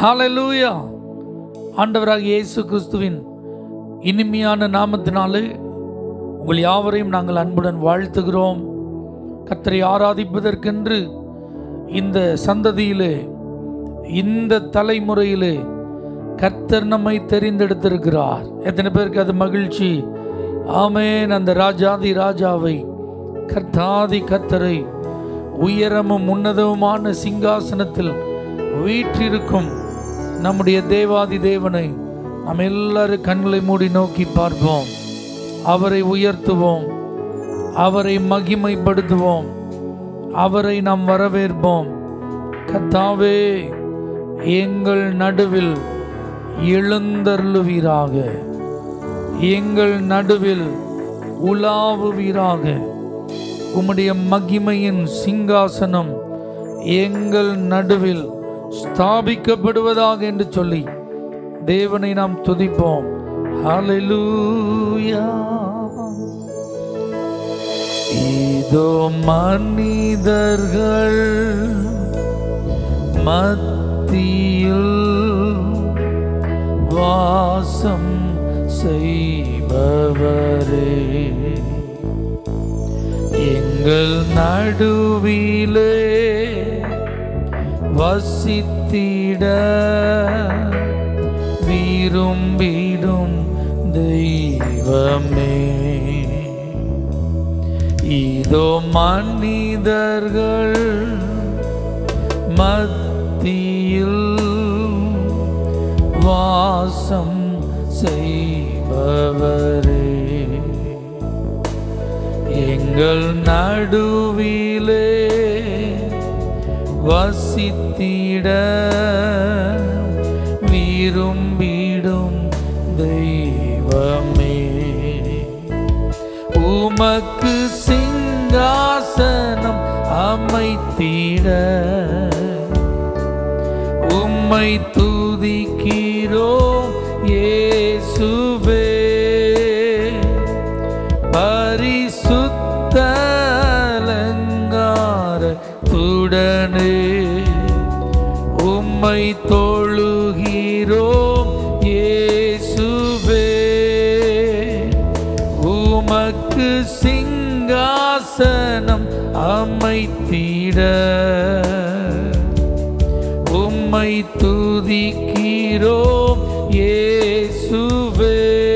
ஹல்லேலூயா. ஆண்டவராகிய இயேசு கிறிஸ்துவின் இனிமையான நாமத்தினாலே உங்கள் யாவரையும் நாங்கள் அன்புடன் வாழ்த்துகிறோம். கர்த்தரை ஆராதிப்பதற்கென்று இந்த சந்ததியிலே, இந்த தலைமுறையிலே கர்த்தர் நம்மை தெரிந்தெடுத்திருக்கிறார். எத்தனை பேருக்கு அது மகிழ்ச்சி? ஆமென். அந்த ராஜாதி ராஜாவை, கர்த்தாதி கர்த்தரை, உயரமும் உன்னதமுமான சிங்காசனத்தில் வீற்றிருக்கும் நம்முடைய தேவாதி தேவனை நாம் எல்லாரும் கண்களை மூடி நோக்கி பார்ப்போம். அவரை உயர்த்துவோம், அவரை மகிமைப்படுத்துவோம், அவரை நாம் வரவேற்போம். கர்த்தாவே, எங்கள் நடுவில் எழுந்தருளுவீராக, எங்கள் நடுவில் உலாவுவீராக. உம்முடைய மகிமையின் சிங்காசனம் எங்கள் நடுவில் ஸ்தாபிக்கப்படுவதாக என்று சொல்லி தேவனை நாம் துதிப்போம். ஹல்லேலூயா. இதோ மனிதர்கள் மத்தியில் வாசம் செய்பவரே, எங்கள் நடுவிலே வசித்திட விரும்பிடும் தெய்வமே. இதோ மனிதர்கள் மத்தியில் வாசம் செய்பவரே, எங்கள் நடுவிலே வசித்திட விரும்பிடும் தெய்வமே. உமக்கு சிங்காசனம் அமைத்திட உம்மை துதிக்கிறோம் இயேசுவே. பரிசுத்த அலங்காரத்துடனே உம்மை தொழுகிறோம் இயேசுவே. உமக்கு சிங்காசனம் அமைத்திட உம்மை துதிக்கிறோம் இயேசுவே.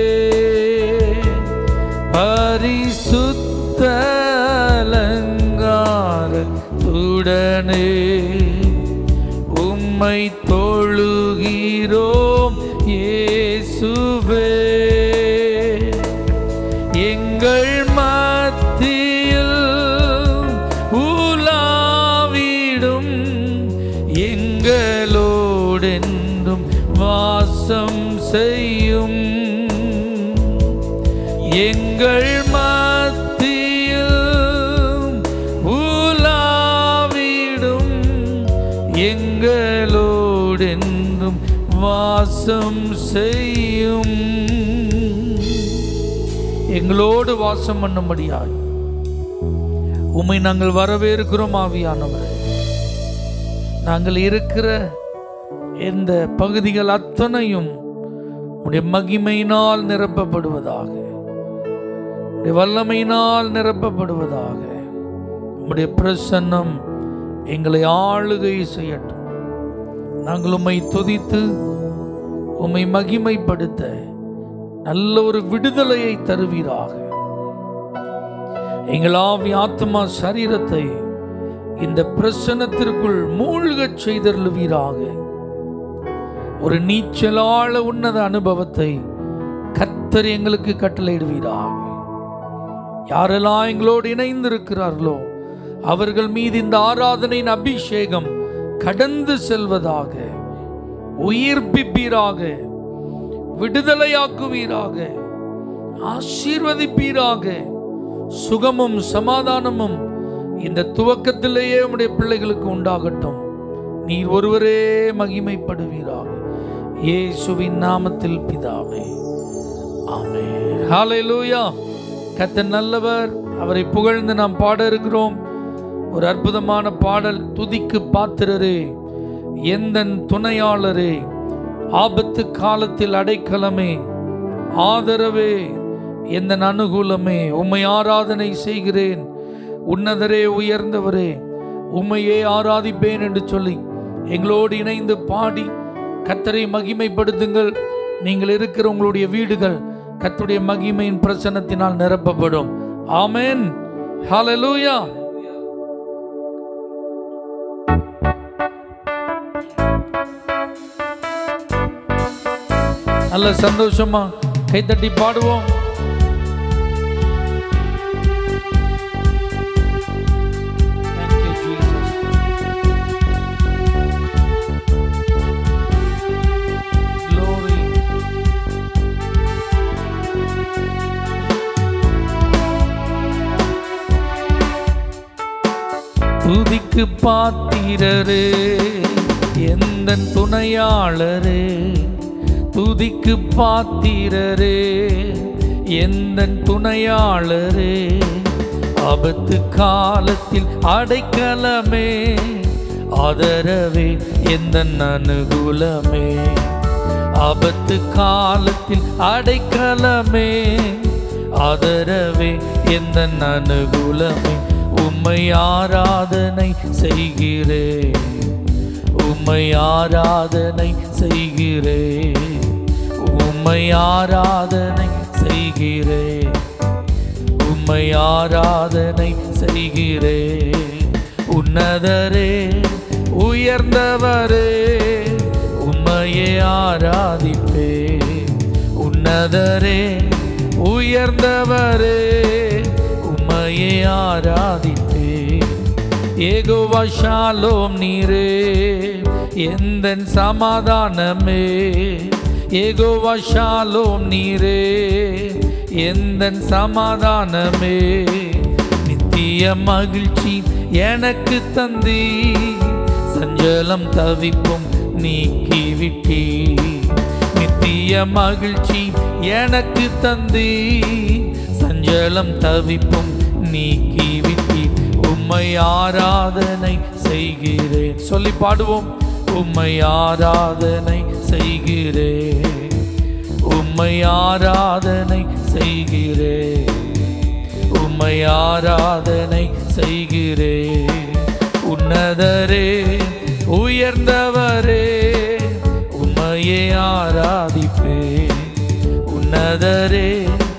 பரிசுத்த அலங்காரத்துடனே உம்மை தொழுகிறோம் இயேசுவே. எங்கள் மத்தியில் உலாவிடும், எங்களோடென்றும் வாசம் செய்யும். எங்கள் மத்தியில் உலாவிடும், எங்களோடென்றும் வாசம் செய்யும். எங்களோடு வாசம் பண்ணும்படியாய் உம்மை நாங்கள் வரவேற்கிறோம். ஆவியானவரே, நாங்கள் இருக்கிற இந்த பகுதிகள் அத்தனையும் உம்முடைய மகிமையினால் நிரப்பப்படுவதாக, உம்முடைய வல்லமையினால் நிரப்பப்படுவதாக. உம்முடைய பிரசன்னம் எங்களை ஆளுகை செய்யட்டும். நாங்கள் உம்மை துதித்து உம்மை மகிமைப்படுத்த நல்ல ஒரு விடுதலையை தருவீராக. எங்கள் ஆவி ஆத்மா சரீரத்தை இந்த பிரசன்னத்திற்குள் மூழ்கச் செய்தருளுவீராக. ஒரு நீச்சலாள உன்னத அனுபவத்தை கர்த்தர் எங்களுக்கு கட்டளையிடுவீராக. யாரெல்லாம் எங்களோடு இணைந்திருக்கிறார்களோ அவர்கள் மீது இந்த ஆராதனையின் அபிஷேகம் கடந்து செல்வதாக. உயிர்ப்பிப்பீராக, விடுதலையாக்குவீராக, ஆசீர்வதிப்பீராக. சுகமும் சமாதானமும் இந்த துவக்கத்திலேயே உம்முடைய பிள்ளைகளுக்கு உண்டாகட்டும். நீர் ஒருவரே மகிமைப்படுவீராக. இயேசுவின் நாமத்தில் பிதாவே, ஆமென். ஹல்லேலூயா. கர்த்தர் நல்லவர், அவரை புகழ்ந்து நாம் பாட இருக்கிறோம். ஒரு அற்புதமான பாடல், துதிக்கு பாத்திரரே எந்தன் துணையாளரே, ஆபத்து காலத்தில் அடைக்கலமே, ஆதரவே, எந்தன் அனுகூலமே, உம்மை ஆராதனை செய்கிறேன். உன்னதரே, உயர்ந்தவரே, உம்மையே ஆராதிப்பேன் என்று சொல்லி எங்களோடு இணைந்து பாடி கர்த்தரை மகிமைப்படுத்துங்கள். நீங்கள் இருக்கிற உங்களுடைய வீடுகள் கர்த்தருடைய மகிமையின் பிரசன்னத்தினால் நிரப்பப்படும். ஆமென். ஹல்லேலூயா. நல்ல சந்தோஷமா கைத்தட்டி பாடுவோம். துதிக்கு பாத்திரரே, எந்தன் துணையாளரே, துதிக்கு பாத்திரரே, எந்தன் துணையாளரே, ஆபத்து காலத்தில் அடைக்கலமே, ஆதரவே, எந்தன் அனுகூலமே, ஆபத்து காலத்தில் அடைக்கலமே, ஆதரவே, எந்தன் அனுகூலமே, உம்மை ஆராதனை செய்கிறேன், உம்மை ஆராதனை செய்கிறேன், உம்மை ஆராதனை செய்கிறேன், உம்மை ஆராதனை செய்கிறேன். உன்னதரே, உயர்ந்தவரே, உம்மையே ஆராதிப்பேன். உன்னதரே, உயர்ந்தவரே, உம்மையே ஆராதிப்பேன். யெகோவா ஷாலோம் நீரே, எந்தன் சமாதானமே, யெகோவா ஷாலோம் நீரே, எந்தன் சமாதானமே, நித்திய மகிழ்ச்சி எனக்கு தந்தி, சஞ்சலம் தவிப்பும் நீக்கிவிட்டீ, நித்திய மகிழ்ச்சி எனக்கு தந்தி, சஞ்சலம் தவிப்பும் நீக்கிவிட்டீ, உம்மை ஆராதனை செய்கிறேன். சொல்லி பாடுவோம். உம்மை ஆராதனை செய்கிறேன், உம்மை ஆராதனை செய்கிறேன், உம்மை ஆராதனை செய்கிறேன். உன்னதரே, உயர்ந்தவரே, உம்மையே ஆராதிப்பேன். உன்னதரே,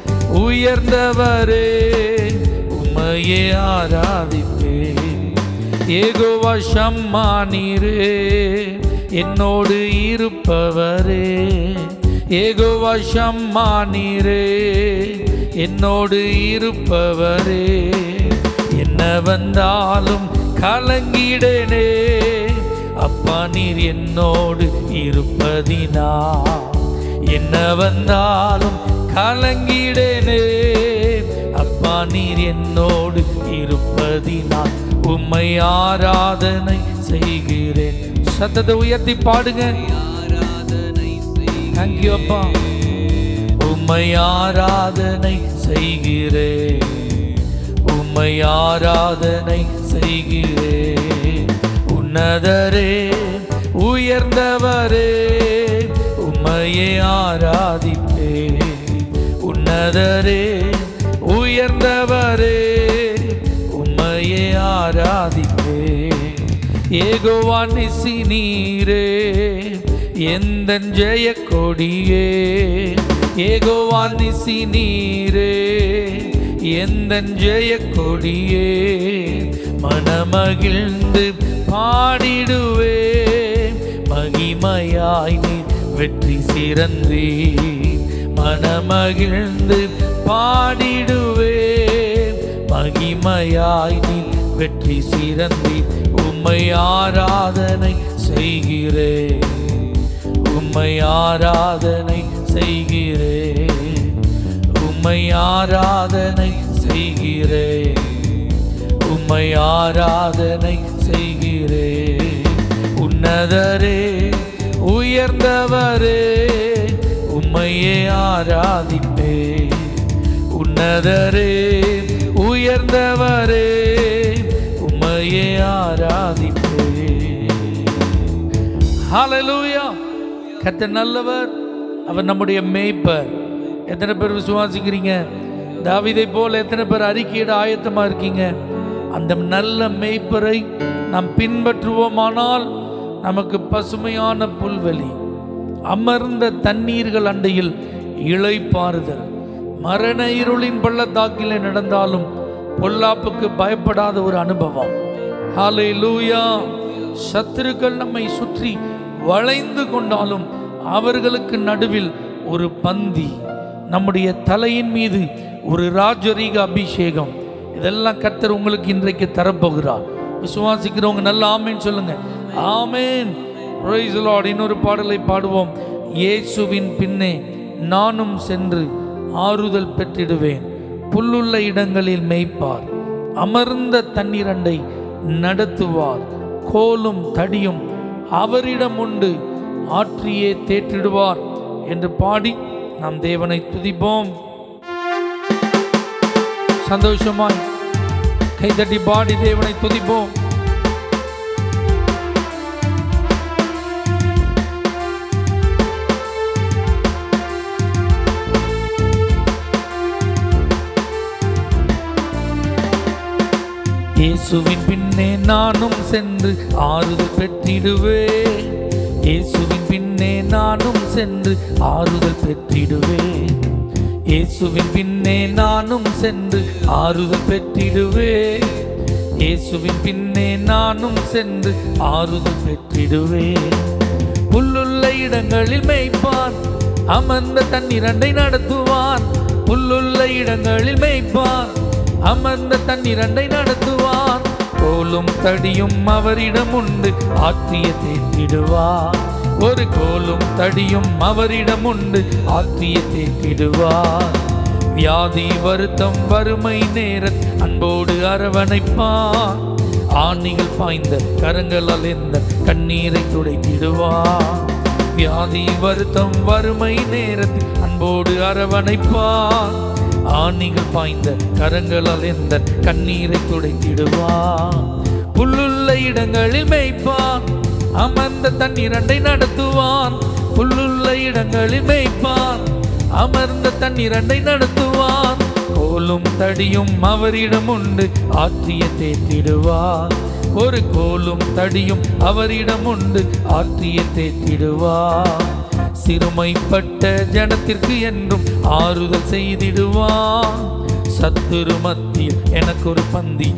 உயர்ந்தவரே, உம்மையே ஆராதிப்பேன். யெகோவா ஷம்மா நீரே, என்னோடு இருப்பவரே, யெகோவா ஷம்மா நீரே, என்னோடு இருப்பவரே, என்ன வந்தாலும் கலங்கிடனே, அப்பா நீர் என்னோடு இருப்பதினா, என்ன வந்தாலும் கலங்கிடனே, அப்பா நீர் என்னோடு இருப்பதினால் உம்மை ஆராதனை செய்கிறேன். சத்தத்தை உயர்த்தி பாடுங்க. Thank you அப்பா. உம்மை ஆராதனை செய்கிறேன், உம்மை ஆராதனை செய்கிறேன். உன்னதரே, உயர்ந்தவரே, உம்மையே ஆராதிப்பேன். உன்னதரே, உயர்ந்தவரே, உம்மையே ஆராதிப்பேன். யெகோவா நிசி நீரே, எந்தன் ஜெய கொடியே, யெகோவா நிசி நீரே, எந்தன் ஜெய கொடியே, மனமகிழ்ந்து பாடிடுவே, மகிமையாய் நீ வெற்றி சிறந்தே, மனமகிழ்ந்து பாடிடுவே, மகிமையாய் நீ வெற்றி சிறந்தே. உம்மை ஆராதனை செய்கிறேன், உம்மை ஆராதனை செய்கிறேன், உம்மை ஆராதனை செய்கிறேன், உம்மை ஆராதனை செய்கிறேன். உன்னதரே, உயர்ந்தவரே, உம்மையே ஆராதிப்பேன். உன்னதரே, உயர்ந்தவரே, உம்மையே ஆராதிப்பேன். ஹல்லேலூயா. கர்த்தர் நல்லவர், அவர் நம்முடைய மேய்ப்பர். எத்தனை பேர் விசுவாசிக்கிறீங்க? தாவீதை போல எத்தனை பேர் அறிக்கையிட ஆயத்தமா இருக்கீங்க? அந்த நல்ல மேய்ப்பரை நாம் பின்பற்றுவோமானால் நமக்கு பசுமையான புல்வெளி, அமர்ந்த தண்ணீர்கள் அண்டையில் இளைப்பாறுதல், மரண இருளின் பள்ளத்தாக்கிலே நடந்தாலும் பொல்லாப்புக்கு பயப்படாத ஒரு அனுபவம். ஹல்லேலூயா. சத்துருக்கள் நம்மை சுற்றி வளைந்து கொண்டாலும் அவர்களுக்கு நடுவில் ஒரு பந்தி, நம்முடைய தலையின் மீது ஒரு ராஜரீக அபிஷேகம், இதெல்லாம் கர்த்தர் உங்களுக்கு இன்றைக்கு தரப்போகிறார். விசுவாசிக்கிறவங்க நல்ல ஆமேன் சொல்லுங்க. ஆமேன். Praise the lord. இன்னொரு பாடலை பாடுவோம். இயேசுவின் பின்னே நானும் சென்று ஆறுதல் பெற்றிடுவேன், புல்லுள்ள இடங்களில் மேய்ப்பார், அமர்ந்த தண்ணீரண்டை நடத்துவார், கோலும் தடியும் அவரிடம் உண்டு, ஆற்றியே தேற்றிடுவார் என்று பாடி நாம் தேவனை துதிப்போம். சந்தோஷமாய் கைதட்டி பாடி தேவனை துதிப்போம். இயேசுவின் பின்னே நானும் சென்று ஆறுதல் பெற்றிடுவேன், இயேசுவின் பின்னே நானும் சென்று ஆறுதல் பெற்றிடுவேன், இயேசுவின் பின்னே நானும் சென்று ஆறுதல் பெற்றிடுவேன், இயேசுவின் பின்னே நானும் சென்று ஆறுதல் பெற்றிடுவேன். புல்லுள்ள இடங்களில் மேய்ப்பான், அமர்ந்த தண்ணீரண்டை நடத்துவான், புல்லுள்ள இடங்களில் மேய்ப்பான், அமர்ந்த தண்ணீரண்டை நடத்துவான், கோலும் தடியும் அவரிடம் உண்டு, ஆற்றிய தேற்றிடுவார், ஒரு கோலும் தடியும் அவரிடம் உண்டு, ஆற்றிய தேற்றிடுவார். வியாதி வருத்தம் வறுமை நேர அன்போடு அரவணைப்பான், ஆணிகள் பாய்ந்த கரங்களால் எந்த கண்ணீரை துடைத்திடுவார். வியாதி வருத்தம் வறுமை நேரத்தில் அன்போடு அரவணைப்பான், ஆணிகள் பாய்ந்த கரங்களால் எந்த கண்ணீரை துடைத்திடுவான். புல்லுள்ள இடங்களில் மேய்ப்பான், அமர்ந்த தண்ணீரண்டை நடத்துவான், புல்லுள்ள இடங்களில் மேய்ப்பான், அமர்ந்த தண்ணீரண்டை நடத்துவான், கோலும் தடியும் அவரிடம் உண்டு, ஆற்றிய தேற்றிடுவார், ஒரு கோலும் தடியும் அவரிடம் உண்டு, ஆற்றிய தேற்றிடுவார். சிறுமைப்பட்ட ஜனத்திற்கு என்றும் ஆறுதல் செய்திடுவான், சத்துரு மத்தியில் எனக்கு ஒரு பந்தி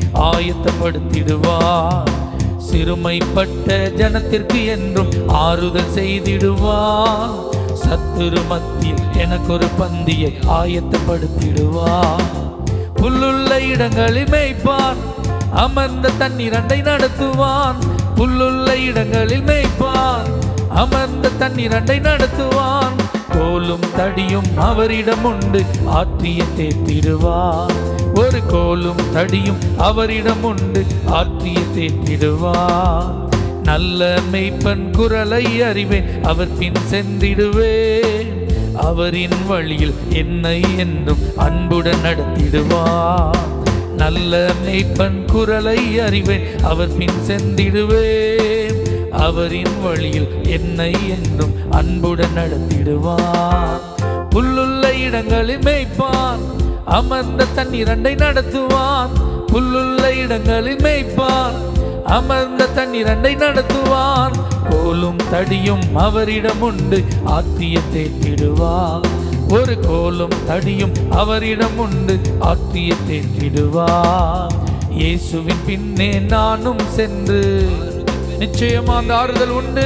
ஆயத்தப்படுத்திடுவார். சிறுமைப்பட்ட ஜனத்திற்கு என்றும் ஆறுதல் செய்திடுவார், சத்துரு மத்தியில் எனக்கு ஒரு பந்தியை ஆயத்தப்படுத்திடுவார். புல்லுள்ள இடங்களில் மேய்ப்பான், அமர்ந்த தண்ணீரண்டை நடத்துவான், புல்லுள்ள இடங்களில் மேய்ப்பான், அமர்ந்த தண்ணீரண்டை நடத்துவான், கோலும் தடியும் அவரிடம் உண்டு, ஆற்றிய தேற்றிடுவார், ஒரு கோலும் தடியும் அவரிடம் உண்டு, ஆற்றிய தேற்றிடுவார். நல்ல மெய்ப்பன் குரலை அறிவேன், அவர் பின் சென்றிடுவேன், அவரின் வழியில் என்னை என்றும் அன்புடன் நடத்திடுவார். நல்ல மெய்ப்பன் குரலை அறிவேன், அவர் பின் சென்றிடுவேன், அவரின் வழியில் என்னை என்றும் அன்புடன் நடத்திடுவார். புல்லுள்ள இடங்களில் மேய்ப்பான், அமர்ந்த தண்ணீரண்டை நடத்துவான், புல்லுள்ள இடங்களில் மேய்ப்பான், அமர்ந்த தண்ணீரண்டை நடத்துவான், கோலும் தடியும் அவரிடம் உண்டு, ஆற்றிய தேற்றிடுவார், ஒரு கோலும் தடியும் அவரிடம் உண்டு, ஆற்றிய தேற்றிடுவார். இயேசுவின் பின்னே நானும் சென்று நிச்சயமா அந்த ஆறுதல் உண்டு,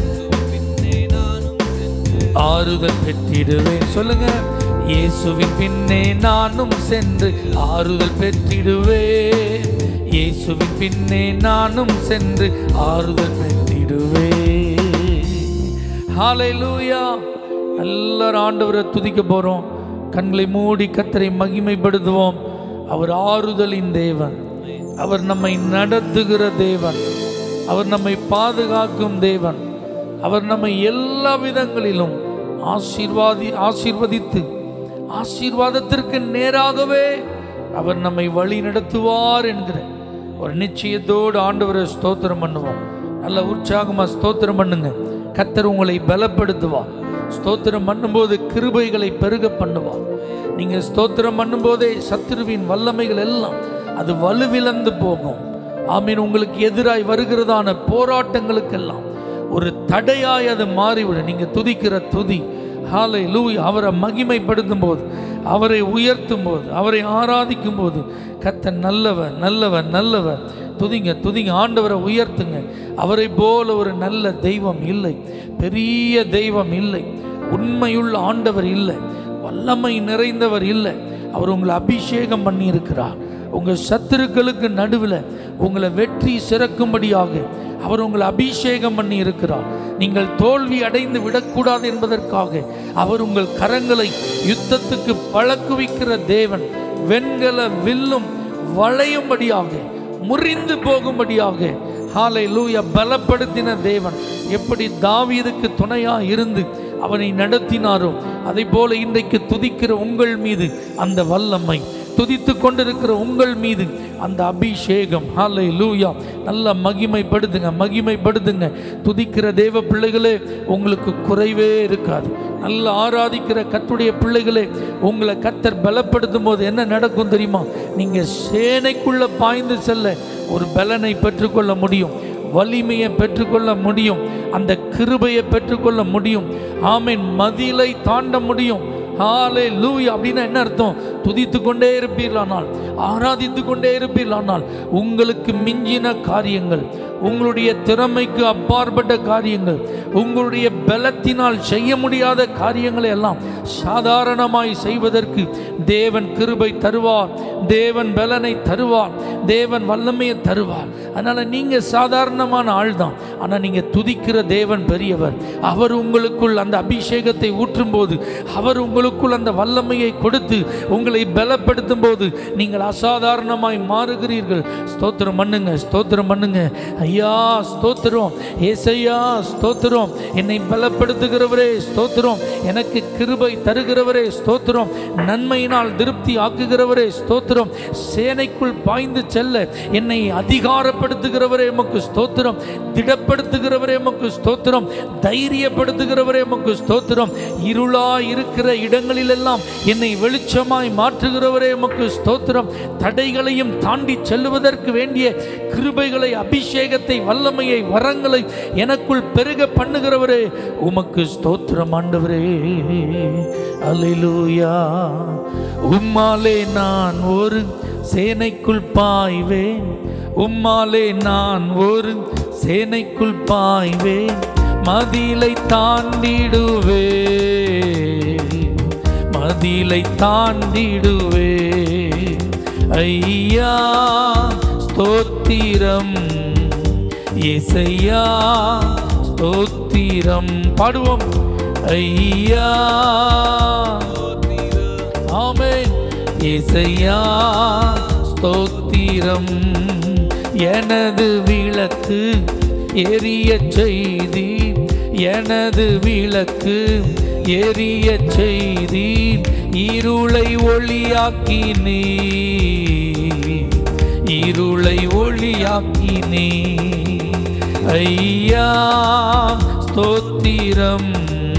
ஆறுதல் பெற்றிடுவேன். சொல்லுங்க. இயேசுவின் பின்னே நானும் சென்று ஆறுதல் பெற்றிடுவேன், இயேசுவின் பின்னே நானும் சென்று ஆறுதல் பெற்றிடுவேன். ஹல்லேலூயா. எல்லாரும் ஆண்டவரை துதிக்க போறோம். கண்களை மூடி கர்த்தரை மகிமைப்படுத்துவோம். அவர் ஆறுதலின் தேவன், அவர் நம்மை நடத்துகிற தேவன், அவர் நம்மை பாதுகாக்கும் தேவன், அவர் நம்மை எல்லா விதங்களிலும் ஆசீர்வதித்து ஆசீர்வாதத்திற்கு நேராகவே அவர் நம்மை வழி நடத்துவார் என்கிற ஒரு நிச்சயத்தோடு ஆண்டவரை ஸ்தோத்திரம் பண்ணுவோம். நல்ல உற்சாகமா ஸ்தோத்திரம் பண்ணுங்க. கர்த்தர் உங்களை பலப்படுத்துவார். ஸ்தோத்திரம் பண்ணும்போது கிருபைகளை பெருக பண்ணுவார். நீங்கள் ஸ்தோத்திரம் பண்ணும்போதே சத்துருவின் வல்லமைகள் எல்லாம் அது வலுவிழந்து போகும். ஆமீன். உங்களுக்கு எதிராய் வருகிறதான போராட்டங்களுக்கெல்லாம் ஒரு தடையாய் அது மாறிவிடும். நீங்கள் துதிக்கிற துதி, ஹல்லேலூயா, அவரை மகிமைப்படுத்தும் போது, அவரை உயர்த்தும் போது, அவரை ஆராதிக்கும் போது, கர்த்தர் நல்லவர் நல்லவர் நல்லவர். துதிங்க துதிங்க, ஆண்டவரை உயர்த்துங்க. அவரை போல ஒரு நல்ல தெய்வம் இல்லை, பெரிய தெய்வம் இல்லை, உண்மையுள்ள ஆண்டவர் இல்லை, வல்லமை நிறைந்தவர் இல்லை. அவர் உங்களை அபிஷேகம் பண்ணி இருக்கிறார். உங்கள் சத்துருக்களுக்கு நடுவில் உங்களை வெற்றி சிறக்கும்படியாக அவர் உங்களை அபிஷேகம் பண்ணி இருக்கிறார். நீங்கள் தோல்வி அடைந்து விடக்கூடாது என்பதற்காக அவர் உங்கள் கரங்களை யுத்தத்துக்கு பழக்குவிக்கிற தேவன். வெண்கல வில்லும் வளையும்படியாக, முறிந்து போகும்படியாக ஹல்லேலூயா பலப்படுத்தின தேவன். எப்படி தாவீதுக்கு துணையா இருந்து அவனை நடத்தினாரோ அதை போல இன்றைக்கு துதிக்கிற உங்கள் மீது அந்த வல்லமை, துதித்து கொண்டிருக்கிற உங்கள் மீது அந்த அபிஷேகம். ஹல்லேலூயா. நல்ல மகிமைப்படுத்துங்க மகிமைப்படுத்துங்க. துதிக்கிற தேவ பிள்ளைகளே, உங்களுக்கு குறைவே இருக்காது. நல்ல ஆராதிக்கிற கர்த்தருடைய பிள்ளைகளே, உங்களை கர்த்தர் பலப்படுத்தும் போது என்ன நடக்கும் தெரியுமா? நீங்கள் சேனைக்குள்ள பாய்ந்து செல்ல ஒரு பலனை பெற்றுக்கொள்ள முடியும், வலிமையை பெற்றுக்கொள்ள முடியும், அந்த கிருபையை பெற்றுக்கொள்ள முடியும். ஆமென். மதிலை தாண்ட முடியும். ஹல்லேலூயா. அப்படின்னா என்ன அர்த்தம்? துதித்து கொண்டே இருப்பீர்களானால், ஆராதித்து கொண்டே இருப்பீர்களானால், உங்களுக்கு மிஞ்சின காரியங்கள், உங்களுடைய திறமைக்கு அப்பாற்பட்ட காரியங்கள், உங்களுடைய பலத்தினால் செய்ய முடியாத காரியங்களை எல்லாம் சாதாரணமாய் செய்வதற்கு தேவன் கிருபை தருவார், தேவன் பலனை தருவார், தேவன் வல்லமையை தருவார். அதனால் நீங்கள் சாதாரணமான ஆள் தான், ஆனால் நீங்கள் துதிக்கிற தேவன் பெரியவர். அவர் உங்களுக்குள் அந்த அபிஷேகத்தை ஊற்றும் போது, அவர் உங்களுக்குள் அந்த வல்லமையை கொடுத்து உங்களை பலப்படுத்தும் போது நீங்கள் அசாதாரணமாய் மாறுகிறீர்கள். ஸ்தோத்திரம் பண்ணுங்க, ஸ்தோத்திரம் பண்ணுங்க. ஐயா ஸ்தோத்திரம், ஏசையா ஸ்தோத்திரம், என்னை பலப்படுத்துகிறவரே ஸ்தோத்திரம், எனக்கு கிருபை தருகிறவரே ஸ்தோத்திரம், நன்மையினால் திருப்தி ஆக்குகிறவரே ஸ்தோத்திரம், சேனைக்குள் பாய்ந்து செல்ல என்னை அதிகாரப்படுத்துகிறவரே உமக்கு ஸ்தோத்திரம், திடப்படுத்துகிறவரே உமக்கு ஸ்தோத்திரம், தைரியப்படுத்துகிறவரே உமக்கு ஸ்தோத்திரம், இருளாய் இருக்கிற இடங்களிலெல்லாம் என்னை வெளிச்சமாய் மாற்றுகிறவரே உமக்கு ஸ்தோத்திரம், தடைகளையும் தாண்டி செல்லுவதற்கு வேண்டிய கிருபைகளை, அபிஷேகத்தை, வல்லமையை, வரங்களை எனக்குள் பெருக பண்ணுகிறவரே உமக்கு ஸ்தோத்திரம் ஆண்டவரே. அல்லேலூயா. உம்மாலே நான் ஒரு சேனைக்குள் பாய்வேன், உம்மாலே நான் ஒரு சேனைக்குள் பாய்வேன், மதிலை தாண்டிடுவே, மதிலை தாண்டிடுவே. ஐயா ஸ்தோத்திரம், ஏசையா ஸ்தோத்திரம். பாடுவோம். ஐயா ஆமென். ஏசையா ஸ்தோத்திரம். எனது விளக்கு எரிய செய்தி, எனது விளக்கு எரிய செய்தி, இருளை ஒளியாக்கினே, இருளை ஒளியாக்கினே. ஐயா ஸ்தோத்திரம்,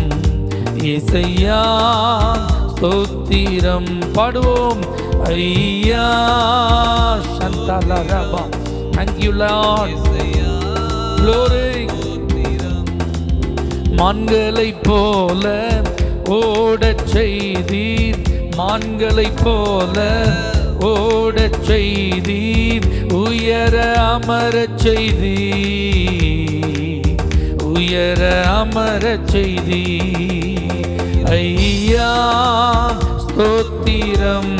ஏசையா ஸ்தோத்திரம். பாடுவோம். ஐயா சந்தலரபா. Thank you Lord. Glory. மான்களை போல ஓடச் செய்தீர், மான்களை போல ஓடச் செய்தீர், உயர அமரச் செய்தீர், உயர அமரச் செய்தீர். ஐயா ஸ்தோத்திரம்,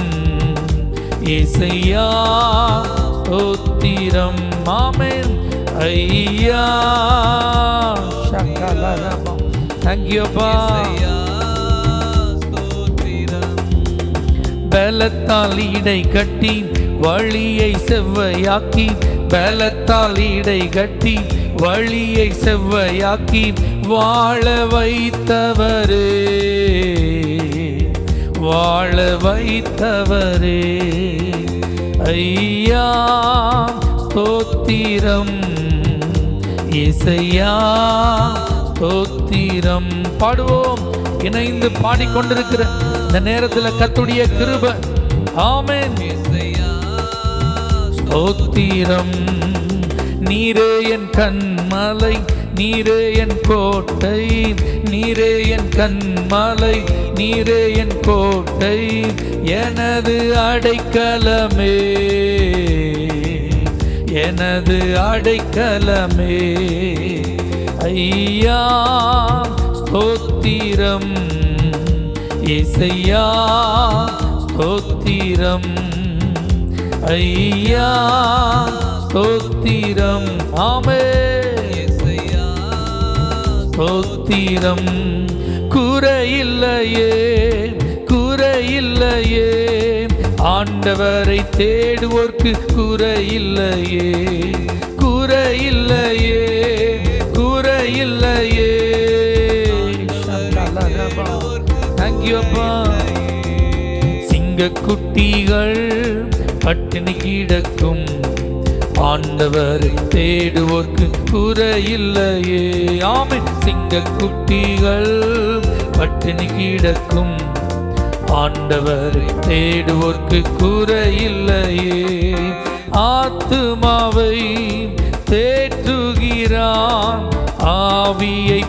ஏசையா ஸ்தோத்திரம். ஆமென். ஐயா சகலரபா. Thank you அப்பா. பலத்தால் இடை கட்டி வழியை செவ்வையாக்கி, பலத்தால் இடை கட்டி வழியை செவ்வையாக்கி, வாழ வைத்தவரே, வாழ வைத்தவரே. ஐயா ஸ்தோத்திரம், ஏசையா ஸ்தோத்திரம். பாடுவோம், இணைந்து பாடிக்கொண்டிருக்கிற இந்த நேரத்தில் கர்த்தருடைய கிருபை. ஆமென். ஸ்தோத்திரம். நீரே என் கண்மலை, நீரே என் கோட்டை, நீரே என் கண்மலை, நீரே என் கோட்டை, எனது அடைக்கலமே, எனது அடைக்கலமே. ஐயா ஸ்தோத்திரம், இசையா ஸ்தோத்திரம், ஐயா ஸ்தோத்திரம். ஆமென். ஸ்தோத்திரம். குறையில்லையே, குறையில்லையே, ஆண்டவரை தேடுவோர்க்கு குறையில்லையே, குறையில்லையே, குறையில்லையே. தேங்க்யூ அப்பா. சிங்கக்குட்டிகள் பட்டினி கிடக்கும், ஆண்டவரை தேடுவோர்க்கு குறையில்லையே. ஆமென். சிங்கக்குட்டிகள் பட்டினி கிடக்கும், ஆண்டவரை தேடுவோர்க்கு குறையில்லையே. ஆத்துமாவை தேற்றுகிறான், ஆவியை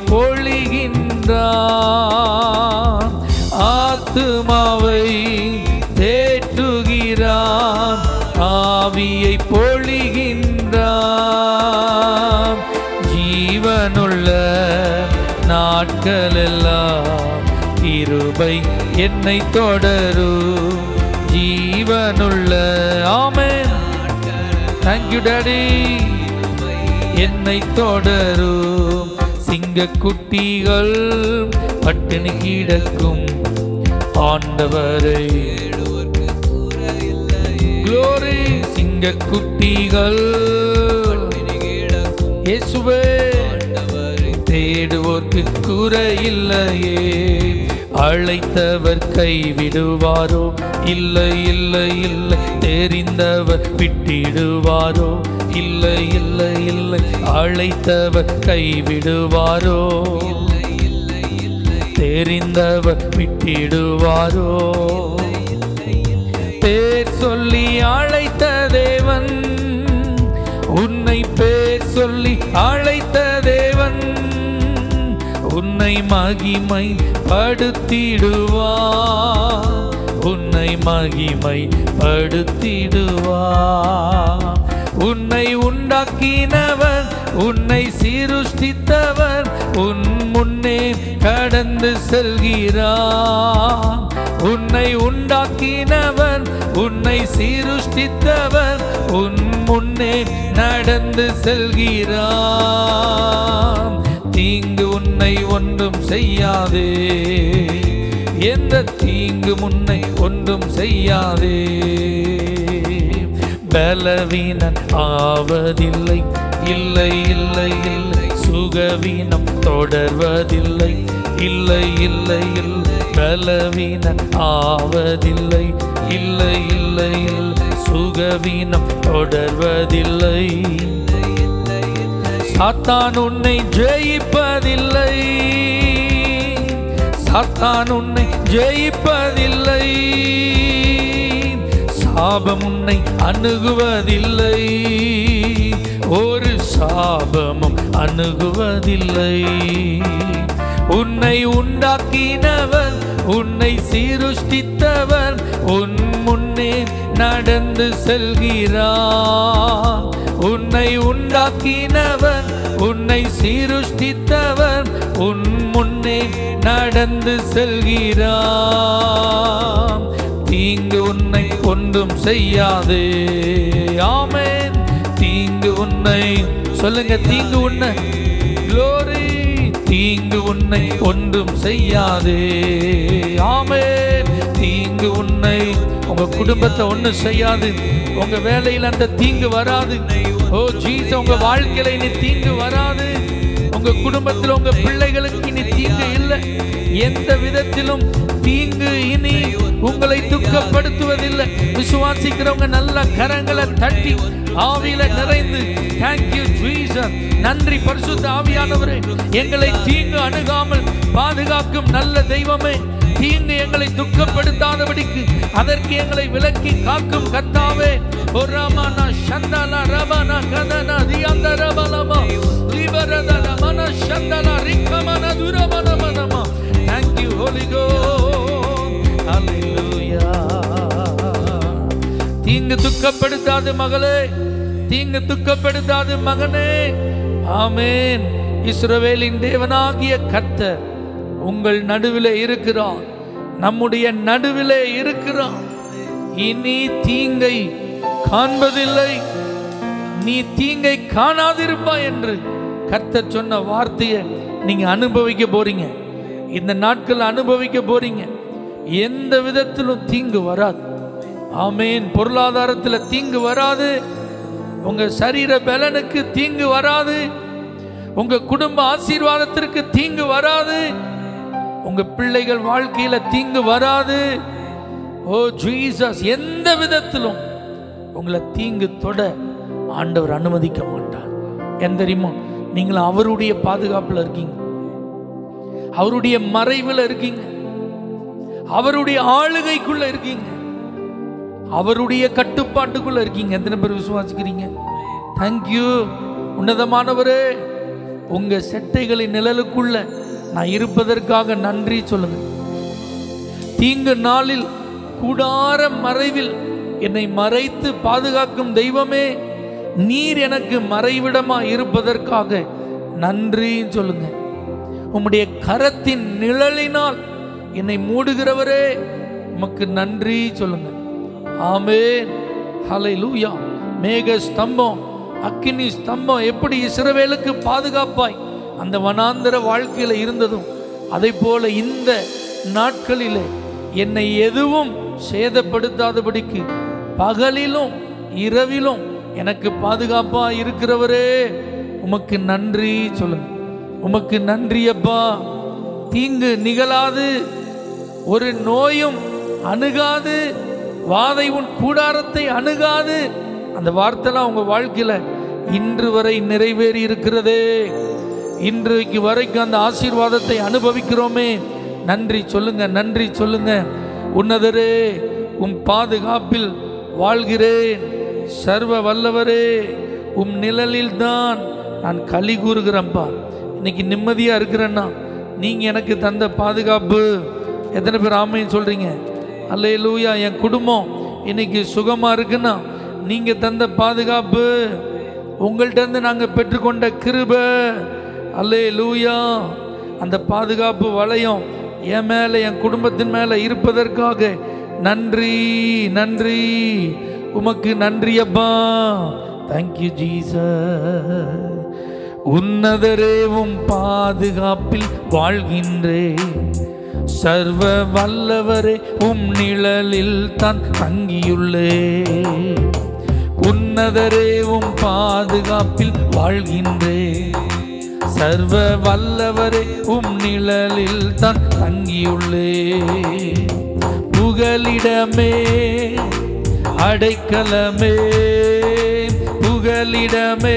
பொழிகின்றான். ஆத்துமாவை தேற்றுகிறான், ஆவியை பொழிகின்றான். ஜீவனுள்ள நாட்களெல்லாம் கிருபை என்னை தொடரும். ஜீவனுள்ள ஆமென். Thank you daddy. என்னை தொடரும். சிங்கக்குட்டிகள் பட்டினி கிடக்கும், ஆண்டவரை குளோரி. சிங்கக்குட்டிகள் இயேசுவே தேடுவோர்க்கு குறையில்லையே. அழைத்தவர் கைவிடுவாரோ? இல்லை இல்லை இல்லை. தெரிந்தவர் விட்டிடுவாரோ? இல்லை இல்லை இல்லை. அழைத்தவர் கைவிடுவாரோ? தெரிந்தவர் விட்டிடுவாரோ? பேர் சொல்லி அழைத்த தேவன், உன்னை பேர் சொல்லி அழைத்த தேவன், உன்னை மகிமை படுத்திடுவார், உன்னை மகிமை படுத்திடுவார். உன்னை உண்டாக்கினவர், உன்னை சீருஷ்டித்தவர், உன் முன்னே கடந்து செல்கிறார். உன்னை உண்டாக்கினவர், உன்னை சீருஷ்டித்தவர், உன் முன்னே நடந்து செல்கிறார். தீங்கு உன்னை ஒன்றும் செய்யாதே, எந்த தீங்கு முன்னை ஒன்றும் செய்யாதே. பலவீனன் ஆவதில்லை, இல்லை இல்லை இல்லை. சுகவீனம் தொடர்வதில்லை, இல்லை இல்லை இல்லை. பலவீனன் ஆவதில்லை, இல்லை இல்லை இல்லை. சுகவீனம் தொடர்வதில்லை. சாத்தான் உன்னை ஜெயிப்பதில்லை, சாத்தான் உன்னை ஜெயிப்பதில்லை. சாபம் உன்னை அணுகுவதில்லை, ஒரு சாபமும் அணுகுவதில்லை. உன்னை உண்டாக்கினவர், உன்னை சீருஷ்டித்தவர், உன் முன்னே நடந்து செல்கிறார். உன்னை உண்டாக்கினவர், உன்னை சீருஷ்டித்தவர், உன் முன்னே நடந்து செல்கிறார். தீங்கு உன்னை ஒன்றும் செய்யாதே. ஆமென். தீங்கு உன்னை சொல்லுங்க, தீங்கு உன்னை glory. தீங்கு உன்னை ஒன்றும் செய்யாதே. ஆமென். தீங்கு உன்னை, உங்க குடும்பத்தை ஒன்றும் செய்யாது. உங்க வேலையில் அந்த தீங்கு வராது. ஓ ஜீசஸ், உங்க வாழ்க்கையில இனி தீங்கு வராது. உங்க குடும்பத்தில் உங்க பிள்ளைகளுக்கு இனி தீங்கு இல்லை. எந்த விதத்திலும் தீங்கு இனி உங்களை துக்கப்படுத்துவதில்லை. விசுவாசிக்கிறவங்க நல்ல கரங்களை தட்டி ஆவியில நிறைந்து thank you Jesus. நன்றி பரிசுத்த ஆவியானவரே, எங்களை தீங்கு அணுகாமல் பாதுகாக்கும் நல்ல தெய்வமே, தீங்கு எங்களை துக்கப்படுத்தாதபடிக்கு அதற்கு எங்களை விலக்கி காக்கும் கர்த்தாவே. ஒராமானா சந்தலா ரபனா கதனா தியந்த ரபலமா லிபரதன மன சந்தலா ரிக்கமன துரமனமனமா. thank you Holy Ghost. hallelujah. தீங்கு துக்கப்படுத்தாது மகளே, தீங்கு துக்கப்படுத்தாது மகனே. ஆமென். இஸ்ரவேலின் தேவனாகிய கர்த்தர் உங்கள் நடுவிலே இருக்கிறார், நம்முடைய நடுவிலே இருக்கிறார். இனி தீங்கை காண்பதில்லை, நீ தீங்கை காணாதிருப்பாய் என்று கர்த்தர் சொன்ன வார்த்தையை நீங்க அனுபவிக்க போறீங்க. இந்த நாட்கள் அனுபவிக்க போறீங்க. எந்த விதத்திலும் தீங்கு வராது. ஆமென். பொருளாதாரத்தில் தீங்கு வராது, உங்க சரீர பலனுக்கு தீங்கு வராது, உங்க குடும்ப ஆசீர்வாதத்திற்கு தீங்கு வராது, உங்க பிள்ளைகள் வாழ்க்கையில தீங்கு வராது. ஓ ஜீசஸ், எந்த விதத்திலும் உங்களை தீங்கு தொட ஆண்டவர் அனுமதிக்க மாட்டார். ஏன் தெரியுமா? நீங்கள் அவருடைய பாதுகாப்புல இருக்கீங்க, அவருடைய மறைவில் இருக்கீங்க, அவருடைய ஆளுகைக்குள்ள இருக்கீங்க, அவருடைய கட்டுப்பாட்டுக்குள்ள இருக்கீங்க. எத்தனை பேர் விசுவாசிக்கிறீங்க? தேங்க்யூ உன்னதமானவரே. உங்க செட்டைகளின் நிழலுக்குள்ள நான் இருப்பதற்காக நன்றி சொல்லுங்க. தீங்கு நாளில் கூடார மறைவில் என்னை மறைத்து பாதுகாக்கும் தெய்வமே, நீர் எனக்கு மறைவிடமா இருப்பதற்காக நன்றி சொல்லுங்க. உம்முடைய கரத்தின் நிழலினால் என்னை மூடுகிறவரே, உமக்கு நன்றி சொல்லுங்க. ஆமென். ஹல்லேலூயா. மேக ஸ்தம்பம், அக்கினி ஸ்தம்பம் எப்படி இஸ்ரவேலுக்கு பாதுகாப்பாய் அந்த வனாந்தர வாழ்க்கையில இருந்ததும், அதை போல இந்த நாட்களிலே என்னை எதுவும் சேதப்படுத்தாதபடிக்கு பகலிலும் இரவிலும் எனக்கு பாதுகாப்பா இருக்கிறவரே, உமக்கு நன்றி சொல்லுங்க. உமக்கு நன்றி அப்பா. தீங்கு நிகழாது, ஒரு நோயும் அணுகாது, வாதை உன் கூடாரத்தை அணுகாது. அந்த வார்த்தைலாம் உங்க வாழ்க்கையில இன்று வரை நிறைவேறி இருக்கிறதே. இன்றைக்கு வரைக்கும் அந்த ஆசீர்வாதத்தை அனுபவிக்கிறோமே. நன்றி சொல்லுங்க, நன்றி சொல்லுங்க. உன்னதரே, உம் பாதுகாப்பில் வாழ்கிறேன். சர்வ வல்லவரே, உம் நிழலில் தான் நான் களி கூறுகிறேன்ப்பா. இன்னைக்கு நிம்மதியா இருக்கிறேன்னா நீங்க எனக்கு தந்த பாதுகாப்பு. எத்தனை பேர் ஆமைன்னு சொல்றீங்க? அல்லேலூயா. என் குடும்பம் இன்னைக்கு சுகமா இருக்குன்னா நீங்க தந்த பாதுகாப்பு, உங்கள்கிட்ட இருந்து நாங்க பெற்றுக்கொண்ட கிருபை. அல்லேலூயா. அந்த பாதுகாப்பு வளையம் என் மேல, என் குடும்பத்தின் மேல இருப்பதற்காக நன்றி, நன்றி. உமக்கு நன்றி அப்பா. Thank you Jesus. உன்னதரே, உம் பாதுகாப்பில் வாழ்கின்றேன். சர்வ வல்லவரே, உம் நிழலில் தான் தங்கியுள்ளே. உன்னதரே, உம் பாதுகாப்பில் வாழ்கின்றேன். சர்வ வல்லவரே, உம் நிழலில் தான் தங்கியுள்ளே. புகலிடமே, அடைக்கலமே, புகலிடமே,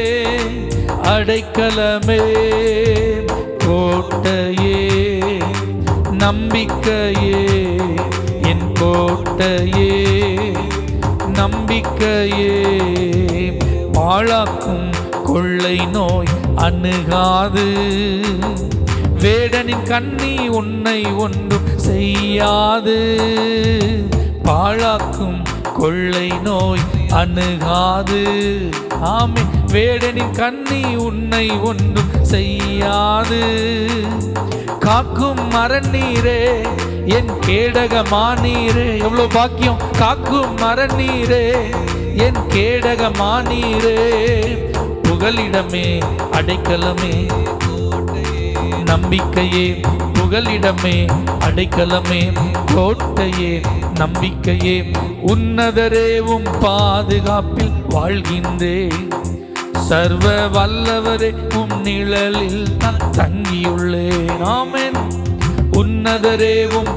அடைக்கலமே, கோட்டையே, நம்பிக்கையே, என் கோட்டையே, நம்பிக்கையே. பாழாக்கும் கொள்ளை நோய் அணுகாது, வேடனின் கண்ணி உன்னை ஒன்றும் செய்யாது. பாழாக்கும் கொள்ளை நோய் அணுகாது. ஆமே. வேடனின் கண்ணி உன்னை ஒன்றும் செய்யாது. காக்கும் மரநீரே, என் கேடகமானீரே. எவ்வளவு பாக்கியம்! காக்கும் மரநீரே, என் கேடகமானீரே. புகலிடமே, அடைக்கலமே, நம்பிக்கையே. புகலிடமே, அடைக்கலமே, கோட்டையே, நம்பிக்கையே. உன்னதரே, உம் பாதுகாப்பில் வாழ்கின்றேன். சர்வ வல்லவரே, உம் நிழலில் நான் தங்கியுள்ளேன். ஆமென். உன்னதரே, உம்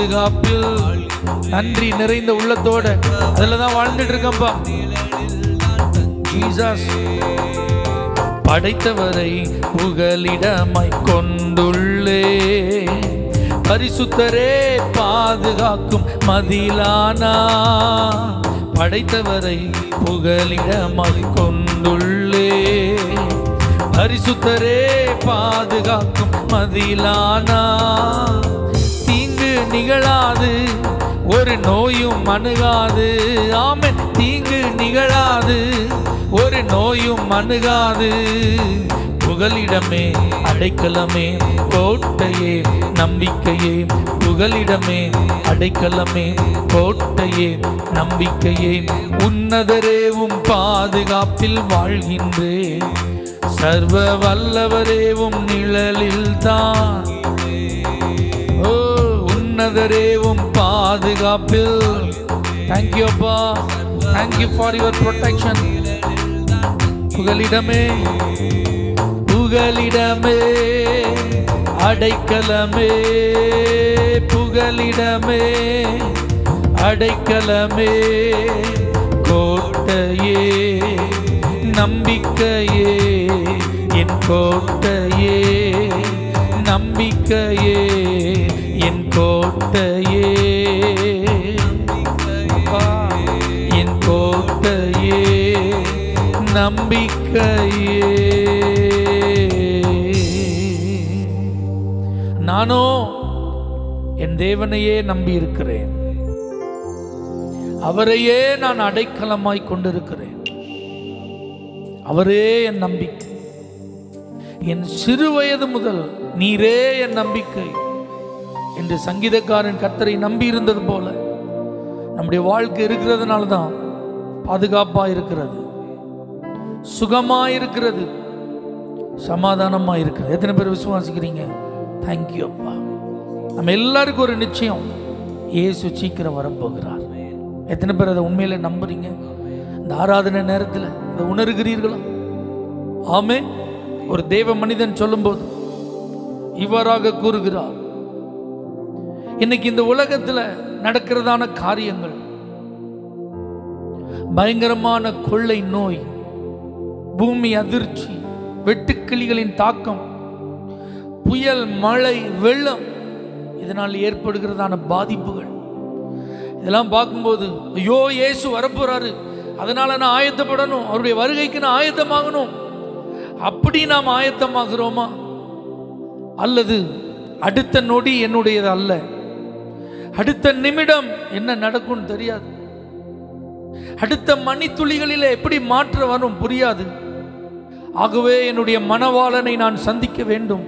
பாதுகாப்பில். நன்றி நிறைந்த உள்ளத்தோட அதில் தான் வாழ்ந்துட்டு இருக்கேன்ப்பா. ஜீசஸ். படைத்தவரை புகலிடமாய் கொண்டுள்ளே, பரிசுத்தரே பாதுகாக்கும் மதிலானா. படைத்தவரை புகலிடமாய் கொண்டுள்ளே, பரிசுத்தரே பாதுகாக்கும் மதிலானா. தீங்கு நிகழாது, ஒரு நோயும் அணுகாது. ஆமென். தீங்கு நிகழாது, ஒரு நோயும் அணுகாது. புகலிடமே அடைக்கலமே கோட்டையே நம்பிக்கையே. புகலிடமே அடைக்கலமே கோட்டையே நம்பிக்கையே. உன்னதரேவும் பாதுகாப்பில் வாழ்கின்றேன், சர்வ வல்லவரேவும் நிழலில் தான். ஓ, உன்னதரேவும் பாதுகாப்பில். தேங்க்யூ அப்பா, தேங்க்யூ ஃபார் யுவர் ப்ரொடெக்ஷன். புகலிடமே புகலிடமே அடைக்கலமே. புகலிடமே அடைக்கலமே கோட்டையே நம்பிக்கையே. என் கோட்டையே நம்பிக்கையே, என் கோட்டையே. என் கோட்டையே நம்பிக்கையே. நானோ என் தேவனையே நம்பி இருக்கிறேன், அவரையே நான் அடைக்கலமாய் கொண்டிருக்கிறேன். அவரே என் நம்பிக்கை. என் சிறு வயது முதல் நீரே என் நம்பிக்கை என்று சங்கீதக்காரன் கர்த்தரை நம்பி இருந்தது போல நம்முடைய வாழ்க்கை இருக்கிறதுனால தான் பாதுகாப்பா இருக்கிறது, சுகமா இருக்கிறது, சமாதானமா இருக்கிறது. எத்தனை பேர் விசுவாசிக்கிறீங்க? தேங்க்யூ அப்பா. நம்ம எல்லாருக்கும் ஒரு நிச்சயம், இயேசு சீக்கிரம் வரப்போகிறார். எத்தனை பேர் அதை உண்மையில நம்புறீங்க? இந்த ஆராதனை நேரத்தில் அதை உணர்கிறீர்களா? ஆமென். ஒரு தேவ மனிதன் சொல்லும்போது இவ்வாறாக கூறுகிறார், இன்னைக்கு இந்த உலகத்தில் நடக்கிறதான காரியங்கள், பயங்கரமான கொள்ளை நோய், பூமி அதிர்ச்சி, வெட்டுக்கிளிகளின் தாக்கம், புயல், மழை, வெள்ளம், இதனால் ஏற்படுகிறதான பாதிப்புகள், இதெல்லாம் பார்க்கும்போது ஐயோ இயேசு வரப்போறாரு, அதனால நான் ஆயத்தப்படணும், அவருடைய வருகைக்கு நான் ஆயத்தமாகணும். அப்படி நாம் ஆயத்தமாகிறோமா? அல்லது அடுத்த நொடி என்னுடையது அல்ல, அடுத்த நிமிடம் என்ன நடக்கும் தெரியாது, அடுத்த மணித்துளிகளிலே எப்படி மாற்றம் வரும் புரியாது. ஆகவே என்னுடைய மணவாளனை நான் சந்திக்க வேண்டும்.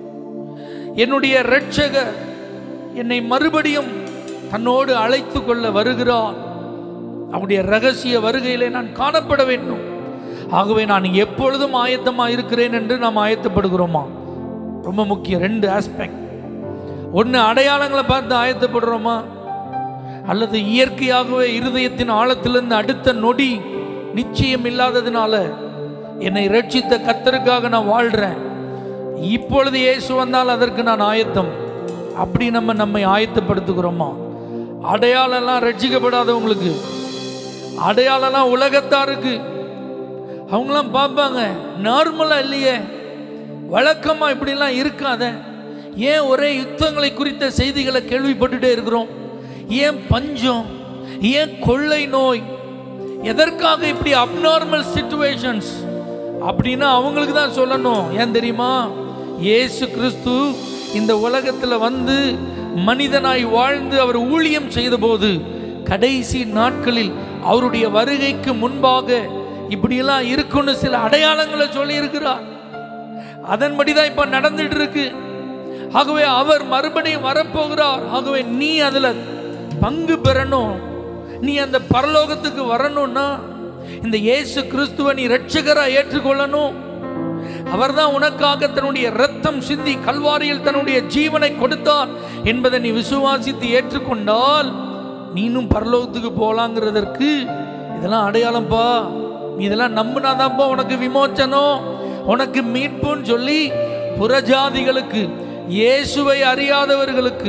என்னுடைய இரட்சகர் என்னை மறுபடியும் தன்னோடு அழைத்து கொள்ள வருகிறார். அவருடைய ரகசிய வருகையிலே நான் காணப்பட வேண்டும். ஆகவே நான் எப்பொழுதும் ஆயத்தமாக இருக்கிறேன் என்று நாம் ஆயத்தப்படுகிறோமா? ரொம்ப முக்கியம். ரெண்டு ஆஸ்பெக்ட். ஒன்று, அடையாளங்களை பார்த்து ஆயத்தப்படுறோமா? அல்லது இயற்கையாகவே இருதயத்தின் ஆழத்திலிருந்து அடுத்த நொடி நிச்சயம் இல்லாததுனால என்னை ரட்சித்த கர்த்தருக்காக நான் வாழ்கிறேன், இப்பொழுது இயேசு வந்தால் அதற்கு நான் ஆயத்தம், அப்படி நம்மை ஆயத்தப்படுத்துகிறோமா? அடையாளம்லாம் ரட்சிக்கப்படாதவங்களுக்கு, அடையாளம்லாம் உலகத்தாருக்கு, அவங்களாம் பார்ப்பாங்க, நார்மலாக இல்லையே, வழக்கமாக இப்படிலாம் இருக்காத. ஏன் ஒரே யுத்தங்களை குறித்த செய்திகளை கேள்விப்பட்டுட்டே இருக்கிறோம்? ஏன் பஞ்சம், ஏன் கொள்ளை நோய், எதற்காக இப்படி அப்நார்மல் சிச்சுவேஷன்ஸ் அப்படின்னா அவங்களுக்கு தான் சொல்லணும். ஏன் தெரியுமா? இயேசு கிறிஸ்து இந்த உலகத்தில் வந்து மனிதனாய் வாழ்ந்து அவர் ஊழியம் செய்த போது கடைசி நாட்களில் அவருடைய வருகைக்கு முன்பாக இப்படியெல்லாம் இருக்குன்னு சில அடையாளங்களை சொல்லி இருக்கிறார். அதன்படிதான் இப்ப நடந்துட்டு இருக்கு. ஆகவே அவர் மறுபடியும் வரப்போகிறார். ஆகவே நீ அதுல பங்கு பெறணும், நீ அந்த பரலோகத்துக்கு வரணும்னா இந்த இயேசு கிறிஸ்துவை நீ இரட்சகரா ஏற்றுக்கொள்ளணும். அவர்தான் உனக்காக தன்னுடைய இரத்தம் சிந்தி கல்வாரியில் தன்னுடைய ஜீவனை கொடுத்தார் என்பதை நீ விசுவாசித்து ஏற்றுக்கொண்டால் நீனும் பரலோகத்துக்கு போலாங்கிறதற்கு இதெல்லாம் அடையாளம்பா. நீ இதெல்லாம் நம்பினாதான்ப்பா உனக்கு விமோச்சனம், உனக்கு மீட்புன்னு சொல்லி புறஜாதிகளுக்கு, இயேசுவை அறியாதவர்களுக்கு,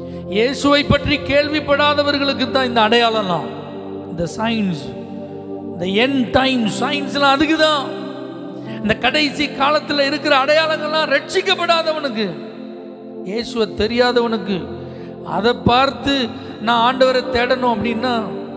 இயேசுவை பற்றி கேள்விப்படாதவர்களுக்கு தான் இந்த அடையாளம்லாம், இந்த சைன்ஸ், இந்த எண்ட் டைம் சயின்ஸ்லாம் அதுக்கு தான். இந்த கடைசி காலத்தில் இருக்கிற அடையாளங்கள்லாம் ரட்சிக்கப்படாதவனுக்கு, இயேசுவை தெரியாதவனுக்கு, அதை பார்த்து நான் ஆண்டவரை தேடணும் அப்படின்னா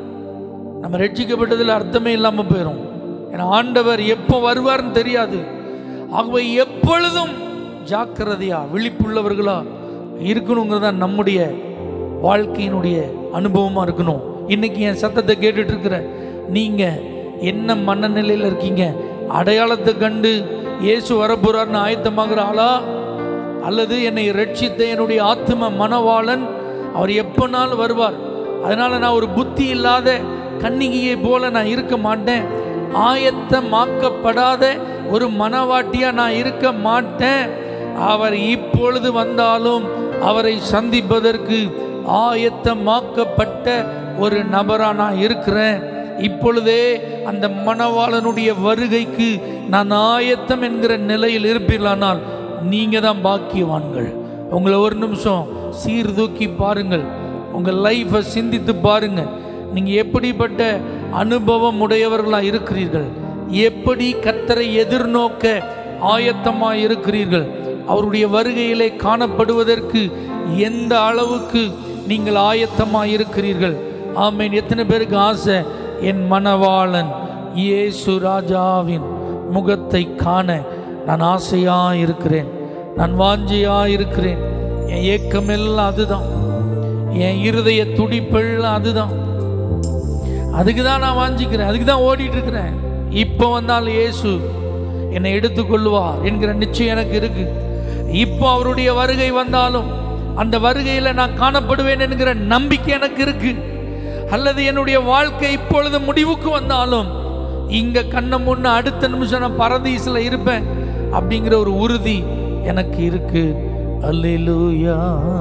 நம்ம ரட்சிக்கப்பட்டதில் அர்த்தமே இல்லாமல் போயிடும். ஏன்னா ஆண்டவர் எப்போ வருவார்னு தெரியாது. ஆகவே எப்பொழுதும் ஜாக்கிரதையா விழிப்புள்ளவர்களா இருக்கணுங்கிறதா நம்முடைய வாழ்க்கையினுடைய அனுபவமாக இருக்கணும். இன்னைக்கு என் சத்தத்தை கேட்டுட்டு இருக்கிற நீங்கள் என்ன மனநிலையில் இருக்கீங்க? அடையாளத்தை கண்டு இயேசு வரப்போறார்னு ஆயத்தமாகிற ஆளா, அல்லது என்னை ரட்சித்த என்னுடைய ஆத்ம மனவாளன் அவர் எப்போனாலும் வருவார், அதனால நான் ஒரு புத்தி இல்லாத கன்னிகையை போல நான் இருக்க மாட்டேன், ஆயத்தமாக்கப்படாத ஒரு மனவாட்டியா நான் இருக்க மாட்டேன், அவர் இப்பொழுது வந்தாலும் அவரை சந்திப்பதற்கு ஆயத்தமாக்கப்பட்ட ஒரு நபரா நான் இருக்கிறேன், இப்பொழுதே அந்த மணவாளனுடைய வருகைக்கு நான் ஆயத்தம் என்கிற நிலையில் இருப்பீர்களானால் நீங்க தான் பாக்கியவான்கள். உங்களை ஒரு நிமிஷம் சீர்தூக்கி பாருங்கள், உங்கள் லைஃபை சிந்தித்து பாருங்க. நீங்க எப்படிப்பட்ட அனுபவம் உடையவர்களாக இருக்கிறீர்கள், எப்படி கர்த்தரை எதிர்நோக்க ஆயத்தமாக இருக்கிறீர்கள், அவருடைய வருகையிலே காணப்படுவதற்கு எந்த அளவுக்கு நீங்கள் ஆயத்தமாக இருக்கிறீர்கள். ஆமேன். எத்தனை பேருக்கு ஆசை, என் மணவாளன் இயேசு ராஜாவின் முகத்தை காண நான் ஆசையாக இருக்கிறேன், நான் வாஞ்சையாக இருக்கிறேன். என் ஏக்கமெல்லாம் அதுதான், என் இருதய துடிப்பெல்லாம் அதுதான், அதுக்கு தான் நான் வாஞ்சிக்கிறேன், அதுக்கு தான் ஓடிட்டு இருக்கிறேன். இப்போ வந்தாலும் இயேசு என்னை எடுத்துக்கொள்வார் என்கிற நிச்சயம் எனக்கு இருக்கு. இப்போ அவருடைய வருகை வந்தாலும் அந்த வருகையில் நான் காணப்படுவேன் என்கிற நம்பிக்கை எனக்கு இருக்கு. அல்லது என்னுடைய வாழ்க்கை இப்பொழுது முடிவுக்கு வந்தாலும் இங்க கண்ணை முன்ன அடுத்த நிமிஷம் நான் பரதீசில் இருப்பேன் அப்படிங்கிற ஒரு உறுதி எனக்கு இருக்கு. அல்லேலூயா.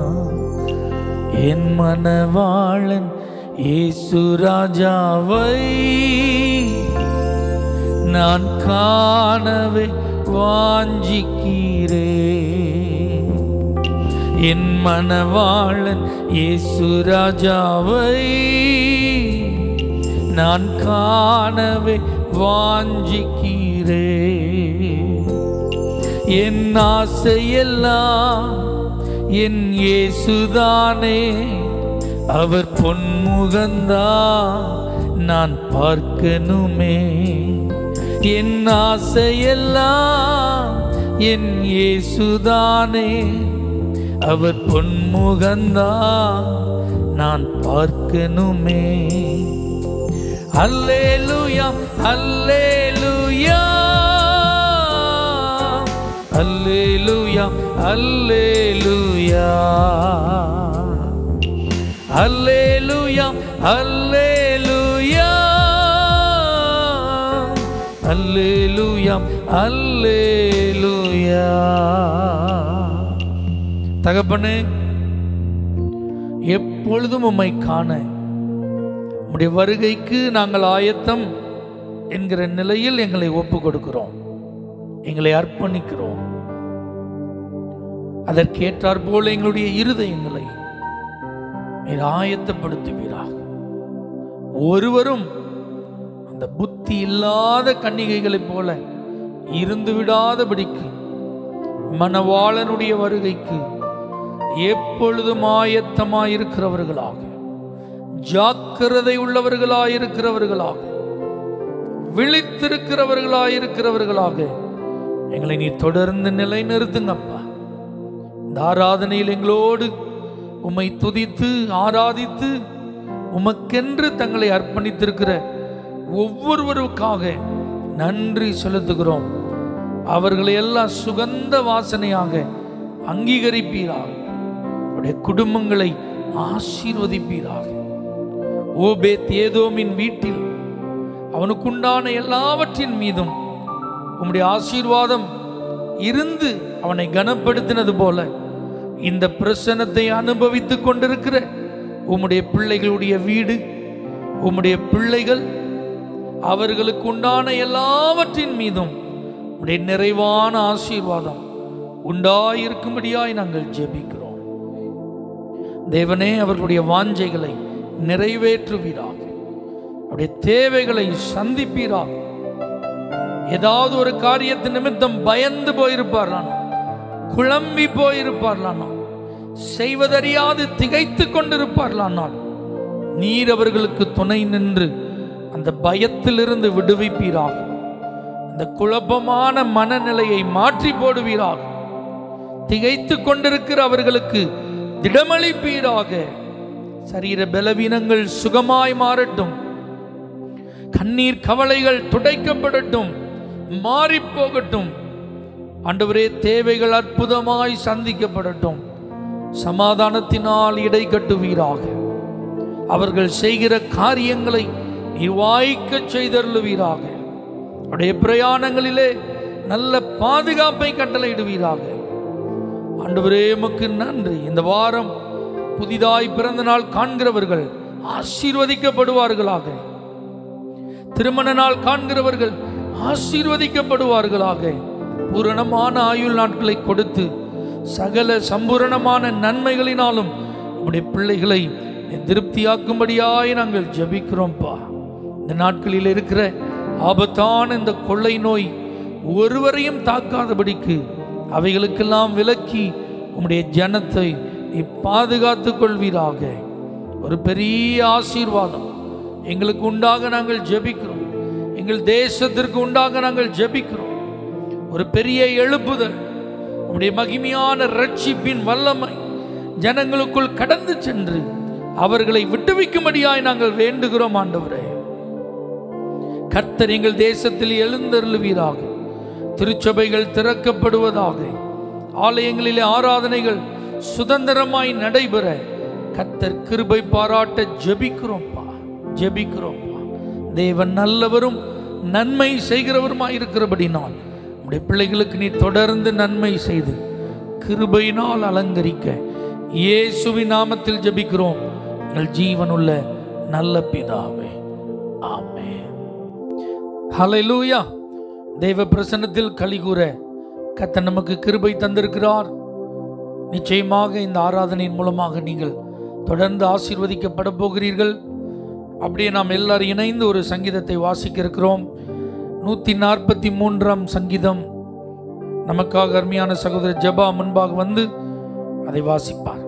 என் மணவாளன் இயேசு ராஜாவை நான் காணவே வாஞ்சிக்கிறேன். என் மணவாளன் இயேசு ராஜாவை நான் காணவே வாஞ்சிக்கிறேன். என் ஆசையெல்லாம் என் இயேசுதானே, அவர் பொன்முகந்தா நான் பார்க்கணுமே. என் ஆசையெல்லாம் என் இயேசுதானே, அவர் பொன்முகந்தா நான் பார்க்கணுமே. அல்லேலூயா அல்லேலூயா அல்லேலூயா அல்லேலூயா அல்லேலூயா அல்லேலூயா அல்லேலூயா அல்லேலூயா. தகப்பனே, எப்பொழுதும் உம்மை காண உம்முடைய வருகைக்கு நாங்கள் ஆயத்தம் என்கிற நிலையில் எங்களை ஒப்பு கொடுக்கிறோம், எங்களை அர்ப்பணிக்கிறோம். அதற்கேற்றார் போல எங்களுடைய இருதயங்களை நீர் ஆயத்தப்படுத்துவீராக. ஒருவரும் அந்த புத்தி இல்லாத கன்னிகைகளைப் போல இருந்து விடாதபடிக்கு மணவாளனுடைய வருகைக்கு எப்பொழுதும் ஆயத்தமாயிருக்கிறவர்களாக, ஜாக்கிரதை உள்ளவர்களாயிருக்கிறவர்களாக, விழித்திருக்கிறவர்களாயிருக்கிறவர்களாக எங்களை நீ தொடர்ந்து நிலைநிறுத்துங்கப்பா. இந்த ஆராதனையில் எங்களோடு உம்மை துதித்து ஆராதித்து உமக்கென்று தங்களை அர்ப்பணித்திருக்கிற ஒவ்வொருவருக்காக நன்றி செலுத்துகிறோம். அவர்களை எல்லாம் சுகந்த வாசனையாக அங்கீகரிப்பீராக, அவருடைய குடும்பங்களை ஆசீர்வதிப்பீராக. ஓபேத் ஏதோமின் வீட்டில் அவனுக்குண்டான எல்லாவற்றின் மீதும் உம்முடைய ஆசீர்வாதம் இருந்து அவனை கனப்படுத்தினது போல இந்த பிரசன்னத்தை அனுபவித்துக் கொண்டிருக்கிற உம்முடைய பிள்ளைகளுடைய வீடு, உம்முடைய பிள்ளைகள், அவர்களுக்கு உண்டான எல்லாவற்றின் மீதும் உம்முடைய நிறைவான ஆசீர்வாதம் உண்டாயிருக்கும்படியாய் நாங்கள் ஜெபிக்கிறோம். தேவனே, அவர்களுடைய வாஞ்சைகளை நிறைவேற்றுவீராக. அவருடைய தேவைகளை சந்திப்பீராக. ஏதாவது ஒரு காரியத்தின் நிமித்தம் பயந்து போயிருப்பார்களானோ, குழம்பி போயிருப்பார்களானோ, செய்வதறியாது திகைத்து கொண்டிருப்பார்களானால் நீர் அவர்களுக்கு துணை நின்று அந்த பயத்திலிருந்து விடுவிப்பீராக. அந்த குழப்பமான மனநிலையை மாற்றி போடுவீராக. திகைத்து கொண்டிருக்கிற அவர்களுக்கு திடமளிப்பீராக. சரீர பலவீனங்கள் சுகமாய் மாறட்டும். கண்ணீர் கவலைகள் துடைக்கப்படட்டும், மாறி போகட்டும். ஆண்டவரே, தேவைகள் அற்புதமாய் சந்திக்கப்படட்டும். சமாதானத்தினால் இடை கட்டுவீராக. அவர்கள் செய்கிற காரியங்களை வாய்க்க செய்தருளுவீராக. அவருடைய பிரயாணங்களிலே நல்ல பாதுகாப்பை கட்டளையிடுவீராக. ஆண்டவரே, உமக்கு நன்றி. இந்த வாரம் புதிதாய் பிறந்த நாள் காண்கிறவர்கள் ஆசீர்வதிக்கப்படுவார்களாக. திருமண நாள் காண்கிறவர்கள் ஆசீர்வதிக்கப்படுவார்களாக. பூரணமான ஆயுள் நாட்களை கொடுத்து சகல சம்பூரணமான நன்மைகளினாலும் உம்முடைய பிள்ளைகளை திருப்தியாக்கும்படியாய் நாங்கள் ஜெபிக்கிறோம்ப்பா. இந்த நாட்களில் இருக்கிற ஆபத்தான இந்த கொள்ளை நோய் ஒருவரையும் தாக்காதபடிக்கு அவைகளுக்கெல்லாம் விலக்கி உம்முடைய ஜனத்தை நீ பாதுகாத்து கொள்வீராக. ஒரு பெரிய ஆசீர்வாதம் எங்களுக்கு உண்டாக நாங்கள் ஜெபிக்கிறோம். எங்கள் தேசத்திற்கு உண்டாக நாங்கள் ஜெபிக்கிறோம். ஒரு பெரிய எழுப்புதல், உம்முடைய மகிமையான ரட்சிப்பின் வல்லமை ஜனங்களுக்குள் கடந்து சென்று அவர்களை விட்டுவிக்கும்படியாய் நாங்கள் வேண்டுகிறோம். ஆண்டவரே, கர்த்தர் எங்கள் தேசத்தில் எழுந்தருளுவீராக. திருச்சபைகள் திறக்கப்படுவதாக. ஆலயங்களிலே ஆராதனைகள் சுதந்திரமாய் நடைபெற கர்த்தர் கிருபை பாராட்ட ஜெபிக்கிறோம்ப்பா, ஜெபிக்கிறோம்ப்பா. தேவன் நல்லவரும் நன்மை செய்கிறவருமாய் இருக்கிறபடினால் உடைய பிள்ளைகளுக்கு நீ தொடர்ந்து நன்மை செய்து கிருபையினால் அலங்கரிக்க இயேசுவின் நாமத்தில் ஜெபிக்கிறோம் எங்கள் ஜீவனுள்ள நல்ல பிதாவே, ஆமென். ஹல்லேலூயா. தேவ பிரசன்னத்தில் களிகூற கர்த்தர் நமக்கு கிருபை தந்திருக்கிறார். நிச்சயமாக இந்த ஆராதனையின் மூலமாக நீங்கள் தொடர்ந்து ஆசீர்வதிக்கப்பட போகிறீர்கள். அப்படியே நாம் எல்லாரும் இணைந்து ஒரு சங்கீதத்தை வாசிக்க இருக்கிறோம். 143ஆம் சங்கீதம் நமக்காக அருமையான சகோதரர் ஜெபா முன்பாக வந்து அதை வாசிப்பார்.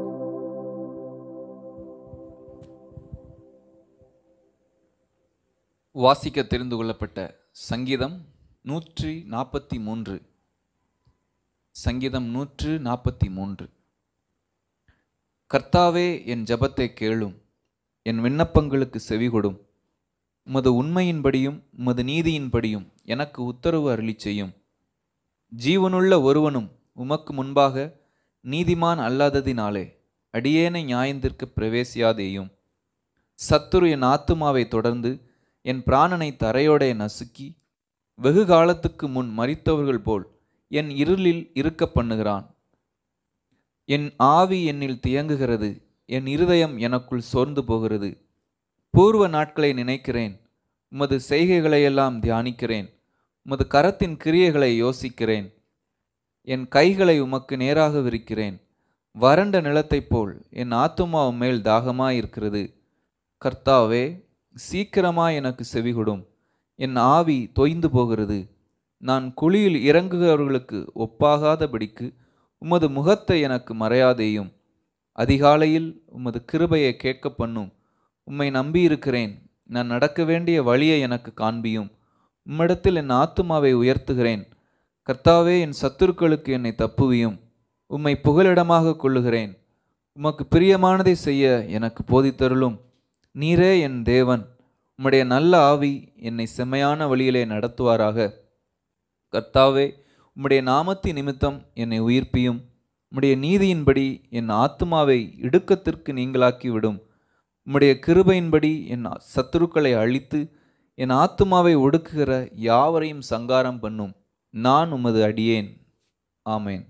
வாசிக்க தெரிந்து கொள்ளப்பட்ட சங்கீதம் 143. சங்கீதம் 143. கர்த்தாவே, என் ஜெபத்தை கேளும், என் விண்ணப்பங்களுக்கு செவிகொடும். உமது உண்மையின்படியும் உமது நீதியின்படியும் எனக்கு உத்தரவு அருளி செய்யும். ஜீவனுள்ள ஒருவனும் உமக்கு முன்பாக நீதிமான் அல்லாததினாலே அடியேனை நியாயத்திற்கு பிரவேசியாதேயும். சத்துரு என் ஆத்துமாவை தொடர்ந்து என் பிராணனை தரையோடே நசுக்கி வெகு காலத்துக்கு முன் மரித்தவர்கள் போல் என் இருளில் இருக்க பண்ணுகிறான். என் ஆவி என்னில் தியங்குகிறது, என் இருதயம் எனக்குள் சோர்ந்து போகிறது. பூர்வ நாட்களை நினைக்கிறேன், உமது செய்கைகளையெல்லாம் தியானிக்கிறேன். உமது கரத்தின் கிரியைகளை யோசிக்கிறேன். என் கைகளை உமக்கு நேராக விரிக்கிறேன். வறண்ட நிலத்தைப் போல் என் ஆத்துமா உம்மேல் தாகமாயிருக்கிறது. கர்த்தாவே, சீக்கிரமாய் எனக்கு செவிகொடும். என் ஆவி தொய்ந்து போகிறது. நான் குழியில் இறங்குகிறவர்களுக்கு ஒப்பாகாதபடிக்கு உமது முகத்தை எனக்கு மறையாதேயும். அதிகாலையில் உமது கிருபையை கேட்க பண்ணும். உம்மை நம்பியிருக்கிறேன். நான் நடக்க வேண்டிய வழியை எனக்கு காண்பியும். உம்மிடத்தில் என் ஆத்துமாவை உயர்த்துகிறேன். கர்த்தாவே, என் சத்துருக்களுக்கு என்னை தப்புவியும். உம்மை புகலிடமாக கொள்ளுகிறேன். உமக்கு பிரியமானதை செய்ய எனக்கு போதித்தருளும். நீரே என் தேவன். உம்முடைய நல்ல ஆவி என்னை செம்மையான வழியிலே நடத்துவாராக. கர்த்தாவே, உம்முடைய நாமத்தின் நிமித்தம் என்னை உயிர்ப்பியும். உம்முடைய நீதியின்படி என் ஆத்துமாவை இடுக்கத்திற்கு நீங்களாக்கிவிடும். உம்முடைய கிருபையின்படி என் சத்துருக்களை அழித்து என் ஆத்துமாவை ஒடுக்குகிற யாவரையும் சங்காரம் பண்ணும். நான் உமது அடியேன். ஆமேன்.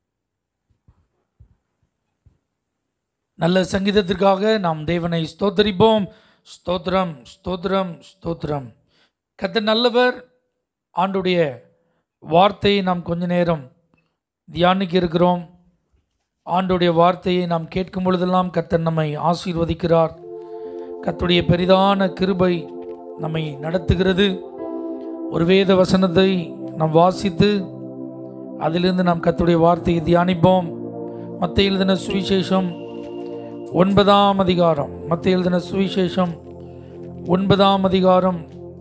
நல்ல சங்கீதத்திற்காக நாம் தேவனை ஸ்தோத்தரிப்போம். ஸ்தோத்திரம், ஸ்தோத்திரம், ஸ்தோத்திரம். கர்த்தர் நல்லவர். ஆண்டுடைய வார்த்தையை நாம் கொஞ்ச நேரம் தியானிக்க இருக்கிறோம். ஆண்டுடைய வார்த்தையை நாம் கேட்கும் பொழுதெல்லாம் கர்த்தர் நம்மை ஆசீர்வதிக்கிறார். கர்த்தருடைய பெரிதான கிருபை நம்மை நடத்துகிறது. ஒரு வேத வசனத்தை நாம் வாசித்து அதிலிருந்து நாம் கர்த்தருடைய வார்த்தையை தியானிப்போம். மத்தேயு எழுதின சுவிசேஷம் 9ஆம் அதிகாரம், மத்தேயு எழுதின சுவிசேஷம் 9ஆம் அதிகாரம்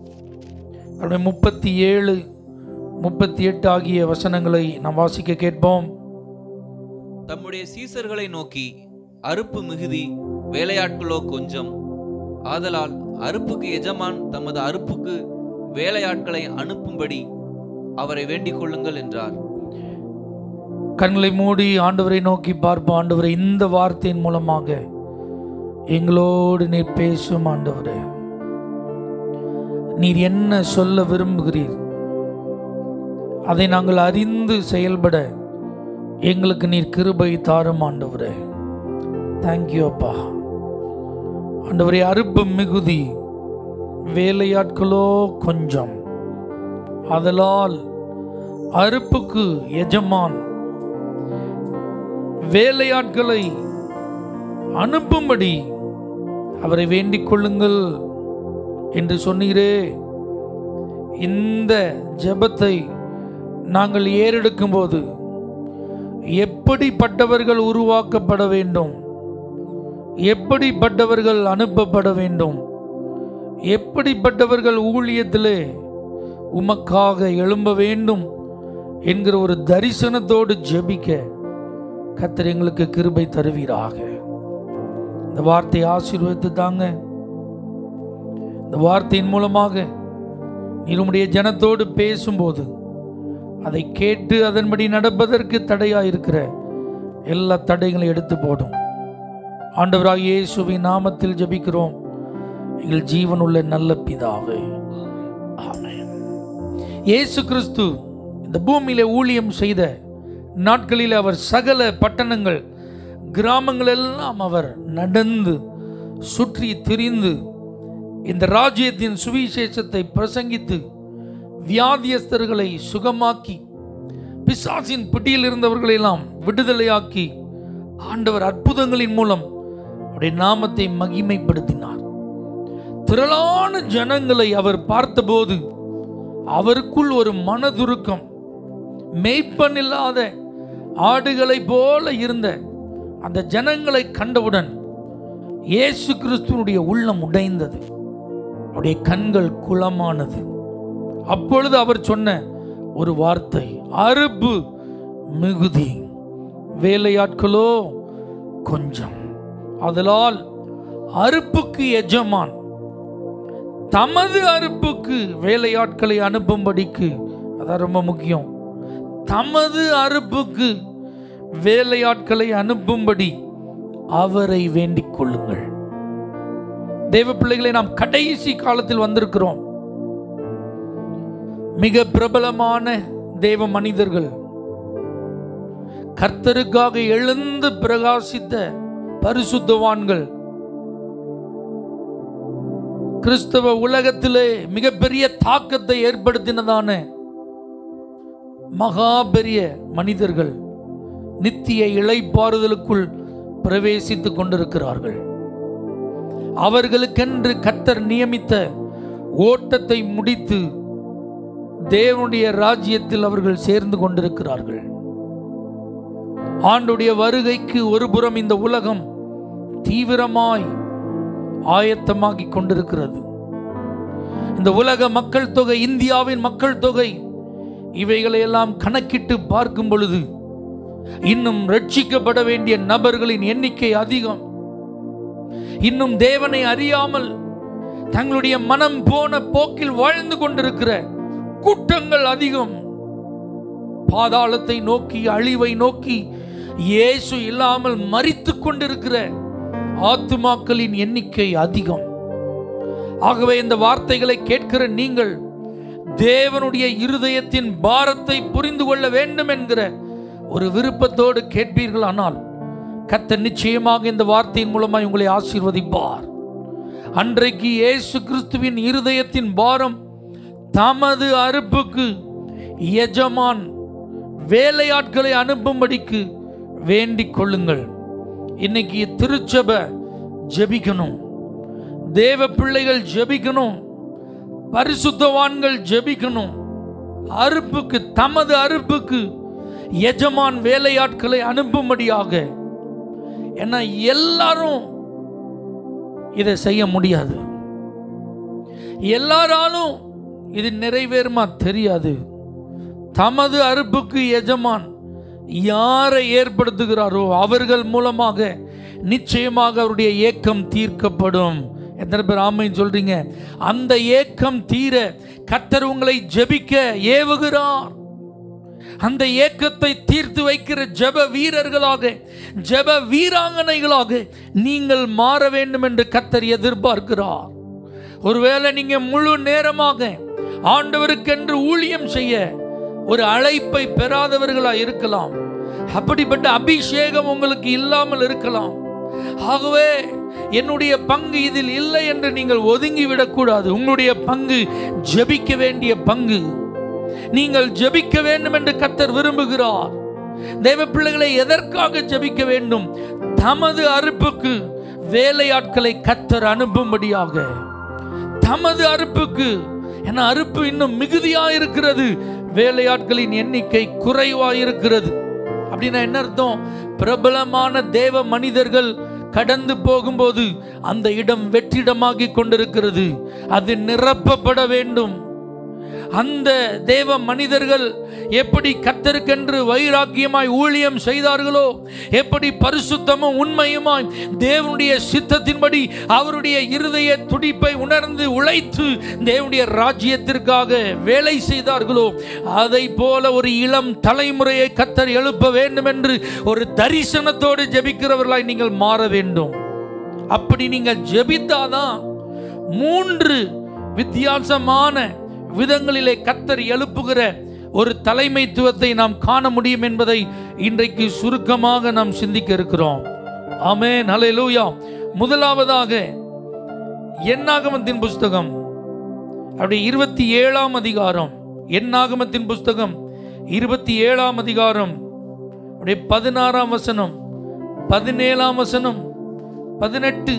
37, 38 ஆகிய வசனங்களை நாம் வாசிக்க கேட்போம். தம்முடைய சீசர்களை நோக்கி, அறுப்பு மிகுதி, வேலையாட்களோ கொஞ்சம். ஆதலால் அறுப்புக்கு எஜமான் தமது அறுப்புக்கு வேலையாட்களை அனுப்பும்படி அவரை வேண்டிக் கொள்ளுங்கள் என்றார். கண்களை மூடி ஆண்டவரை நோக்கி பார்ப்போம். ஆண்டவரை, இந்த வார்த்தையின் மூலமாக எங்களோடு நீர் பேசும். ஆண்டவரே, நீர் என்ன சொல்ல விரும்புகிறீர் அதை நாங்கள் அறிந்து செயல்பட எங்களுக்கு நீர் கிருபை தாரும். ஆண்டவரே, தேங்க்யூ அப்பா. ஆண்டவரே, அறுப்பு மிகுதி, வேலையாட்களோ கொஞ்சம். ஆதலால் அறுப்புக்கு எஜமான் வேலையாட்களை அனுப்பும்படி அவரை வேண்டிக் கொள்ளுங்கள் என்று சொன்னீரே. இந்த ஜெபத்தை நாங்கள் ஏறெடுக்கும் போது எப்படிப்பட்டவர்கள் உருவாக்கப்பட வேண்டும், எப்படிப்பட்டவர்கள் அனுப்பப்பட வேண்டும், எப்படிப்பட்டவர்கள் ஊழியத்திலே உமக்காக எழும்ப வேண்டும் என்கிற ஒரு தரிசனத்தோடு ஜெபிக்க கர்த்தர் எங்களுக்கு கிருபை தருவீராக. இந்த வார்த்தையை ஆசீர்வதித்து தாங்க. இந்த வார்த்தையின் மூலமாக நீர் உம்முடைய ஜனத்தோடு பேசும்போது அதை கேட்டு அதன்படி நடப்பதற்கு தடையாயிருக்கிற எல்லா தடைகளையும் எடுத்து போடும். ஆண்டவராகிய இயேசுவின் நாமத்தில் ஜெபிக்கிறோம் எங்கள் ஜீவனுள்ள நல்ல பிதாவே, ஆமென். இயேசு கிறிஸ்து இந்த பூமியிலே ஊழியம் செய்த நாட்களில் அவர் சகல பட்டணங்கள், கிராமங்கள் எல்லாம் அவர் நடந்து சுற்றி திரிந்து இந்த ராஜ்யத்தின் சுவிசேஷத்தை பிரசங்கித்து வியாதியஸ்தர்களை சுகமாக்கி பிசாசின் பிடியில் இருந்தவர்களை எல்லாம் விடுதலையாக்கி ஆண்டவர் அற்புதங்களின் மூலம் அவருடைய நாமத்தை மகிமைப்படுத்தினார். திரளான ஜனங்களை அவர் பார்த்தபோது அவருக்குள் ஒரு மனதுருக்கம், மேய்ப்பன் இல்லாத ஆடுகளை போல இருந்த அந்த ஜனங்களை கண்டவுடன் இயேசு கிறிஸ்துவனுடைய உள்ளம் உடைந்தது, அவருடைய கண்கள் குளமானது. அப்பொழுது அவர் சொன்ன ஒரு வார்த்தை, அறுப்பு மிகுதி, வேலையாட்களோ கொஞ்சம். ஆதலால் அறுப்புக்கு எஜமான் தமது அறுப்புக்கு வேலையாட்களை அனுப்பும்படிக்கு, அதான் ரொம்ப முக்கியம், தமது அறுப்புக்கு வேலையாட்களை அனுப்பும்படி அவரை வேண்டிக் கொள்ளுங்கள். தேவ பிள்ளைகளை, நாம் கடைசி காலத்தில் வந்திருக்கிறோம். மிக பிரபலமான தேவ மனிதர்கள், கர்த்தருக்காக எழுந்து பிரகாசித்த பரிசுத்தவான்கள், கிறிஸ்தவ உலகத்திலே மிகப்பெரிய தாக்கத்தை ஏற்படுத்தினதான மகா பெரிய மனிதர்கள் நித்திய இளைப்பாறுதலுக்குள் பிரவேசித்துக் கொண்டிருக்கிறார்கள். அவர்களுக்கென்று கர்த்தர் நியமித்த ஓட்டத்தை முடித்து தேவனுடைய ராஜ்யத்தில் அவர்கள் சேர்ந்து கொண்டிருக்கிறார்கள். ஆண்டுடைய வருகைக்கு ஒரு புறம் இந்த உலகம் தீவிரமாய் ஆயத்தமாகி கொண்டிருக்கிறது. இந்த உலக மக்கள் தொகை, இந்தியாவின் மக்கள் தொகை, இவைகளை எல்லாம் கணக்கிட்டு பார்க்கும் பொழுது இன்னும் ரட்சிக்கப்பட வேண்டிய நபர்களின் எண்ணிக்கை அதிகம். இன்னும் தேவனை அறியாமல் தங்களுடைய மனம் போன போக்கில் வாழ்ந்து கொண்டிருக்கிற கூட்டங்கள் அதிகம். பாதாளத்தை நோக்கி, அழிவை நோக்கி, இயேசு இல்லாமல் மரித்து கொண்டிருக்கிற ஆத்துமாக்களின் எண்ணிக்கை அதிகம். ஆகவே இந்த வார்த்தைகளை கேட்கிற நீங்கள் தேவனுடைய இருதயத்தின் பாரத்தை புரிந்து கொள்ள வேண்டும் என்கிற ஒரு விருப்பத்தோடு கேட்பீர்கள். ஆனால் கர்த்தர் நிச்சயமாக இந்த வார்த்தையின் மூலமாக உங்களை ஆசீர்வதிப்பார். அன்றைக்கு இயேசு கிறிஸ்துவின் இருதயத்தின் பாரம், தமது அறுப்புக்கு எஜமான் வேலையாட்களை அனுப்பும்படிக்கு வேண்டிக் கொள்ளுங்கள். இன்னைக்கு திருச்சபை ஜெபிக்கணும். தேவ பிள்ளைகள் ஜெபிக்கணும், பரிசுத்தவான்கள் ஜெபிக்கணும். அறுப்புக்கு, தமது அறுப்புக்கு எஜமான் வேலையாட்களை அனுப்பும்படியாக. ஏன்னா எல்லாரும் இதை செய்ய முடியாது, எல்லாராலும் இது நிறைவேறுமா தெரியாது. தமது அறுப்புக்கு எஜமான் யாரை ஏற்படுத்துகிறாரோ அவர்கள் மூலமாக நிச்சயமாக அவருடைய ஏக்கம் தீர்க்கப்படும். எத்தனை பேர் ஆமென் சொல்றீங்க? அந்த ஏக்கம் தீர கர்த்தர் உங்களை ஜெபிக்க ஏவுகிறார். அந்த ஏக்கத்தை தீர்த்து வைக்கிற ஜெப வீரர்களாக, ஜெப வீராங்கனைகளாக நீங்கள் மாற வேண்டும் என்று கர்த்தர் எதிர்பார்க்கிறார். ஒருவேளை நீங்க முழு நேரமாக ஆண்டவருக்கென்று ஊழியம் செய்ய ஒரு அழைப்பை பெறாதவர்களா இருக்கலாம். அப்படிப்பட்ட அபிஷேகம் உங்களுக்கு இல்லாமல் இருக்கலாம். ஆகவே என்னுடைய பங்கு இதில் இல்லை என்று நீங்கள் ஒதுங்கி விடக்கூடாது. உங்களுடைய பங்கு ஜெபிக்க வேண்டிய பங்கு. நீங்கள் ஜெபிக்க வேண்டும் என்று கர்த்தர் விரும்புகிறார். தேவ பிள்ளைகளை எதற்காக ஜெபிக்க வேண்டும்? தமது அறுப்புக்கு வேலையாட்களை கர்த்தர் அனுப்பும்படியாக. தமது அறுப்புக்கு. ஏன்னா அறுப்பு இன்னும் மிகுதியா இருக்கிறது, வேலையாட்களின் எண்ணிக்கை குறைவா இருக்கிறது. அப்படின்னா என்ன அர்த்தம்? பிரபலமான தேவ மனிதர்கள் கடந்து போகும்போது அந்த இடம் வெற்றிடமாகி கொண்டிருக்கிறது. அது நிரப்பப்பட வேண்டும். அந்த தேவ மனிதர்கள் எப்படி கர்த்தருக்கென்று வைராக்கியமாய் ஊழியம் செய்தார்களோ, எப்படி பரிசுத்தமும் உண்மையுமாய் தேவனுடைய சித்தத்தின்படி அவருடைய இருதய துடிப்பை உணர்ந்து உழைத்து தேவனுடைய ராஜ்யத்திற்காக வேலை செய்தார்களோ, அதை போல ஒரு இளம் தலைமுறையை கர்த்தர் எழுப்ப வேண்டும் என்று ஒரு தரிசனத்தோடு ஜெபிக்கிறவர்களாய் நீங்கள் மாற வேண்டும். அப்படி நீங்கள் ஜெபித்தாதான் 3 வித்தியாசமான விதங்களிலே கர்த்தர் எழுப்புகிற ஒரு தலைமைத்துவத்தை நாம் காண முடியும் என்பதை இன்றைக்கு சுருக்கமாக நாம் சிந்திக்க இருக்கிறோம். ஆமென், ஹல்லேலூயா. முதலாவதாக என்னாகமத்தின் புஸ்தகம் அப்படி 27ஆம் அதிகாரம், என்னாகமத்தின் புஸ்தகம் 27ஆம் அதிகாரம் அப்படி 16ஆம் வசனம், 17ஆம் வசனம், 18,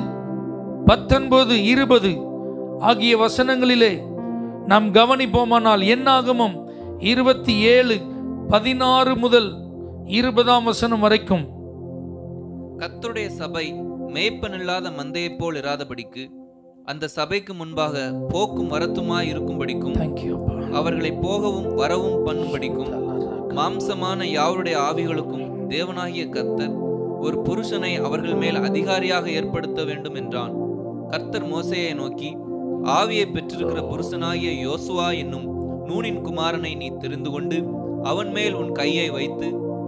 19, 20 ஆகிய வசனங்களிலே நாம் கவனிப்போமானால், என்னாகமம் 27, 16 முதல் 20ஆம் வசனம் வரைக்கும். கர்த்தருடைய சபை மேய்ப்பனில்லாத மந்தையைப் போல் இராதபடிக்கு அந்த சபைக்கு முன்பாக போக்கும் வரத்துமாய் இருக்கும்படிக்கும், அவர்களை போகவும் வரவும் பண்ணும்படிக்கும், மாம்சமான யாவருடைய ஆவிகளுக்கும் தேவனாகிய கர்த்தர் ஒரு புருஷனை அவர்கள் மேல் அதிகாரியாக ஏற்படுத்த வேண்டும் என்றான். கர்த்தர் மோசேயை நோக்கி, ஆவியை பெற்றிருக்கிற புருஷனாகிய யோசுவா என்னும் நூனின் குமாரனை நீ தெரிந்து கொண்டு அவன் மேல் உன் கையை வைத்து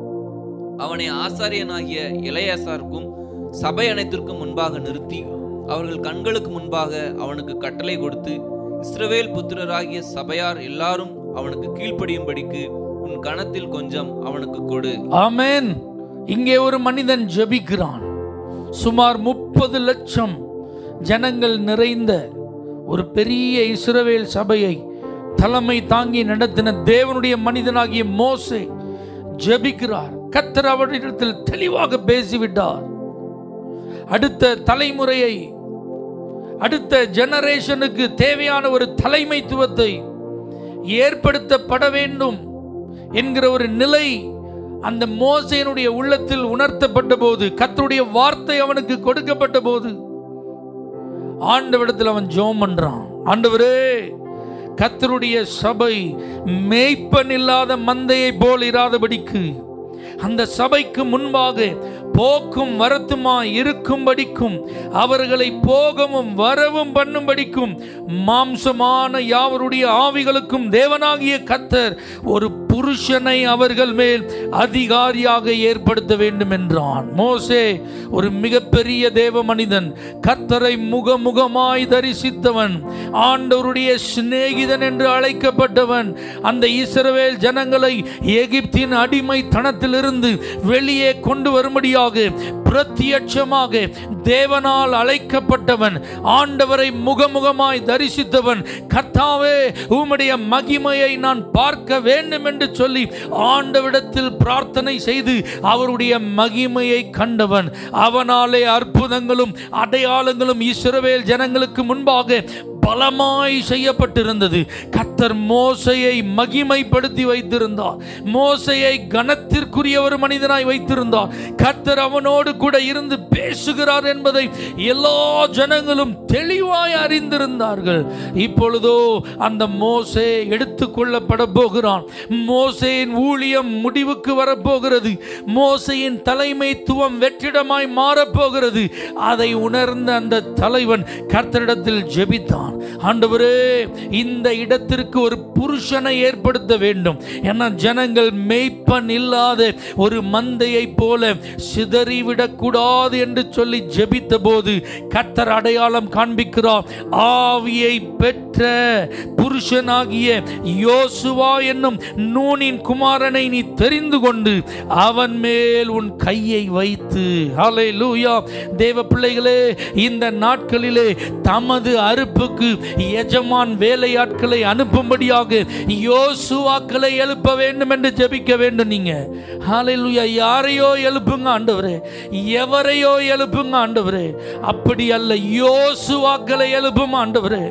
அவனை ஆசாரியனாகிய எலெயாசாருக்கும் சபை அனைத்திற்கும் முன்பாக நிறுத்தி அவர்கள் கண்களுக்கு முன்பாக அவனுக்கு கட்டளை கொடுத்து, இஸ்ரவேல் புத்திரராகிய சபையார் எல்லாரும் அவனுக்கு கீழ்ப்படியும்படிக்கு உன் கணத்தில் கொஞ்சம் அவனுக்கு கொடு. ஆமென். இங்கே ஒரு மனிதன் ஜெபிக்கிறான். சுமார் 30 லட்சம் ஜனங்கள் நிறைந்த ஒரு பெரிய இஸ்ரவேல் சபையை தலைமை தாங்கி நடத்தின தேவனுடைய மனிதனாகிய மோசே ஜெபிக்கிறார். கர்த்தர் அவரிடத்தில் தெளிவாக பேசிவிட்டார். அடுத்த தலைமுறையை, அடுத்த ஜெனரேஷனுக்கு தேவையான ஒரு தலைமைத்துவத்தை ஏற்படுத்தப்பட வேண்டும் என்கிற ஒரு நிலை அந்த மோசேனுடைய உள்ளத்தில் உணர்த்தப்பட்ட போது, கர்த்தருடைய வார்த்தை அவனுக்கு கொடுக்கப்பட்ட போது, ஆண்டவரிடத்தில் அவன் ஜெபம் பண்றான். ஆண்டவரே, கர்த்தருடைய சபை மேய்ப்பன் இல்லாத மந்தையை போல் இராதபடிக்கு அந்த சபைக்கு முன்பாக போக்கும் வரத்துமா இருக்கும்படிக்கும், அவர்களை போகவும் வரவும் பண்ணும்படிக்கும், மாம்சமான யாவருடைய ஆவிகளுக்கும் தேவனாகிய கர்த்தர் ஒரு புருஷனை அவர்கள் மேல் அதிகாரியாக ஏற்படுத்த வேண்டும் என்றான். மோசே ஒரு மிகப்பெரிய தேவ மனிதன், கர்த்தரை முகமுகமாய் தரிசித்தவன், ஆண்டவருடைய சிநேகிதன் என்று அழைக்கப்பட்டவன். அந்த இஸ்ரவேல் ஜனங்களை எகிப்தின் அடிமைத்தனத்திலிருந்து வெளியே கொண்டு வரும்படியாக பிரத்யட்சமாக தேவனால் அழைக்கப்பட்டவன், ஆண்டவரை முகமுகமாய் தரிசித்தவன். கர்த்தாவே, உம்முடைய மகிமையை நான் பார்க்க வேண்டும் என்று என்று சொல்லி ஆண்டவரிடத்தில் பிரார்த்தனை செய்து அவருடைய மகிமையை கண்டவன். அவனாலே அற்புதங்களும் அடையாளங்களும் இஸ்ரவேல் ஜனங்களுக்கு முன்பாக பலமாய் செய்யப்பட்டிருந்தது. கர்த்தர் மோசையை மகிமைப்படுத்தி வைத்திருந்தார். மோசையை கனத்திற்குரிய ஒரு மனிதனாய் வைத்திருந்தார். கர்த்தர் அவனோடு கூட இருந்து பேசுகிறார் என்பதை எல்லா ஜனங்களும் தெளிவாய் அறிந்திருந்தார்கள். இப்பொழுதோ அந்த மோசே எடுத்துக்கொள்ளப்பட போகிறான். மோசேயின் ஊழியம் முடிவுக்கு வரப்போகிறது. மோசையின் தலைமைத்துவம் வெற்றிடமாய் மாறப்போகிறது. அதை உணர்ந்த அந்த தலைவன் கர்த்தரிடத்தில் ஜெபித்தான். ஆண்டவரே, இந்த இடத்திற்கு ஒரு புருஷனை ஏற்படுத்த வேண்டும். ஏன்னா ஜனங்கள் மேய்ப்பன் இல்லாத ஒரு மந்தையை போல சிதறிவிடக் கூடாது என்று சொல்லி ஜெபித்த போது கர்த்தர் அடையாளம் காண்பிக்கிறார். ஆவியை பெற்ற புருஷனாகிய யோசுவா என்னும் நூனின் குமாரனை நீ தெரிந்து கொண்டு அவன் மேல் உன் கையை வைத்து. ஹல்லேலூயா. தேவ பிள்ளைகளே, இந்த நாட்களிலே தமது அறுப்புக்கு எஜமான் வேலையாட்களை அனுப்பும்படியாக யோசுவாக்களை எழுப்ப வேண்டும் என்று ஜெபிக்க வேண்டும். நீங்க ஹல்லேலூயா. யாரையோ எழுப்புங்க ஆண்டவரே, எவரையோ எழுப்புங்க ஆண்டவரே. அப்படி அல்ல, யோசுவாக்களை எழுப்பும் ஆண்டவரே.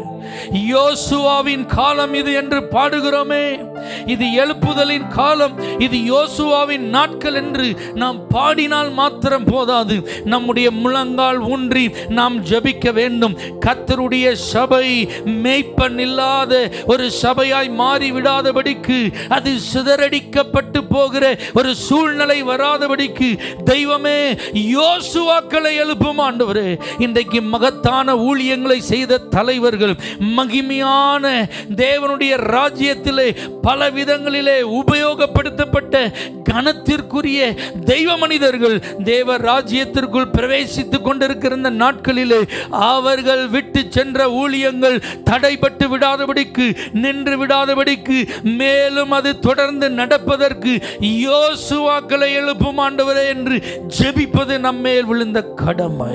யோசுவாவின் காலம் இது என்று பாடுகிறோமே. இது எழுப்புதலின் காலம், இது யோசுவாவின் நாட்கள் என்று நாம் பாடினால் மாத்திரம் போதாது. நம்முடைய முழங்கால் ஊன்றி நாம் ஜெபிக்க வேண்டும். கர்த்தருடைய சபை மேய்ப்பன் இல்லாத ஒரு சபையாய் மாறிவிடாதபடிக்கு, அது சிதறடிக்கப்பட்டு போகிற ஒரு சூழ்நிலை வராதபடிக்கு தெய்வமே யோசுவாக்களை எழுப்பும் ஆண்டவரே. இன்றைக்கு மகத்தான ஊழியங்களை செய்த தலைவர்கள், மகிமையான தேவனுடைய ராஜ்யத்திலே பல விதங்களிலே உபயோகப்படுத்தப்பட்ட கனத்திற்குரிய தெய்வ மனிதர்கள் தேவ ராஜ்யத்திற்குள் பிரவேசித்துக் கொண்டிருக்கிற இந்த நாட்களிலே அவர்கள் விட்டு சென்ற ஊழியங்கள் தடைபட்டு விடாதபடிக்கு, நின்று விடாதபடிக்கு, மேலும் அது தொடர்ந்து நடப்பதற்கு யோசுவாக்களை எழுப்பும் ஆண்டவரே என்று ஜெபிப்பது நம்மேல் விழுந்த கடமை.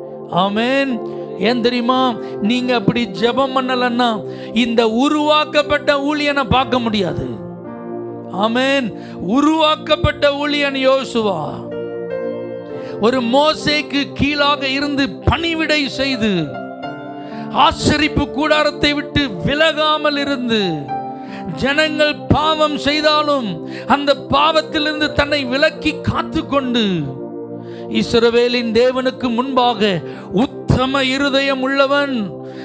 ஆமென். ஏன் தெரியுமா? நீங்க அப்படி ஜெபம் பண்ணலன்னா இந்த உருவாக்கப்பட்ட ஊழியனை பார்க்க முடியாது. ஆமென். உருவாக்கப்பட்ட ஊழியன் யோசுவா ஒரு மோசேக்கு கீழாக இருந்து பணிவிடை செய்து ஆசரிப்பு கூடாரத்தை விட்டு விலகாமல் இருந்து ஜனங்கள் பாவம் செய்தாலும் அந்த பாவத்திலிருந்து தன்னை விலக்கி காத்துக்கொண்டு இஸ்ரவேலின் தேவனுக்கு முன்பாக உத்தம இருதயம் உள்ளவன்,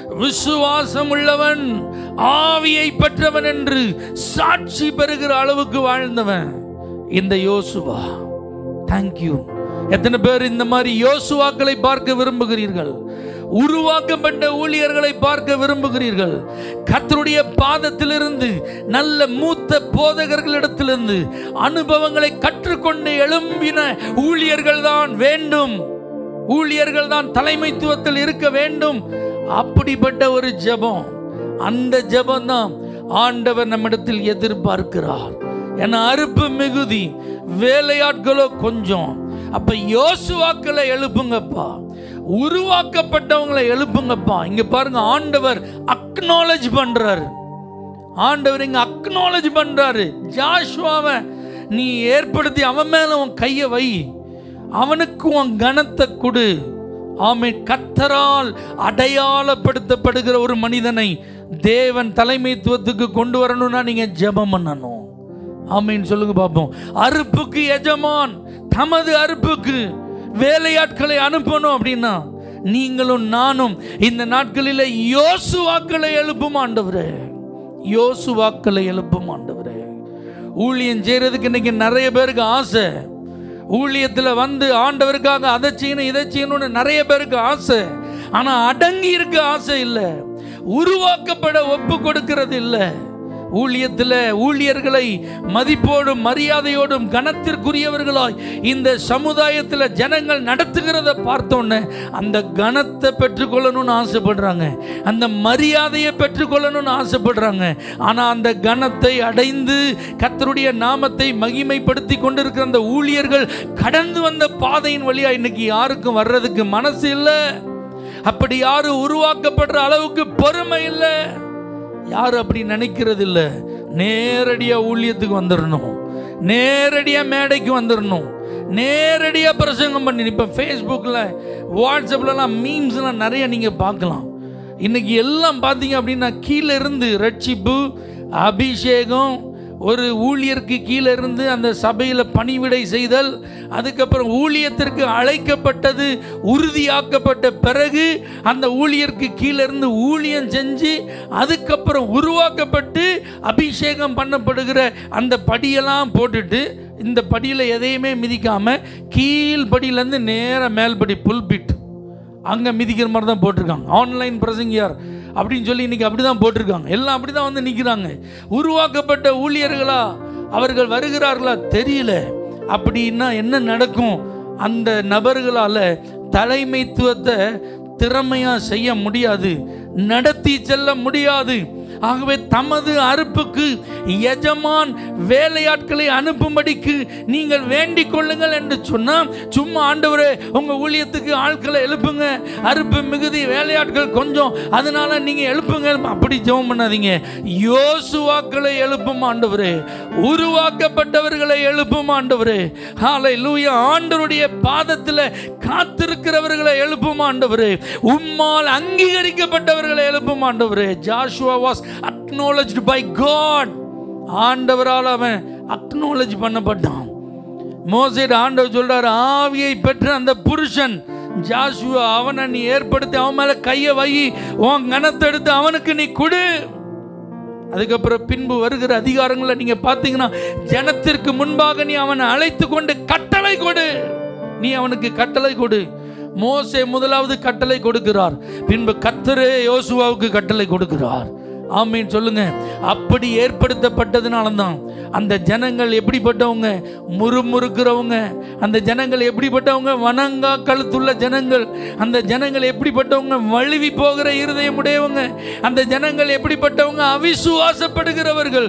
விசுவாசம் உள்ளவன், ஆவியை பெற்றவன் என்று சாட்சி பெறுகிற அளவுக்கு வாழ்ந்தவன் இந்த யோசுவா. தேங்க்யூ. எத்தனை பேர் இந்த மாதிரி யோசுவாக்களை பார்க்க விரும்புகிறீர்கள்? உருவாக்கப்பட்ட ஊழியர்களை பார்க்க விரும்புகிறீர்கள்? கர்த்தருடைய பாதத்திலிருந்து, நல்ல மூத்த போதகர்களிடத்திலிருந்து அனுபவங்களை கற்றுக்கொண்டு எழும்பின ஊழியர்கள் தான் வேண்டும். ஊழியர்கள் தான் தலைமைத்துவத்தில் இருக்க வேண்டும். அப்படிப்பட்ட ஒரு ஜெபம், அந்த ஜெபம் தான் ஆண்டவர் நம்மிடத்தில் எதிர்பார்க்கிறார். ஏன்னா அறுப்பு மிகுதி, வேலையாட்களோ கொஞ்சம். அப்ப யோசுவாக்களை எழுப்புங்கப்பா, உருவாக்கப்பட்டவங்களை எழுப்புங்கப்பா. இங்க பாருங்க, ஆண்டவர் அக்னாலேஜ் பண்றாரு. ஆண்டவர் இங்க அக்னாலேஜ் பண்றாரு. ஜாஷுவாவை நீ ஏற்படுத்தி அவன் மேல உன் கையை வை, அவனுக்கு உன் கனத்தை கொடு. ஆமென். கர்த்தரால் அடையாளப்படுத்தப்படுகிற ஒரு மனிதனை தேவன் தலைமைத்துவத்துக்கு கொண்டு வரணும்னா நீங்க ஜெபம் பண்ணணும். ஆமென் சொல்லுங்க பாப்போம். அறுப்புக்கு எஜமான் தமது அறுப்புக்கு வேலையாட்களை அனுப்பணும் அப்படின்னா நீங்களும் நானும் இந்த நாட்களில் யோசுவாக்களை எழுப்பும் ஆண்டவரே. யோசுவாக்களை எழுப்பும் ஆண்டவரே. ஊழியம் செய்யறதுக்கு இன்னைக்கு நிறைய பேருக்கு ஆசை. ஊழியத்தில் வந்து ஆண்டவருக்காக அதை செய்யணும் இதை செய்யணும்னு நிறைய பேருக்கு ஆசை. ஆனா அடங்கி இருக்க ஆசை இல்லை, உருவாக்கப்பட ஒப்பு கொடுக்கிறது இல்லை. ஊழியத்தில் ஊழியர்களை மதிப்போடும் மரியாதையோடும் கனத்திற்குரியவர்களாய் இந்த சமுதாயத்தில் ஜனங்கள் நடத்துகிறத பார்த்தோன்னே அந்த கனத்தை பெற்றுக்கொள்ளணும்னு ஆசைப்படுறாங்க, அந்த மரியாதையை பெற்றுக்கொள்ளணும்னு ஆசைப்படுறாங்க. ஆனால் அந்த கனத்தை அடைந்து கர்த்தருடைய நாமத்தை மகிமைப்படுத்தி கொண்டிருக்கிற அந்த ஊழியர்கள் கடந்து வந்த பாதையின் வழியா இன்னைக்கு யாருக்கும் வர்றதுக்கு மனசு இல்லை. அப்படி யாரும் உருவாக்கப்படுற அளவுக்கு பொறுமை இல்லை. யாரும் அப்படி நினைக்கிறது இல்லை. நேரடியாக ஊழியத்துக்கு வந்துடணும், நேரடியாக மேடைக்கு வந்துடணும், நேரடியாக பிரசங்கம் பண்ணி. இப்போ ஃபேஸ்புக்கில் வாட்ஸ்அப்லலாம் மீம்ஸ்லாம் நிறைய நீங்கள் பார்க்கலாம். இன்றைக்கி எல்லாம் பார்த்தீங்க அப்படின்னா கீழே இருந்து ரட்சிப்பு, அபிஷேகம், ஒரு ஊழியருக்கு கீழே இருந்து அந்த சபையில் பணிவிடை செய்தல், அதுக்கப்புறம் ஊழியத்திற்கு அழைக்கப்பட்டது உறுதியாக்கப்பட்ட பிறகு அந்த ஊழியருக்கு கீழே இருந்து ஊழியம் செஞ்சு அதுக்கப்புறம் உருவாக்கப்பட்டு அபிஷேகம் பண்ணப்படுகிற அந்த படியெல்லாம் போட்டுட்டு, இந்த படியில் எதையுமே மிதிக்காமல் கீழ் படியிலேருந்து நேராக மேல்படி புல்பிட் அங்கே மிதிக்கிற மாதிரி தான் போட்டிருக்காங்க. ஆன்லைன் பிரசங்கியார் அப்படின்னு சொல்லி இன்றைக்கி அப்படி தான் போட்டிருக்காங்க. எல்லாம் அப்படி தான் வந்து நிற்கிறாங்க. உருவாக்கப்பட்ட ஊழியர்களா அவர்கள் வருகிறார்களா தெரியல. அப்படின்னா என்ன நடக்கும்? அந்த நபர்களால் தலைமைத்துவத்தை திறமையாக செய்ய முடியாது, நடத்தி செல்ல முடியாது. ஆகவே தமது அறுப்புக்கு எஜமான் வேலையாட்களை அனுப்பும்படிக்கு நீங்கள் வேண்டிக் கொள்ளுங்கள் என்று சொன்னால், சும்மா ஆண்டவரே உங்கள் ஊழியத்துக்கு ஆட்களை எழுப்புங்க, அறுப்பு மிகுதி, வேலையாட்கள் கொஞ்சம், அதனால நீங்கள் எழுப்புங்க, அப்படி ஜெபம் பண்ணாதீங்க. யோசுவாக்களை எழுப்பும் ஆண்டவரே, உருவாக்கப்பட்டவர்களை எழுப்பும் ஆண்டவரே. ஹல்லேலூயா. ஆண்டவருடைய பாதத்தில் காத்திருக்கிறவர்களை எழுப்பும் ஆண்டவரே. உம்மால் அங்கீகரிக்கப்பட்டவர்களை எழுப்பும் ஆண்டவரே. Joshua was acknowledged by God. ஆண்டவரால் அவன் அக்னாலஜ் பண்ணப்பட்டான். மோசேட ஆண்டவர் சொல்றார், ஆவியை பெற்ற அந்த புருஷன் ஜாஷுவா, அவனை நீ ஏற்படுத்தி அவன் மேல கையை வை, உன் கனத்தை எடுத்து அவனுக்கு நீ கொடு. அதுக்கப்புறம் பின்பு வருகிற அதிகாரங்களை நீங்க பார்த்தீங்கன்னா, ஜனத்திற்கு முன்பாக நீ அவனை அழைத்து கொண்டு கட்டளை கொடு, நீ அவனுக்கு கட்டளை கொடு. மோசே முதலாவது கட்டளை கொடுக்கிறார், பின்பு கர்த்தரே யோசுவாவுக்கு கட்டளை கொடுக்கிறார். ஆமீன் சொல்லுங்க. அப்படி ஏற்படுத்தப்பட்டதுனால தான் அந்த ஜனங்கள் எப்படிப்பட்டவங்க? முறுமுறுக்கிறவங்க. அந்த ஜனங்கள் எப்படிப்பட்டவங்க? வணங்கா கழுத்துள்ள ஜனங்கள். அந்த ஜனங்கள் எப்படிப்பட்டவங்க? வழுவி போகிற இருதயம் உடையவங்க. அந்த ஜனங்கள் எப்படிப்பட்டவங்க? அவிசுவாசப்படுகிறவர்கள்.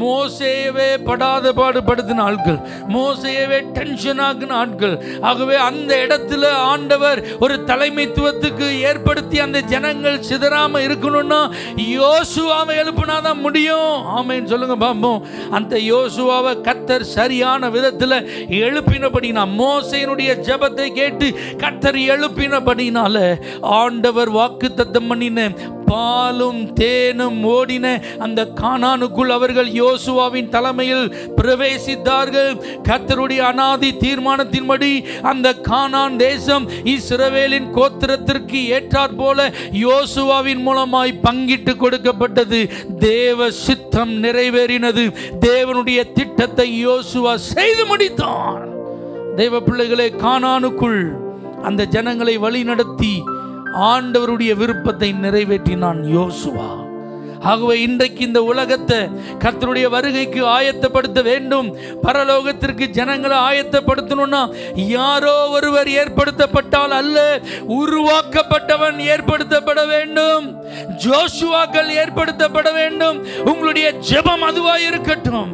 மோசேயவே படாத பாடுபடுத்தின ஆட்கள், மோசேயவே டென்ஷன் ஆகின ஆட்கள். ஆகவே அந்த இடத்துல ஆண்டவர் ஒரு தலைமைத்துவத்துக்கு ஏற்படுத்தி அந்த ஜனங்கள் சிதறாம இருக்கணும்னா யோசுவாவை எழுப்பினாதான் முடியும். ஆமென் சொல்லுங்க பாப்போம். அந்த யோசுவாவை கர்த்தர் சரியான விதத்தில் எழுப்பினபடினா, மோசேயினுடைய ஜெபத்தை கேட்டு கர்த்தர் எழுப்பினபடினால ஆண்டவர் வாக்குத்தத்தம் பண்ணின பாலும் தேனும் ஓடின அந்த கானானுக்குள் அவர்கள் யோசுவாவின் தலைமையில் பிரவேசித்தார்கள். கர்த்தருடைய அனாதி தீர்மானத்தின்படி அந்த கானான் தேசம் இஸ்ரவேலின் கோத்திரத்திற்கு ஏற்றாற் போல யோசுவாவின் மூலமாய் பங்கிட்டு கொடுக்கப்பட்டது. தேவ சித்தம் நிறைவேறினது. தேவனுடைய திட்டத்தை யோசுவா செய்து முடித்தான். தேவ பிள்ளைகளே, கானானுக்குள் அந்த ஜனங்களை வழி நடத்தி ஆண்டவருடைய விருப்பத்தை நிறைவேற்றினான் யோசுவா. ஆகவே இன்றைக்கு இந்த உலகத்தை கர்த்தருடைய வருகைக்கு ஆயத்தப்படுத்த வேண்டும். பரலோகத்திற்கு ஜனங்களை ஆயத்தப்படுத்தணும்னா யாரோ ஒருவர் ஏற்படுத்தப்பட்டால் அல்ல, உருவாக்கப்பட்டவன் ஏற்படுத்தப்பட வேண்டும். ஜோஷுவாக்கள் ஏற்படுத்தப்பட வேண்டும். உங்களுடைய ஜெபம் அதுவாக இருக்கட்டும்.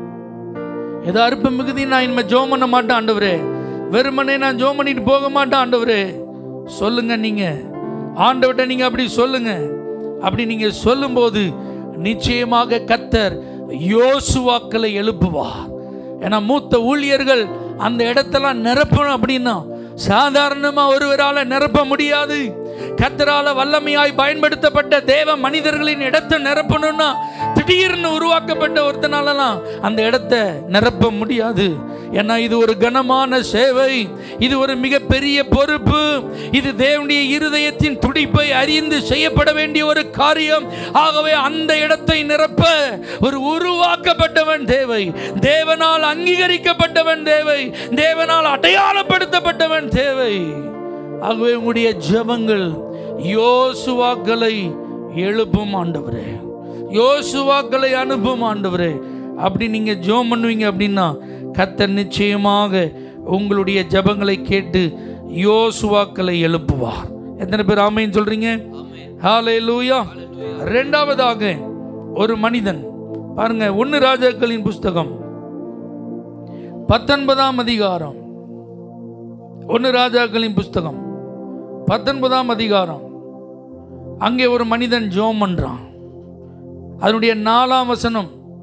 ஏதோ அற்ப மிகுதி நான் இனிமே ஜெபம் பண்ண மாட்டேன் ஆண்டவரே, வெறுமனே நான் ஜெபம் பண்ணிட்டு போக மாட்டேன் ஆண்டவரே சொல்லுங்க. நீங்க ஆண்டவர்கிட்ட நீங்க அப்படி சொல்லுங்க. அப்படி நீங்க சொல்லும்போது நிச்சயமாக கர்த்தர் யோசுவாக்களை எழுப்புவார். ஏன்னா மூத்த ஊழியர்கள் அந்த இடத்தெல்லாம் நிரப்பணும் அப்படின்னா சாதாரணமா ஒருவரால் நிரப்ப முடியாது. கர்த்தரால வல்லமையாய் பயன்படுத்தப்பட்ட தேவ மனிதர்களின் இடத்தை நிரப்பணும்னா திடீர்னு உருவாக்கப்பட்ட ஒருத்தனாலலாம் அந்த இடத்தை நிரப்ப முடியாது. ஏன்னா இது ஒரு கனமான சேவை, இது ஒரு மிகப்பெரிய பொறுப்பு, இது தேவனுடைய இருதயத்தின் துடிப்பை அறிந்து செய்யப்பட வேண்டிய ஒரு காரியம். ஆகவே அந்த இடத்தை நிரப்ப ஒரு உருவாக்கப்பட்டவன் தேவை, தேவனால் அங்கீகரிக்கப்பட்டவன் தேவை, தேவனால் அடையாளப்படுத்தப்பட்டவன் தேவை. ஆகவே உங்களுடைய ஜெபங்கள் யோசுவாக்களை எழுப்பும் ஆண்டவரே, யோசுவாக்களை அனுப்பும் ஆண்டவரே. அப்படி நீங்க ஜெபம் பண்ணுவீங்க அப்படின்னா கர்த்தர் நிச்சயமாக உங்களுடைய ஜெபங்களை கேட்டு யோசுவாக்களை எழுப்புவார். எத்தனை பேர் ஆமென் சொல்றீங்க? ஹல்லேலூயா. இரண்டாவதாக ஒரு மனிதன் பாருங்க, 1 ராஜாக்களின் புஸ்தகம் 19ஆம் அதிகாரம், 1 ராஜாக்களின் புஸ்தகம் 19ஆம் அதிகாரம். அங்கே ஒரு மனிதன் ஜெபம் பண்றான். அதனுடைய 4ஆம் வசனம்,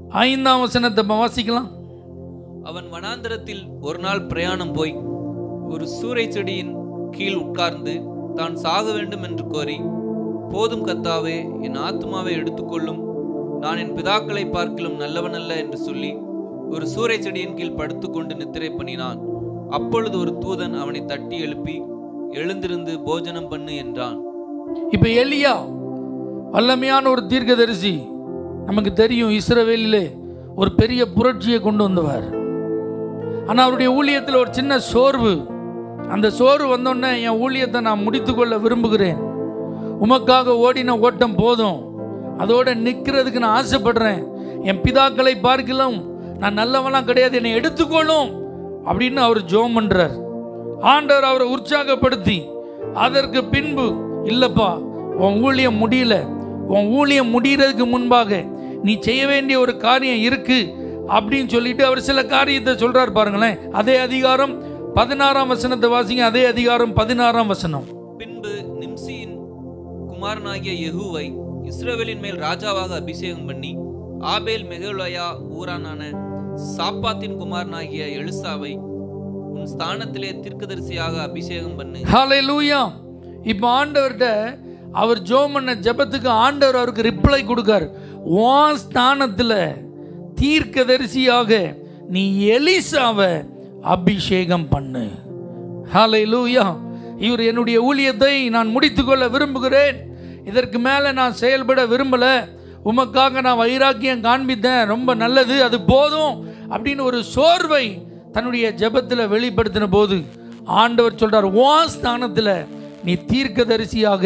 5ஆம் வசனத்தை வாசிக்கலாம். அவன் வனாந்தரத்தில் ஒரு நாள் பிரயாணம் போய் ஒரு சூரை செடியின் கீழ் உட்கார்ந்து தான் சாக வேண்டும் என்று கோரி, போதும் கர்த்தாவே, என் ஆத்துமாவை எடுத்துக்கொள்ளும், நான் என் பிதாக்களை பார்க்கிலும் நல்லவனல்ல என்று சொல்லி ஒரு சூரை செடியின் கீழ் படுத்துக்கொண்டு நித்திரை பண்ணினான். அப்பொழுது ஒரு தூதன் அவனை தட்டி எழுப்பி, எழுந்திருந்து போஜனம் பண்ணு என்றான். இப்ப எலியா வல்லமையான ஒரு தீர்க்கதரிசி. நமக்கு தெரியும், இஸ்ரவேலிலே ஒரு பெரிய புரட்சியை கொண்டு வந்தவர். ஆனால் அவருடைய ஊழியத்தில் ஒரு சின்ன சோர்வு. அந்த சோர்வு வந்தோடனே, என் ஊழியத்தை நான் முடித்துக்கொள்ள விரும்புகிறேன், உமக்காக ஓடின ஓட்டம் போதும், அதோட நிற்கிறதுக்கு நான் ஆசைப்படுறேன், என் பிதாக்களை பார்க்கலாம் நான் நல்லவெல்லாம் கிடையாது, என்னை எடுத்துக்கொள்ளும் அப்படின்னு அவர் ஜெபம் பண்றார். ஆண்டவர் அவரை உற்சாகப்படுத்தி, அதற்கு பின்பு, இல்லப்பா, உன் ஊழியம் முடியல, உன் ஊழியம் முடிகிறதுக்கு முன்பாக நீ செய்ய வேண்டிய ஒரு காரியம் இருக்கு அப்படின்னு சொல்லிட்டு அவர் சில காரியத்தை சொல்றார். பாருங்களேன், அதே அதிகாரம் 16ஆம் வசனத்தை வாசிங்க. அதே அதிகாரம் 16ஆம் வசனம். பின்பு நிம்சியின் குமாரனாகிய யெகூவை இஸ்ரவேலின் மேல் ராஜாவாக அபிஷேகம் பண்ணி, ஆபேல் மெகோலாயா ஊரானான சாப்பாத்தின் குமாரனாகிய எலிசாவை உன் ஸ்தானத்திலே தீர்க்கதரிசியாக அபிஷேகம் பண்ணு. ஹல்லேலூயா. இப்போ ஆண்டவர்கிட்ட அவர் ஜெபம் பண்ண ஜெபத்துக்கு ஆண்டவர் அவருக்கு ரிப்ளை கொடுக்கார். உன் ஸ்தானத்தில் தீர்க்கதரிசியாக நீ எலிசாவை அபிஷேகம் பண்ணு. ஹல்லேலூயா. இவர் என்னுடைய ஊழியத்தை நான் முடித்துக்கொள்ள விரும்புகிறேன், இதற்கு மேலே நான் செயல்பட விரும்பலை, உமக்காக நான் வைராக்கியம் காண்பித்தேன், ரொம்ப நல்லது, அது போதும் அப்படின்னு ஒரு சோர்வை தன்னுடைய ஜெபத்தில் வெளிப்படுத்தின போது ஆண்டவர் சொல்றார், உன் ஸ்தானத்தில் நீ தீர்க்கதரிசியாக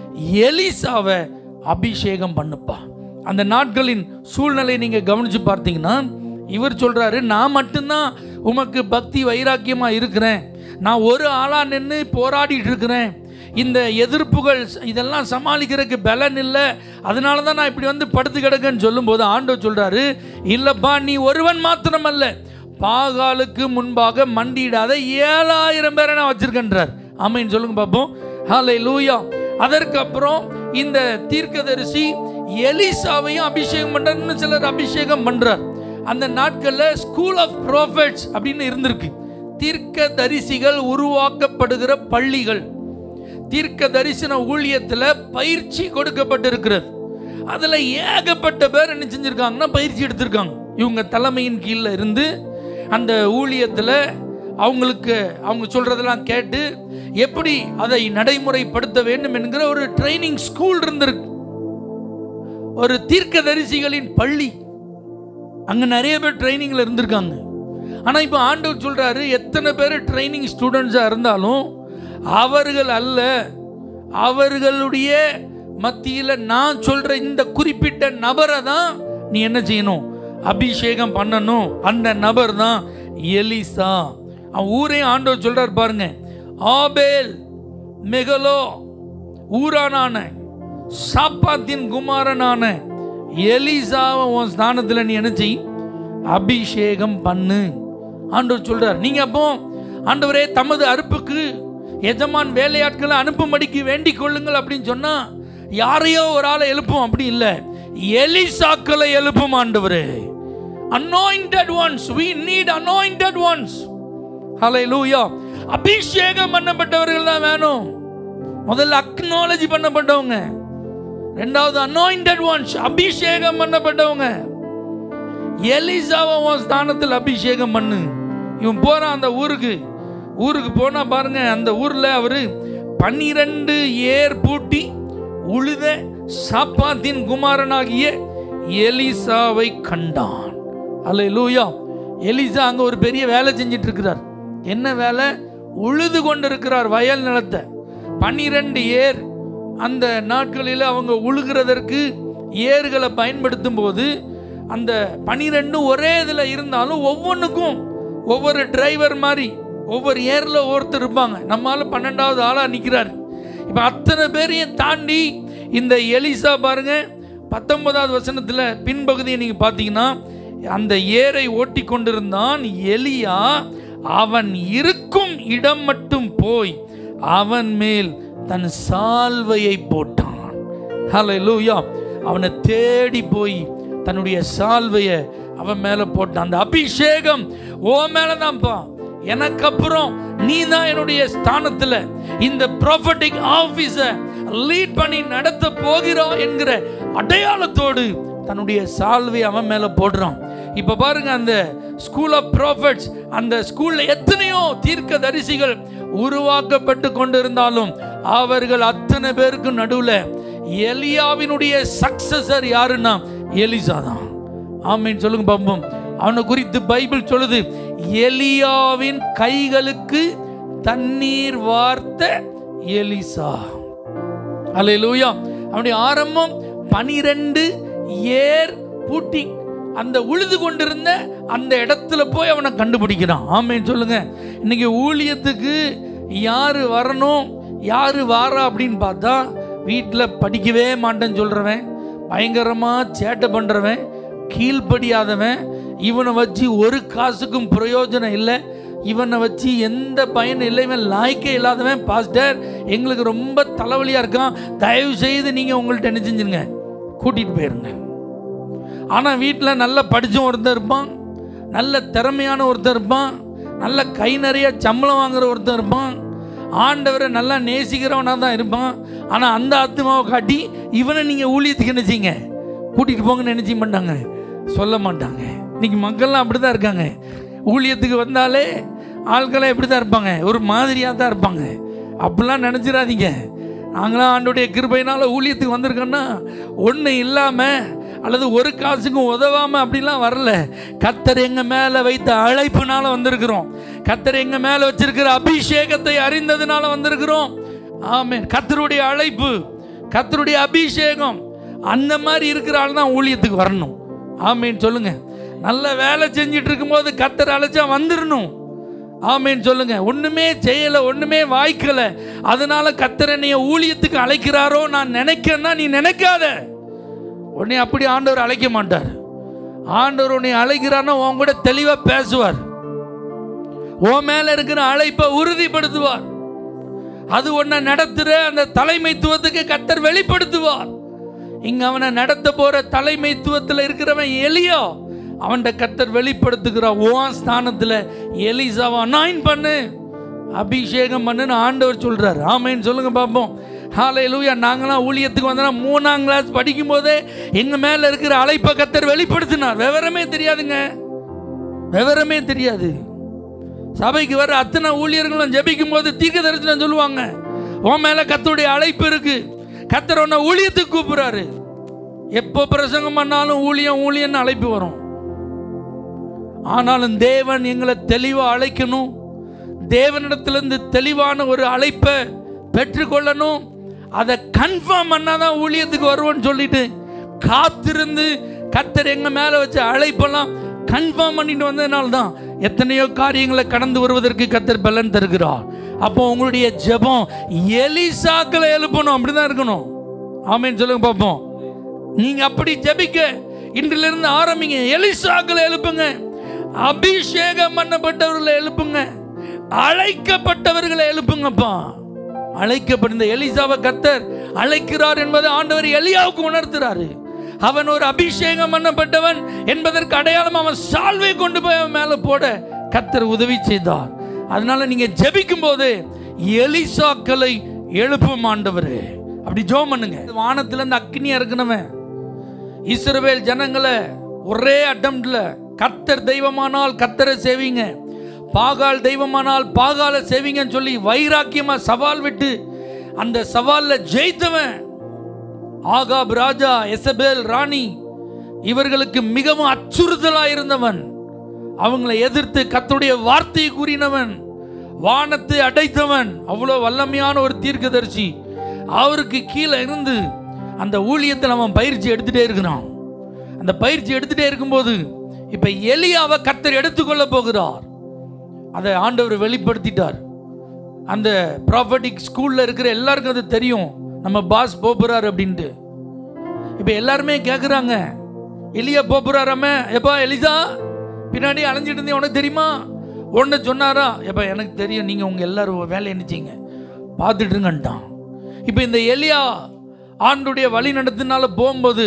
எலிசாவை அபிஷேகம் பண்ணுப்பா. அந்த நாட்களின் சூழ்நிலை நீங்க கவனிச்சு பார்த்தீங்கன்னா, இவர் சொல்றாரு, நான் மட்டும்தான் உமக்கு பக்தி வைராக்கியமா இருக்கிறேன், நான் ஒரு ஆளா நின்று போராடிட்டு இருக்கிறேன், இந்த எதிர்ப்புகள் இதெல்லாம் சமாளிக்கிறதுக்கு பலன் இல்லை, அதனால தான் நான் இப்படி வந்து படுத்து கிடக்குன்னு சொல்லும்போது ஆண்டவர் சொல்றாரு, இல்லப்பா, நீ ஒருவன் மாத்திரமல்ல, பாகாலுக்கு முன்பாக மண்டியிடாத 7000 பேரை நான் வச்சிருக்கேன்றார். ஆமென் சொல்லுங்க பார்ப்போம். ஹல்லேலூயா. அதற்கு அப்புறம் இந்த தீர்க்கதரிசி எலிசாவையும் அபிஷேகம் பண்றாருன்னு சிலர் அபிஷேகம் பண்றார். அந்த நாட்களில் ஸ்கூல் ஆஃப் ப்ராஃபெட்ஸ் அப்படின்னு இருந்திருக்கு. தீர்க்க தரிசிகள் உருவாக்கப்படுகிற பள்ளிகள், தீர்க்க தரிசன ஊழியத்தில் பயிற்சி கொடுக்கப்பட்டிருக்கிறது. அதில் ஏகப்பட்ட பேர் என்ன செஞ்சிருக்காங்கன்னா பயிற்சி எடுத்திருக்காங்க. இவங்க தலைமையின் கீழே இருந்து அந்த ஊழியத்தில் அவங்களுக்கு அவங்க சொல்றதெல்லாம் கேட்டு எப்படி அதை நடைமுறைப்படுத்த வேண்டும் என்கிற ஒரு ட்ரைனிங் ஸ்கூல் இருந்திருக்கு, ஒரு தீர்க்க தரிசிகளின் பள்ளி. அங்கே நிறைய பேர் ட்ரைனிங்கில் இருந்திருக்காங்க. ஆனால் இப்போ ஆண்டவர் சொல்றாரு, எத்தனை பேர் ட்ரைனிங் ஸ்டூடெண்ட்ஸாக இருந்தாலும் அவர்கள் அல்ல, அவர்களுடைய மத்தியில் நான் சொல்ற இந்த குறிப்பிட்ட நபரை தான் நீ என்ன செய்யணும், அபிஷேகம் பண்ணணும். அந்த நபர் தான் எலிசா. அவன் ஊரையும் ஆண்டவர் சொல்றார் பாருங்க, ஆபேல் மெகலோ ஊரானான சாப்பாத்தின் குமாரனான எலிசாவை உன் ஸ்தானத்தில் நீ என்ன செய், அபிஷேகம் பண்ணு. ஆண்டவர் சொல்றார். நீங்க அப்போ ஆண்டவரே தமது அறுப்புக்கு எஜமான் வேலையாட்களை அனுப்பும்படிக்கு வேண்டிக் கொள்ளுங்கள் அப்படின்னு சொன்னா யாரையோ ஒரு ஆளை எழுப்பும், அப்படி இல்லை, எலிசாக்களை எழுப்பும் ஆண்டவரே. anointed ones, we need anointed ones. ஹல்லேலூயா. அபிஷேகம் பண்ணப்பட்டவர்கள் தான் வேணும். முதல்ல அக்னாலஜி பண்ணப்பட்டவங்க, ரெண்டாவது anointed ones, அபிஷேகம் பண்ணப்பட்டவங்க. எலிசாவை உன் ஸ்தானத்தில் அபிஷேகம் பண்ணு. இவன் போறான் அந்த ஊருக்கு போனா பாருங்க, அந்த ஊர்ல அவரு 12 ஏர் பூட்டி உழுத சாப்பாத்தின் குமாரனாகிய எலிசாவை கண்டான். அல்லேலூயா. எலிசா அங்க ஒரு பெரிய வேலை செஞ்சிட்டு இருக்கிறார். என்ன வேலை? உழுது கொண்டிருக்கிறார் வயல் நிலத்தை. 12 ஏர். அந்த நாட்களில் அவங்க உழுகிறதற்கு ஏர்களை பயன்படுத்தும் போது அந்த 12 ஒரே இதில் இருந்தாலும் ஒவ்வொன்றுக்கும் ஒவ்வொரு டிரைவர் மாதிரி ஒவ்வொரு ஏரில் ஒருத்தர் இருப்பாங்க. நம்மளால 12வது ஆளாக நிற்கிறார். இப்போ அத்தனை பேரையும் தாண்டி இந்த எலிசா பாருங்க, 19வது வசனத்தில் பின்பகுதியை நீங்கள் பார்த்தீங்கன்னா, அந்த ஏரை ஓட்டி கொண்டிருந்தான். எலியா அவன் இருக்கும் இடம் மட்டும் போய் அவன் மேல் தன் சால்வையை போட்டான். ஹல்லேலூயா. அவனை தேடி போய் தன்னுடைய சால்வையை அவன் மேல போட்டான். அந்த அபிஷேகம் ஓ மேலதான்ப்பா. எனக்கு அப்புறம் நீ தான் என்னுடைய ஸ்தானத்துல இந்த ப்ராஃபட்டிக் ஆபீஸை லீட் பண்ணி நடத்த போகிறா என்கிற அடையாளத்தோடு தன்னுடைய சால்வை அவன் மேல போடுறான். இப்ப பாருங்க, அந்த ஸ்கூல் ஆஃப் ப்ராஃபட்ஸ், அந்த ஸ்கூல்ல எத்தனையோ தீர்க்க தரிசிகள் உருவாக்கப்பட்டு கொண்டிருந்தாலும் அவர்கள் அத்தனை பேருக்கு நடுவுல எலியாவினுடைய சக்சஸர் யாருன்னா எலிசா தான். ஆமீன் சொல்லுங்க பாப்போம். அவனை குறித்து பைபிள் சொல்லுது, எலியாவின் கைகளுக்கு தண்ணீர் வார்த்த எலிசா. அல்லேலூயா. அவனுடைய ஆரம்பம் 12 ஏர் பூட்டி அந்த உழுது கொண்டிருந்த அந்த இடத்துல போய் அவனை கண்டுபிடிக்கிறான். ஆமேன் சொல்லுங்க. இன்னைக்கு ஊழியத்துக்கு யாரு வரணும், யாரு வாரா அப்படின்னு பார்த்தா, வீட்டில் படிக்கவே மாட்டேன்னு சொல்றவன், பயங்கரமா சேட்டை பண்றவன், கீழ்ப்படியாதவன், இவனை வச்சு ஒரு காசுக்கும் பிரயோஜனம் இல்லை, இவனை வச்சு எந்த பயனும் இல்லை, இவன் லாய்க்கே இல்லாதவன், பாஸ்டர் எங்களுக்கு ரொம்ப தலைவலியா இருக்கான், தயவு செய்து நீங்க உங்கள்கிட்ட என்ன செஞ்சுருங்க, கூட்டிட்டு போயிருங்க. ஆனால் வீட்டில் நல்லா படித்தவன் ஒருத்தர் இருப்பான், நல்ல திறமையான ஒருத்தர் இருப்பான், நல்ல கை நிறைய சம்பளம் வாங்குற ஒருத்தர் இருப்பான், ஆண்டவரை நல்லா நேசிக்கிறவனாக தான் இருப்பான். ஆனால் அந்த ஆத்மாவை காட்டி இவனை நீங்கள் ஊழியத்துக்கு என்ன செய்யுங்க, கூட்டிகிட்டு போங்கன்னு நினைச்சி மாட்டாங்க, சொல்ல மாட்டாங்க. இன்னைக்கு மக்கள்லாம் அப்படி தான் இருக்காங்க. ஊழியத்துக்கு வந்தாலே ஆட்களாம் எப்படி தான் இருப்பாங்க, ஒரு மாதிரியாக தான் இருப்பாங்க. அப்படிலாம் நினச்சிடாதீங்க. நாங்களாம் ஆண்டோடைய கிருபையினால் ஊழியத்துக்கு வந்திருக்கோன்னா ஒன்றும் இல்லாமல் அல்லது ஒரு காசுக்கும் உதவாமல் அப்படிலாம் வரல. கர்த்தர் எங்கள் மேலே வைத்த அழைப்புனால வந்திருக்கிறோம். கர்த்தர் எங்கள் மேலே வச்சிருக்கிற அபிஷேகத்தை அறிந்ததுனால வந்திருக்கிறோம். ஆமென். கர்த்தருடைய அழைப்பு, கர்த்தருடைய அபிஷேகம், அந்த மாதிரி இருக்கிற ஆள் தான் ஊழியத்துக்கு வரணும். ஆமென் சொல்லுங்க. நல்ல வேலை செஞ்சிட்டு இருக்கும்போது கர்த்தர் அழைச்சா வந்துடணும். ஆமென் சொல்லுங்க. ஒன்றுமே செய்யலை, ஒன்றுமே வாய்க்கலை, அதனால கர்த்தர் என்னைய ஊழியத்துக்கு அழைக்கிறாரோ நான் நினைக்கிறேன்னா நீ நினைக்காத. உன்னை அப்படி ஆண்டவர் அழைக்க மாட்டார். ஆண்டவர் உன்னை அழைக்கிறார்னா உன் கூட தெளிவாக பேசுவார், உன் மேல இருக்கிற அழைப்பை உறுதிப்படுத்துவார். அது உன்னை நடத்துகிற அந்த தலைமைத்துவத்துக்கு கர்த்தர் வெளிப்படுத்துவார். இங்க அவனை நடத்த போற தலைமைத்துவத்தில் இருக்கிறவன் எலியா, அவன்கிட்ட கர்த்தர் வெளிப்படுத்துகிறார். உன் ஸ்தானத்தில் எலிசாவை அனாயின் பண்ணு, அபிஷேகம் பண்ணுன்னு ஆண்டவர் சொல்றாரு. ஆமென் சொல்லுங்க பார்ப்போம். ஹல்லேலூயா. நாங்களாம் ஊழியத்துக்கு வந்தோம்னா 3ஆம் கிளாஸ் படிக்கும் போதே எங்க மேல இருக்கிற அழைப்பை கர்த்தர் வெளிப்படுத்தினார். விவரமே தெரியாதுங்க, விவரமே தெரியாது. சபைக்கு வர அத்தனை ஊழியர்களும் ஜெபிக்கும் போது தீர்க்க தரிசனம் சொல்லுவாங்க, உன் மேல கர்த்தருடைய அழைப்பு இருக்கு, கர்த்தர் உன்னை ஊழியத்துக்கு கூப்பிடுறாரு. எப்போ பிரசங்கம் பண்ணாலும் ஊழியம் ஊழியன்னு அழைப்பு வரும். ஆனாலும் தேவன் எங்களை தெளிவா அழைக்கணும், தேவனிடத்திலிருந்து தெளிவான ஒரு அழைப்பை பெற்றுக்கொள்ளணும், அதை கன்ஃபார்ம் பண்ணாதான் ஊழியத்துக்கு வருவோன்னு சொல்லிட்டு காத்திருந்து கர்த்தர் எங்க மேல வச்சு அழைப்பெல்லாம் கன்ஃபார்ம் பண்ணிட்டு வந்ததுனால தான் எத்தனையோ காரியங்களை கடந்து வருவதற்கு கர்த்தர் பலன் தருகிறார். அப்போ உங்களுடைய ஜெபம் எலிசாக்களை எழுப்பணும், அப்படிதான் இருக்கணும். ஆமென் சொல்லுங்க பார்ப்போம். நீங்க அப்படி ஜெபிக்க இன்றிலிருந்து ஆரம்பிங்க. எலிசாக்களை எழுப்புங்க, அபிஷேகம் பண்ணப்பட்டவர்களை எழுப்புங்க, அழைக்கப்பட்டவர்களை எழுப்புங்கப்பா. அழைக்கப்பட்ட எலிசாவை கர்த்தர் அழைக்கிறார் என்பதை ஆண்டவர் எலியாவுக்கு உணர்த்துறாரு. அவன் ஒரு அபிஷேகம் பண்ணப்பட்டவன் என்பதற்கு அடையாளம் அவன் சால்வை கொண்டு போய் அவன் மேல போட கர்த்தர் உதவி செய்தார். அதனால நீங்க ஜெபிக்கும் போது எலிசாக்களை எழுப்பும் ஆண்டவரே, அப்படி ஜெபம் பண்ணுங்க. வானத்துல இருந்து அக்னி இறக்குனவன் இஸ்ரவேல் ஜனங்களை ஒரே அட்டம்ப்ட்ல கர்த்தர் தெய்வமானால் கர்த்தரை சேவிங்க, பாகால் தெய்வமானால் பாகால சேவிங்கன்னு சொல்லி வைராக்கியமா சவால் விட்டு அந்த சவால்ல ஜெயித்தவன். ஆகாப் ராஜா, எசபேல் ராணி, இவர்களுக்கு மிகவும் அச்சுறுத்தலா இருந்தவன். அவங்களை எதிர்த்து கர்த்தருடைய வார்த்தையை கூறினவன், வானத்தை அடைத்தவன், அவ்வளோ வல்லமையான ஒரு தீர்க்கதரிசி. அவருக்கு கீழே இருந்து அந்த ஊழியத்தில் அவன் பயிற்சி எடுத்துட்டே இருக்கிறான். அந்த பயிற்சி எடுத்துட்டே இருக்கும்போது இப்ப எலியாவை கர்த்தர் எடுத்துக்கொள்ள போகிறார். அதை ஆண்டவர் வெளிப்படுத்திட்டார். அந்த ப்ராஃபட்டிக் ஸ்கூல்ல இருக்கிற எல்லாருக்கும் அது தெரியும், நம்ம பாஸ் போறாரு அப்படின்ட்டு. இப்ப எல்லாருமே கேட்குறாங்க, எலியா போறாராம, எப்பா எலிசா பின்னாடி அலைஞ்சிட்டு இருந்தே உனக்கு தெரியுமா? ஒன்று சொன்னாரா? எப்பா எனக்கு தெரியும், நீங்க உங்க எல்லாரும் வேலை என்னச்சிங்க பார்த்துட்டு இருங்கன்ட்டான். இப்போ இந்த எலியா ஆண்டுடைய வழி நடத்தினால போகும்போது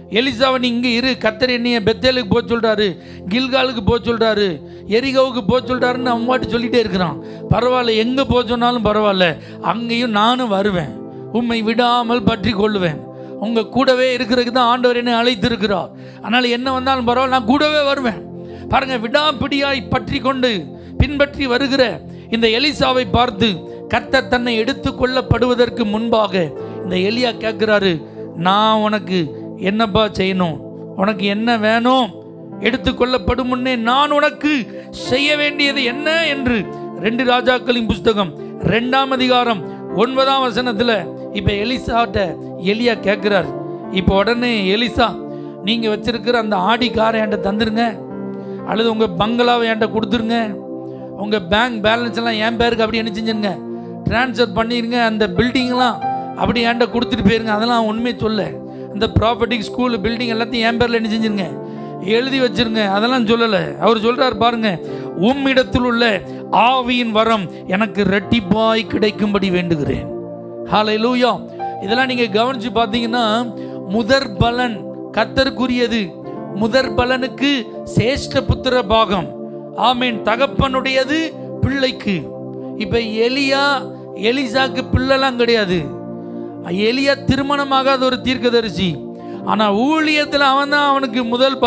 எலிசாவை நீ இங்கே இரு, கர்த்தர் என்னைய பெத்தேலுக்கு போக சொல்கிறாரு, கில்காலுக்கு போக சொல்கிறாரு, எரிகோவுக்கு போக சொல்கிறாருன்னு அவன் பாட்டு சொல்லிகிட்டே இருக்கிறான். பரவாயில்ல, எங்கே போக சொன்னாலும் பரவாயில்ல, அங்கேயும் நானும் வருவேன், உம்மை விடாமல் பற்றி கொள்ளுவேன். உங்கள் கூடவே இருக்கிறதுக்கு தான் ஆண்டவர் என்னை அழைத்திருக்கிறார். அதனால் என்ன வந்தாலும் பரவாயில்ல, நான் கூடவே வருவேன். பாருங்கள், விடாப்பிடியாய் பற்றி கொண்டு பின்பற்றி வருகிற இந்த எலிசாவை பார்த்து கர்த்தர் தன்னை எடுத்து கொள்ளப்படுவதற்கு முன்பாக இந்த எலியா கேட்குறாரு, நான் உனக்கு என்னப்பா செய்யணும், உனக்கு என்ன வேணும், எடுத்துக்கொள்ளப்படும் முன்னே நான் உனக்கு செய்ய வேண்டியது என்ன என்று 2 ராஜாக்களின் புஸ்தகம் 2ஆம் அதிகாரம் 9ஆம் வசனத்தில் இப்போ எலிசாட்ட எலியா கேட்குறார். இப்போ உடனே எலிசா, நீங்கள் வச்சிருக்கிற அந்த ஆடி காரை என்கிட்ட தந்துருங்க, அல்லது உங்கள் பங்களாவை என்கிட்ட கொடுத்துருங்க, உங்கள் பேங்க் பேலன்ஸ் எல்லாம் என் பேருக்கு அப்படி என்ன செஞ்சுருங்க, ட்ரான்ஸ்ஃபர் பண்ணிடுங்க, அந்த பில்டிங்லாம் அப்படி என்கிட்ட கொடுத்துட்டு போயிருங்க, அதெல்லாம் ஒன்றுமே சொல்ல, இந்த ப்ராப்பர்ட்டி ஸ்கூல் பில்டிங் எல்லாத்தையும் என் பேரில் என்ன செஞ்சுருங்க, எழுதி வச்சிருங்க, அதெல்லாம் சொல்லலை. அவர் சொல்கிறார் பாருங்க, உம்மிடத்தில் உள்ள ஆவியின் வரம் எனக்கு இரட்டிப்பாய் கிடைக்கும்படி வேண்டுகிறேன். ஹல்லேலூயா. இதெல்லாம் நீங்கள் கவனித்து பார்த்தீங்கன்னா முதற் பலன் கர்த்தருக்குரியது, முதற் பலனுக்கு சேஷ்ட புத்திர பாகம். ஆமீன். தகப்பனுடையது பிள்ளைக்கு. இப்போ எலிசாக்கு பிள்ளைலாம் கிடையாது. எலியா திருமணமாகாத ஒரு தீர்க்கதரிசி. ஆனால் ஊழியத்தில் அவன் தான் அவனுக்கு முதல்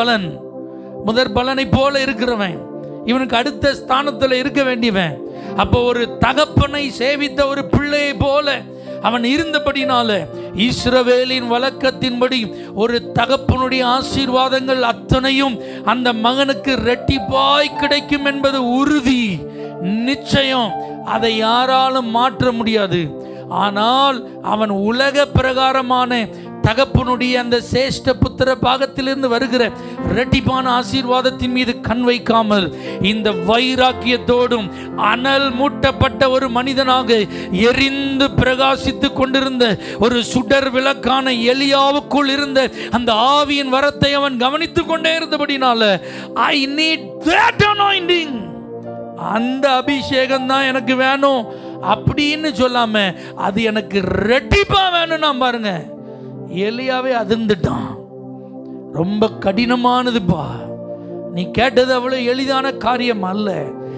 பலனை போல இருக்கிறவன், இவனுக்கு அடுத்த ஸ்தானத்தில் இருக்க வேண்டியவன். அப்போ ஒரு தகப்பனை சேவித்த ஒரு பிள்ளையை போல அவன் இருந்தபடினால இஸ்ரவேலின் வழக்கத்தின்படி ஒரு தகப்பனுடைய ஆசீர்வாதங்கள் அத்தனையும் அந்த மகனுக்கு இரட்டிப்பாய் கிடைக்கும் என்பது உறுதி, நிச்சயம். அதை யாராலும் மாற்ற முடியாது. ஆனால் அவன் உலக பிரகாரமான தகப்பனுடைய அந்த சேஷ்ட புத்திர பாகத்திலிருந்து வருகிற இரட்டிப்பான ஆசீர்வாதத்தின் மீது கண் வைக்காமல் இந்த வைராக்கியத்தோடும் அனல் மூட்டப்பட்ட ஒரு மனிதனாக எரிந்து பிரகாசித்து கொண்டிருந்த ஒரு சுடர் விளக்கான எலியாவுக்குள் இருந்த அந்த ஆவியின் வரத்தை அவன் கவனித்துக் கொண்டே இருந்தபடினால ஐ நீட் that anointing, அந்த அபிஷேகம் தான் எனக்கு வேணும் அப்படின்னு சொல்லாம அது எனக்கு ரெட்டிப்பா வேணும். நான் பாருங்க, எலியாவே அதிர்ந்துட்டான். ரொம்ப கடினமானதுப்பா, நீ கேட்டது அவ்வளவு எளிதான காரியம் அல்ல.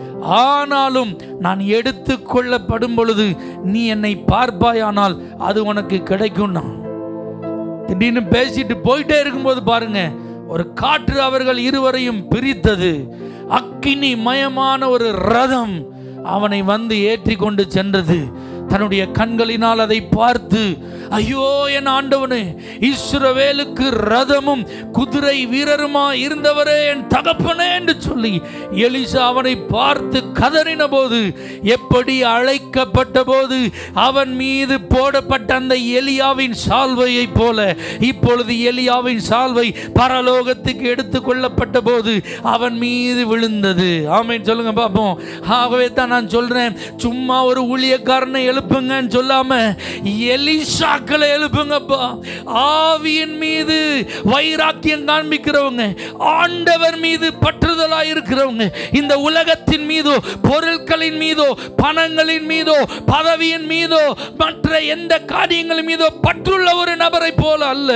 ஆனாலும் நான் எடுத்து கொள்ளப்படும் பொழுது நீ என்னை பார்ப்பாயானால் அது உனக்கு கிடைக்கும். திடீர்னு பேசிட்டு போயிட்டே இருக்கும்போது பாருங்க, ஒரு காற்று அவர்கள் இருவரையும் பிரித்தது. அக்கினி மயமான ஒரு ரதம் அவனை வந்து ஏற்றி கொண்டு சென்றது. தன்னுடைய கண்களினால் அதை பார்த்து, ஐயோ என் ஆண்டவனே, இஸ்ரவேலுக்கு ரதமும் குதிரை வீரருமா இருந்தவரே என் தகப்பனே என்று சொல்லி எலிசா அவனை பார்த்து கதறின போது, எப்படி அழைக்கப்பட்ட போது அவன் மீது போடப்பட்ட அந்த எலியாவின் சால்வையை போல இப்பொழுது எலியாவின் சால்வை பரலோகத்துக்கு எடுத்து கொள்ளப்பட்ட போது அவன் மீது விழுந்தது. ஆமென் சொல்லுங்க பாப்போம். ஆகவே தான் நான் சொல்றேன், சும்மா ஒரு ஊழியக்காரனை எழுப்புங்கன்னு சொல்லாம எலிசாக்களை எழுப்புங்கப்பா. ஆவியின் மீது வைராக்கியம் காண்பிக்கிறவங்க, ஆண்டவர் மீது பற்றுதலாய் இருக்கிறவங்க, இந்த உலகத்தின் மீதோ பொருட்களின் மீதோ பணங்களின் மீதோ பதவியின் மீதோ மற்ற எந்த காரியங்களின் மீதோ பற்றுள்ள ஒரு நபரை போல அல்ல,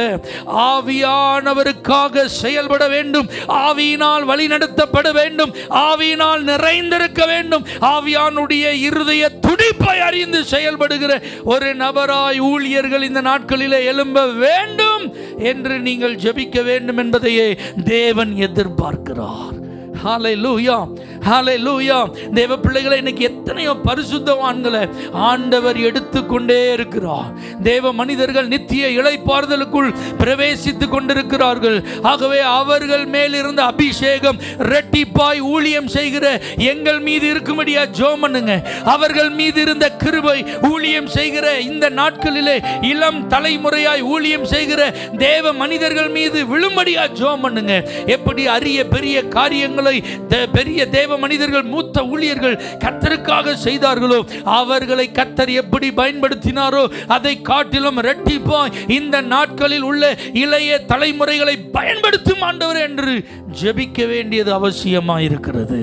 ஆவியானவருக்காக செயல்பட வேண்டும், ஆவியினால் வழிநடத்தப்பட வேண்டும், ஆவியினால் நிறைந்திருக்க வேண்டும், ஆவியானுடைய இருதய துடிப்பை அறிந்து செயல்படுகிற ஒரு நபராய் ஊழியர்கள் இந்த நாட்களிலே எழும்ப வேண்டும் என்று நீங்கள் ஜெபிக்க வேண்டும் என்பதையே தேவன் எதிர்பார்க்கிறார். ஹல்லேலூயா, ஹல்லேலூயா. தேவ பிள்ளைகளை, இன்னைக்கு எத்தனையோ பரிசுத்தவான்களை ஆண்டவர் எடுத்துக்கொண்டே இருக்கிறார். தேவ மனிதர்கள் நித்திய இளைப்பாறுதலுக்குள் பிரவேசித்துக் கொண்டிருக்கிறார்கள். ஆகவே அவர்கள் மேல் இருந்த அபிஷேகம் இரட்டிப்பாய் ஊழியம் செய்கிற எங்கள் மீது இருக்கும்படியா ஜெபம் பண்ணுங்க. அவர்கள் மீது இருந்த கிருபை ஊழியம் செய்கிற இந்த நாட்களிலே இளம் தலைமுறையாய் ஊழியம் செய்கிற தேவ மனிதர்கள் மீது விழும்படியா ஜெபம் பண்ணுங்க. எப்படி அரிய பெரிய காரியங்களை பெரிய தேவ மனிதர்கள், மூத்த ஊழியர்கள் கர்த்தருக்காக செய்தார்களோ, அவர்களை கர்த்தர் எப்படி பயன்படுத்தினாரோ அதை காட்டிலும் இரட்டிப்பாய் இந்த நாட்களில் உள்ள இளைய தலைமுறைகளை பயன்படுத்தும் ஆண்டவர் என்று ஜெபிக்க வேண்டியது அவசியமாக இருக்கிறது.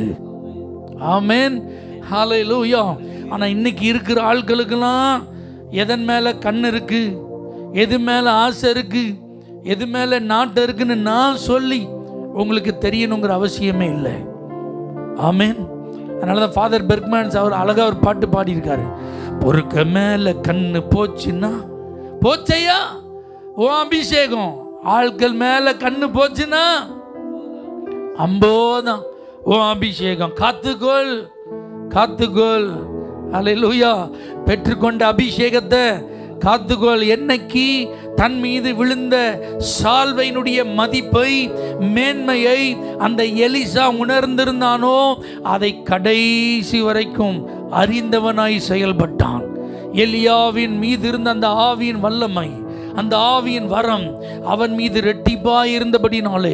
ஆமென், ஹல்லேலூயா. ஆனா இன்னைக்கு இருக்கிற ஆட்களுக்கெல்லாம் எதன் மேல கண் இருக்கு, எது மேல ஆசை இருக்கு, எது மேலே நாட்டம் இருக்குன்னு நான் சொல்லி உங்களுக்கு தெரியணுங்கிற அவசியமே இல்லை. ஆமேன். அதனால தான் ஃபாதர் பெர்க்மேன்ஸ் அவர் அழகாக ஒரு பாட்டு பாடியிருக்காரு. பொறுக்க மேலே கண்ணு போச்சுன்னா போச்சையா ஓ அபிஷேகம், ஆட்கள் மேலே கண்ணு போச்சுன்னா அம்போதான் ஓ அபிஷேகம். காத்துக்கொள் காத்துக்கொள். அல்லேலூயா. பெற்றுக்கொண்ட அபிஷேகத்தை காத்துக்கொள். என்னைக்கு தன் மீது விழுந்த சால்வையினுடைய மதிப்பை, மேன்மையை அந்த எலிசா உணர்ந்திருந்தானோ அதை கடைசி வரைக்கும் அறிந்தவனாய் செயல்பட்டான். எலியாவின் மீது இருந்த அந்த ஆவியின் வல்லமை, அந்த ஆவியின் வரம் அவன் மீது ரெட்டிப்பாய் இருந்தபடினாலே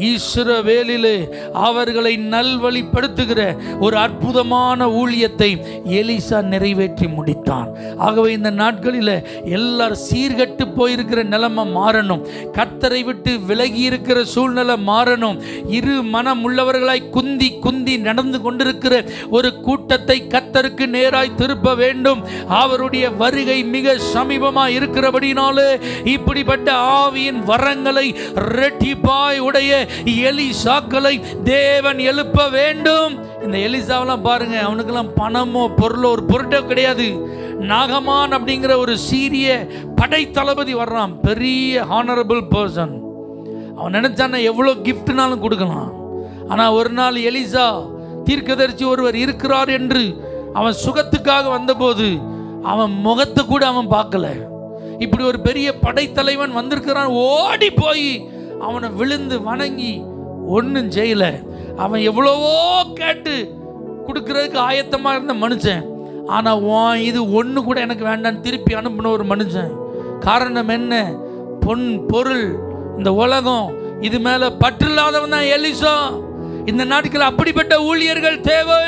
இஸ்ரவேலிலே அவர்களை நல்வழிப்படுத்துகிற ஒரு அற்புதமான ஊழியத்தை எலிசா நிறைவேற்றி முடித்தான். ஆகவே இந்த நாட்களில் எல்லாரும் சீர்கட்டு போயிருக்கிற நிலைமை மாறணும். கர்த்தரை விட்டு விலகி இருக்கிற சூழ்நிலை மாறணும். இரு மனம் உள்ளவர்களாய் குந்தி குந்தி நடந்து கொண்டிருக்கிற ஒரு கூட்டத்தை கர்த்தருக்கு நேராய் திருப்ப வேண்டும். அவருடைய வருகை மிக சமீபமாக இருக்கிறபடினாலே இப்படிப்பட்ட ஆவியின் வரங்களை ரெட்டிப்பாய் உடைய எலிசாக்களை தேவன் எழுப்ப வேண்டும். இந்த எலிசாவெல்லாம் பாருங்க, அவனுக்கெல்லாம் பணமோ பொருளோ ஒரு பொருட்டோ கிடையாது. நாகமான் அப்படிங்கிற ஒரு சீரிய படை தளபதி வர்றான், பெரிய ஹானரபிள் பர்சன். அவன் நினைச்சான எவ்வளோ கிஃப்ட்னாலும் கொடுக்கலாம். ஆனால் ஒரு நாள் எலிசா தீர்க்கதரிசி ஒருவர் இருக்கிறார் என்று அவன் சுகத்துக்காக வந்தபோது அவன் முகத்தை கூட அவன் பார்க்கல. இப்படி ஒரு பெரிய படைத்தலைவன் வந்திருக்கிறான், ஓடி போய் அவனை விழுந்து வணங்கி ஒன்றும் செய்யல. அவன் எவ்வளவோ கேட்டு கொடுக்கறதுக்கு ஆயத்தமாக இருந்த மனுஷன். ஆனால் இது ஒன்று கூட எனக்கு வேண்டான்னு திருப்பி அனுப்பின ஒரு மனுஷன். காரணம் என்ன? பொன் பொருள் இந்த உலகம் இது மேலே பற்றில்லாதவன் தான் எலிசா. இந்த நாட்களில் அப்படிப்பட்ட ஊழியர்கள் தேவை.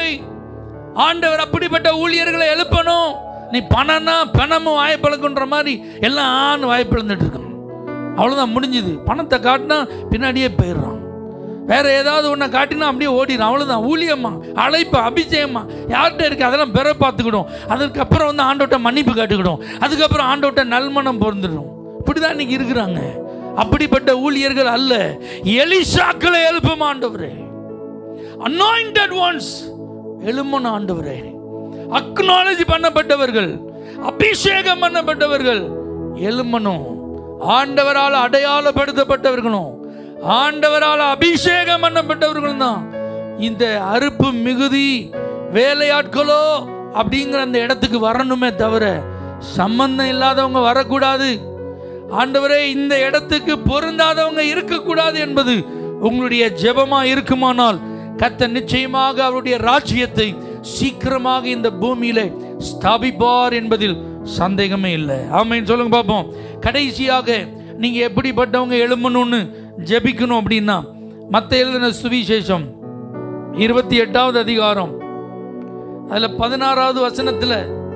ஆண்டவர் அப்படிப்பட்ட ஊழியர்களை எழுப்பணும். நீ பணம்னா பணமும் வாய்ப்பழக்குன்ற மாதிரி எல்லாம் ஆண் வாய்ப்பிழந்துட்டு இருக்கணும். அவ்வளோதான், முடிஞ்சுது. பணத்தை காட்டினா பின்னாடியே போயிடுறான். வேற ஏதாவது ஒன்றை காட்டினா அப்படியே ஓடிடும். அவ்வளோதான். ஊழியம்மா, அழைப்பா, அபிஷேகமா யார்கிட்ட இருக்கு அதெல்லாம் பெற பார்த்துக்கிடும். அதுக்கப்புறம் வந்து ஆண்டோட்ட மன்னிப்பு காட்டுக்கிடும். அதுக்கப்புறம் ஆண்டோட்ட நல்மனம் பொருந்துடும். இப்படிதான் இன்னைக்கு இருக்கிறாங்க. அப்படிப்பட்ட ஊழியர்கள் அல்ல. எலிசாக்களை எழுப்பும் ஆண்டவரே. அனாயிண்டட் ஒன்ஸ் எழுமணும் ஆண்டவரே. அக்னாலஜ் பண்ணப்பட்டவர்கள், அபிஷேகம் பண்ணப்பட்டவர்கள் எழுமணும். ஆண்டவரால் அடையாளப்படுத்தப்பட்டவர்களும் ஆண்டவரால் அபிஷேகம் பண்ணப்பட்டவர்களும் தான் இந்த அறுப்பு மிகுதி வேலையாட்களோ அப்படிங்கிற அந்த இடத்துக்கு வரணுமே தவிர சம்பந்தம் இல்லாதவங்க வரக்கூடாது. ஆண்டவரே, இந்த இடத்துக்கு பொருந்தாதவங்க இருக்கக்கூடாது என்பது உங்களுடைய ஜெபமா இருக்குமானால் கர்த்தர் நிச்சயமாக அவருடைய ராஜ்யத்தை சீக்கிரமாக இந்த பூமியில ஸ்தாபிப்பார் என்பதில் சந்தேகமே இல்லை. ஆமென் சொல்லுங்க பார்ப்போம். கடைசியாக நீங்க எப்படிப்பட்டவங்க எழும்பணும்னு ஜெபிக்கணும் அப்படின்னா, மத்தேயு எழுதின சுவிசேஷம் 28வது அதிகாரம் அதில் 16வது வசனத்தில்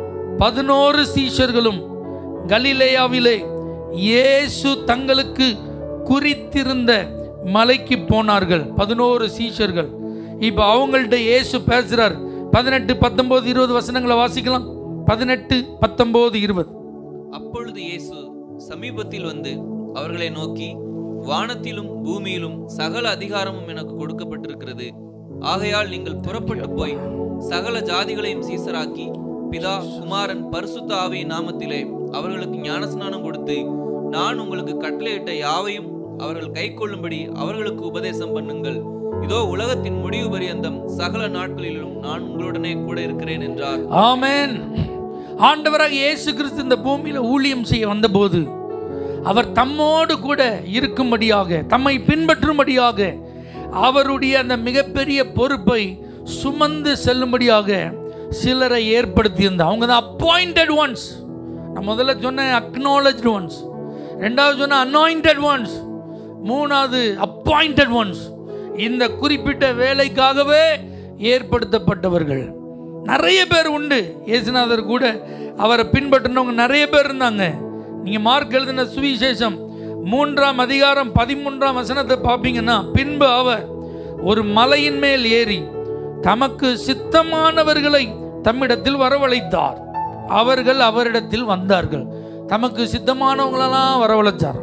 11 சீஷர்களும் கலிலேயாவிலே இயேசு தங்களுக்கு குறித்திருந்த மலைக்கு போனார்கள். 11 சீஷர்கள். இப்போ அவங்கள்ட்ட இயேசு பேசுறார். 18, 19, 20 வசனங்களை வாசிக்கலாம். 18, 19, 20. அப்பொழுது இயேசு சமீபத்தில் வந்து அவர்களை நோக்கி, வானத்திலும் பூமியிலும் சகல அதிகாரமும் எனக்கு கொடுக்கப்பட்டிருக்கிறது. ஆகையால் நீங்கள் புறப்பட்டு போய் சகல ஜாதிகளையும் சீசராக்கி பிதா, குமாரன், பரிசுத்த ஆவியின் நாமத்திலே அவர்களுக்கு ஞானஸ்நானம் கொடுத்து நான் உங்களுக்கு கட்டளையிட்ட யாவையும் அவர்கள் கை கொள்ளும்படி அவர்களுக்கு உபதேசம் பண்ணுங்கள். இதோ உலகத்தின் முடிவு பரியந்தம் சகல நாட்களிலும் நான் உங்களுடனே கூட இருக்கிறேன் என்றார். ஆமென். ஆண்டவராக இயேசு கிறிஸ்து இந்த பூமியில ஊழியம் செய்ய வந்தபோது அவர் தம்மோடு கூட இருக்கும்படியாக, தம்மை பின்பற்றும்படியாக, அவருடைய அந்த மிகப்பெரிய பொறுப்பை சுமந்து செல்லும்படியாக சிலரை ஏற்படுத்தியிருந்தார். அவங்க தான் அப்பாயிண்டட் ஒன்ஸ். நான் முதல்ல சொன்னேன் அக்னாலஜ்டு ஒன்ஸ், ரெண்டாவது சொன்ன அனாயிண்டட் ஒன்ஸ், மூணாவது அப்பாயிண்டட் ஒன்ஸ். இந்த குறிப்பிட்ட வேலைக்காகவே ஏற்படுத்தப்பட்டவர்கள் நிறைய பேர் உண்டு. இயேசுநாதர் கூட அவரை பின்பற்றினவங்க நிறைய பேர் இருந்தாங்க. நீங்கள் மார்க் எழுதின சுவிசேஷம் 3ஆம் அதிகாரம் 13ஆம் வசனத்தை பார்ப்பீங்கன்னா, பின்பு அவர் ஒரு மலையின் மேல் ஏறி தமக்கு சித்தமானவர்களை தம்மிடத்தில் வரவழைத்தார். அவர்கள் அவரிடத்தில் வந்தார்கள். தமக்கு சித்தமானவங்களெல்லாம் வரவழைச்சார்.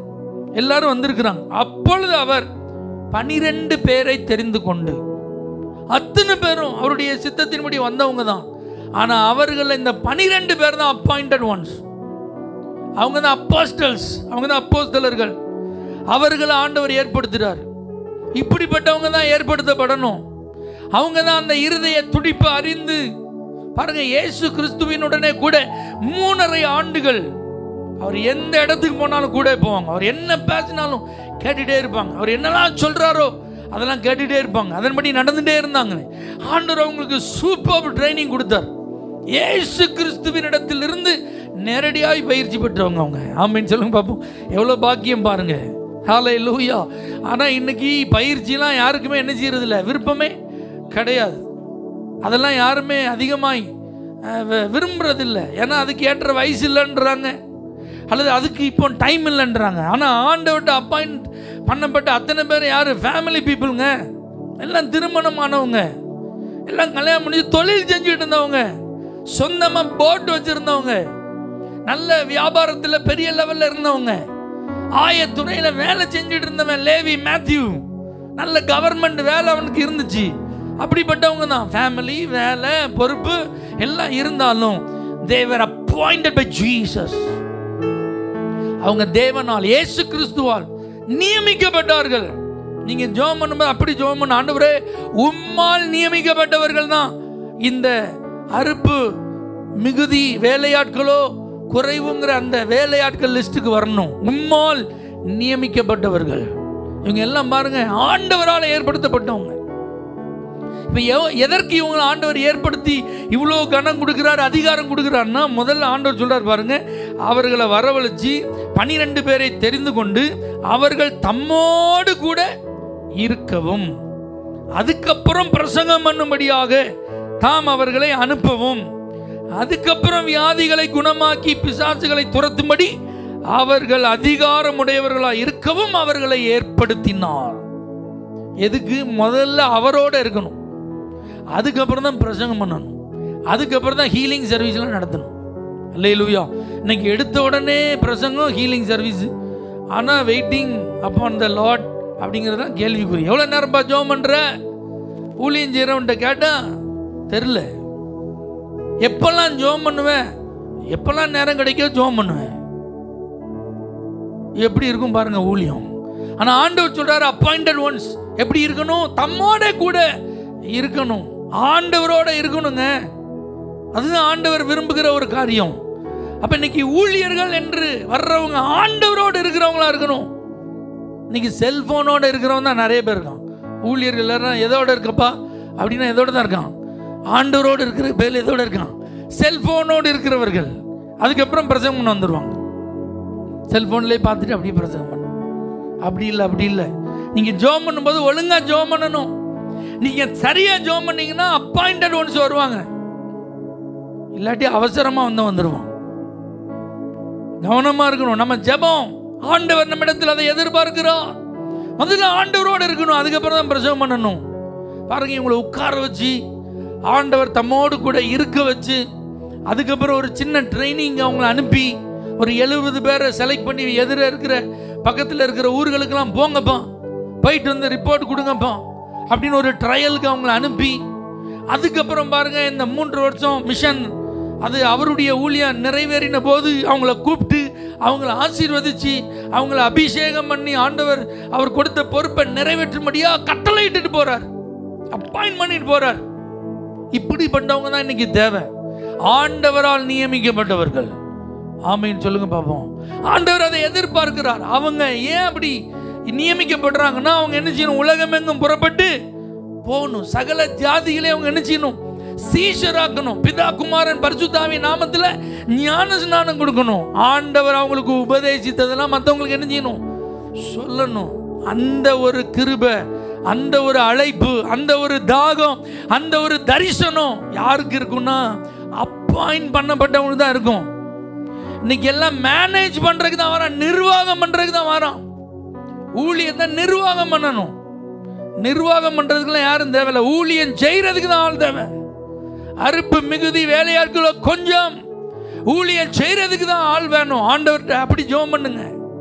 எல்லாரும் வந்திருக்கிறாங்க. அப்பொழுது அவர் 12 பேரை தெரிந்து கொண்டு, அத்தனை பேரும் அவருடைய சித்தத்தின்படி வந்தவங்க தான். ஆனா அவர்கள் இந்த 12 பேர் தான் அப்பாயிண்டட் ஒன்ஸ். அவங்க தான் அப்போஸ்டல்ஸ், அவங்க தான் அப்போஸ்தலர்கள். அவர்களை ஆண்டவர் ஏற்படுத்துறார். இப்படிப்பட்டவங்க தான் ஏற்படுத்தப்படணும். அவங்க தான் அந்த இருதய துடிப்பு அறிந்து பாருங்க. இயேசு கிறிஸ்துவினுடனே கூட 3.5 ஆண்டுகள் அவர் எந்த இடத்துக்கு போனாலும் கூட போவாங்க. அவர் என்ன பேசினாலும் கேட்டுட்டே இருப்பாங்க. அவர் என்னெல்லாம் சொல்றாரோ அதெல்லாம் கேட்டுட்டே இருப்பாங்க. அதன்படி நடந்துட்டே இருந்தாங்க. ஆண்டவர் அவங்களுக்கு சூப்பர் ட்ரைனிங் கொடுத்தார். இயேசு கிறிஸ்துவின் இடத்திலிருந்து நேரடியாய் பயிற்சி பெற்றவங்க அவங்க. ஆமென் சொல்லுங்க பார்ப்போம். எவ்வளோ பாக்கியம் பாருங்க. ஹல்லேலூயா. ஆனால் இன்னைக்கு பயிற்சிலாம் யாருக்குமே என்ன செய்யறது இல்லை, விருப்பமே கிடையாது. அதெல்லாம் யாருமே அதிகமாய் விரும்புறதில்லை. ஏன்னா அதுக்கு ஏற்ற வயசு இல்லைன்றாங்க, அல்லது அதுக்கு இப்போ டைம் இல்லைன்றாங்க. ஆனால் ஆண்டவர்கிட்ட அப்பாயிண்ட் பண்ணப்பட்ட அத்தனை பேர் யார்? ஃபேமிலி பீப்புளுங்க. எல்லாம் திருமணமானவங்க, எல்லாம் கல்யாணம் முடிஞ்சு தொழில் செஞ்சுட்டு இருந்தவங்க, சொந்தமாக போட் வச்சுருந்தவங்க, நல்ல வியாபாரத்தில் பெரிய லெவலில் இருந்தவங்க, ஆயத்துறையில் வேலை செஞ்சுட்டு இருந்தவன் லேவி மேத்யூ, நல்ல கவர்மெண்ட் வேலை அவனுக்கு இருந்துச்சு. அப்படிப்பட்டவங்க தான். ஃபேமிலி, வேலை, பொறுப்பு எல்லாம் இருந்தாலும் they were appointed by Jesus. அவங்க தேவனால், இயேசு கிறிஸ்துவால் நியமிக்கப்பட்டார்கள். நீங்க ஜெபம் பண்ணும்போது அப்படி ஜெபம் பண்ண, ஆண்டவரே உம்மால் நியமிக்கப்பட்டவர்கள் தான் இந்த அறுப்பு மிகுதி வேலையாட்களோ குறைவுங்கிற அந்த வேலையாட்கள் லிஸ்ட்டுக்கு வரணும். உம்மால் நியமிக்கப்பட்டவர்கள் இவங்க எல்லாம் பாருங்க ஆண்டவரால் ஏற்படுத்தப்பட்டவங்க. இப்போ எதற்கு இவங்களை ஆண்டவர் ஏற்படுத்தி இவ்வளோ கனம் கொடுக்குறாரு, அதிகாரம் கொடுக்குறாருன்னா, முதல்ல ஆண்டவர் சொல்றார் பாருங்க, அவர்களை வரவழைச்சி 12 பேரை தெரிந்து கொண்டு அவர்கள் தம்மோடு கூட இருக்கவும், அதுக்கப்புறம் பிரசங்கம் பண்ணும்படியாக தாம் அவர்களை அனுப்பவும், அதுக்கப்புறம் வியாதிகளை குணமாக்கி பிசாசுகளை துரத்தும்படி அவர்கள் அதிகாரமுடையவர்களாக இருக்கவும் அவர்களை ஏற்படுத்தினார். எதுக்கு? முதல்ல அவரோட இருக்கணும், அதுக்கப்புறம் தான் பிரசங்கம் பண்ணணும், அதுக்கப்புறம் தான் ஹீலிங் சர்வீஸ்லாம் நடத்தணும். அல்லேலூயா. இன்னைக்கு எடுத்த உடனே பிரசங்கம், ஹீலிங் சர்வீஸ், ஆனால் வெயிட்டிங் அப்பான் த லார்ட் அப்படிங்கிறது தான் கேள்விக்குறி. எவ்வளோ நேரம்பா ஜெபம் பண்ணுற, ஊழியம் செய்கிறவன்ட்ட கேட்டால் தெரில. எப்பெல்லாம் ஜெபம் பண்ணுவேன், எப்பெல்லாம் நேரம் கிடைக்கோ ஜெபம் பண்ணுவேன். எப்படி இருக்கும் பாருங்க ஊழியம். ஆனால் ஆண்டவர் சொல்றாரு அப்பாயிண்டட் ஒன்ஸ் எப்படி இருக்கணும்? தம்மோட கூட இருக்கணும், ஆண்டவரோட இருக்கணுங்க. அதுதான் ஆண்டவர் விரும்புகிற ஒரு காரியம். அப்ப இன்னைக்கு ஊழியர்கள் என்று வர்றவங்க ஆண்டவரோடு இருக்கிறவங்களா இருக்கணும். இன்னைக்கு செல்போனோட இருக்கிறவங்க தான் நிறைய பேர் இருக்கான். ஊழியர்கள் எல்லாரும் எதோட இருக்கப்பா அப்படின்னா எதோட தான் இருக்கான்? ஆண்டவரோடு இருக்கிற பேர் எதோட இருக்கான்? செல்போனோடு இருக்கிறவர்கள். அதுக்கப்புறம் பிரசங்கம் பண்ண வந்துடுவாங்க. செல்போன்லேயே பார்த்துட்டு அப்படியே பிரசங்கம் பண்ணணும். அப்படி இல்லை, அப்படி இல்லை. நீங்கள் ஜெபம் பண்ணும்போது ஒழுங்காக ஜெபம் பண்ணணும். நீங்கள் சரியாக ஜெபம் பண்ணீங்கன்னா அப்பாயிண்டட் ஒன்ஸ் வருவாங்க, இல்லாட்டி அவசரமாக வந்துடுவான். கவனமாக இருக்கணும். நம்ம ஜெபம், ஆண்டவர் நம்ம இடத்தில் அதை எதிர்பார்க்கிறோம். முதல்ல ஆண்டவரோடு இருக்கணும், அதுக்கப்புறம் தான் பிரசவம் பண்ணணும். பாருங்க, இவங்களை உட்கார வச்சு ஆண்டவர் தம்மோடு கூட இருக்க வச்சு, அதுக்கப்புறம் ஒரு சின்ன ட்ரைனிங் அவங்கள அனுப்பி ஒரு 70 பேரை செலக்ட் பண்ணி எதிர இருக்கிற பக்கத்தில் இருக்கிற ஊர்களுக்கெல்லாம் போங்கப்பா, போயிட்டு வந்து ரிப்போர்ட் கொடுங்கப்பா அப்படின்னு ஒரு ட்ரையலுக்கு அவங்கள அனுப்பி, அதுக்கப்புறம் பாருங்க இந்த 3 வருஷம் மிஷன் அது அவருடைய ஊழியம் நிறைவேறின போது அவங்கள கூப்பிட்டு அவங்கள ஆசீர்வதிச்சு அவங்கள அபிஷேகம் பண்ணி ஆண்டவர் அவர் கொடுத்த பொறுப்பை நிறைவேற்றும்படியா கட்டளையிட்டு போறார், அப்பாயின்ட் பண்ணிட்டு போறார். இப்படிப்பட்டவங்க தான் இன்னைக்கு தேவை, ஆண்டவரால் நியமிக்கப்பட்டவர்கள். ஆமீன் சொல்லுங்க பாப்போம். ஆண்டவர் அதை எதிர்பார்க்கிறார். அவங்க ஏன் அப்படி நியமிக்கப்படுறாங்கன்னா, அவங்க என்ன செய்யணும்? உலகமெங்கும் புறப்பட்டு போகணும், சகல ஜாதிகளே அவங்க என்ன செய்யணும்? சீஷராக்கணும். பிதா குமாரன் பரிசுத்தாவின் நாமத்தில் ஞான ஸ்நானம் கொடுக்கணும். ஆண்டவர் அவங்களுக்கு உபதேசித்ததெல்லாம் மற்றவங்களுக்கு என்ன செய்யணும்? சொல்லணும். அந்த ஒரு கிருபை, அந்த ஒரு அழைப்பு, அந்த ஒரு தாகம், அந்த ஒரு தரிசனம் யாருக்கு இருக்குன்னா அப்பாயிண்ட் பண்ணப்பட்டவங்களுக்கு தான் இருக்கும். இன்னைக்கு எல்லாம் மேனேஜ் பண்றதுக்கு தான் வரான், நிர்வாகம் பண்றதுக்கு தான் வரான். ஊழியத்தை நிர்வாகம் பண்ணணும். நிர்வாகம் பண்றதுக்குலாம் யாரும் தேவையில்லை, ஊழியம் செய்யறதுக்கு தான் ஆள் தேவை. அறுப்பு மிகுதி வேலையாட்களோ கொஞ்சம், ஊழியம் செய்யறதுக்கு தான் ஆள் வேணும். ஆண்டவர்கிட்ட அப்படி ஜெபம் பண்ணுங்க,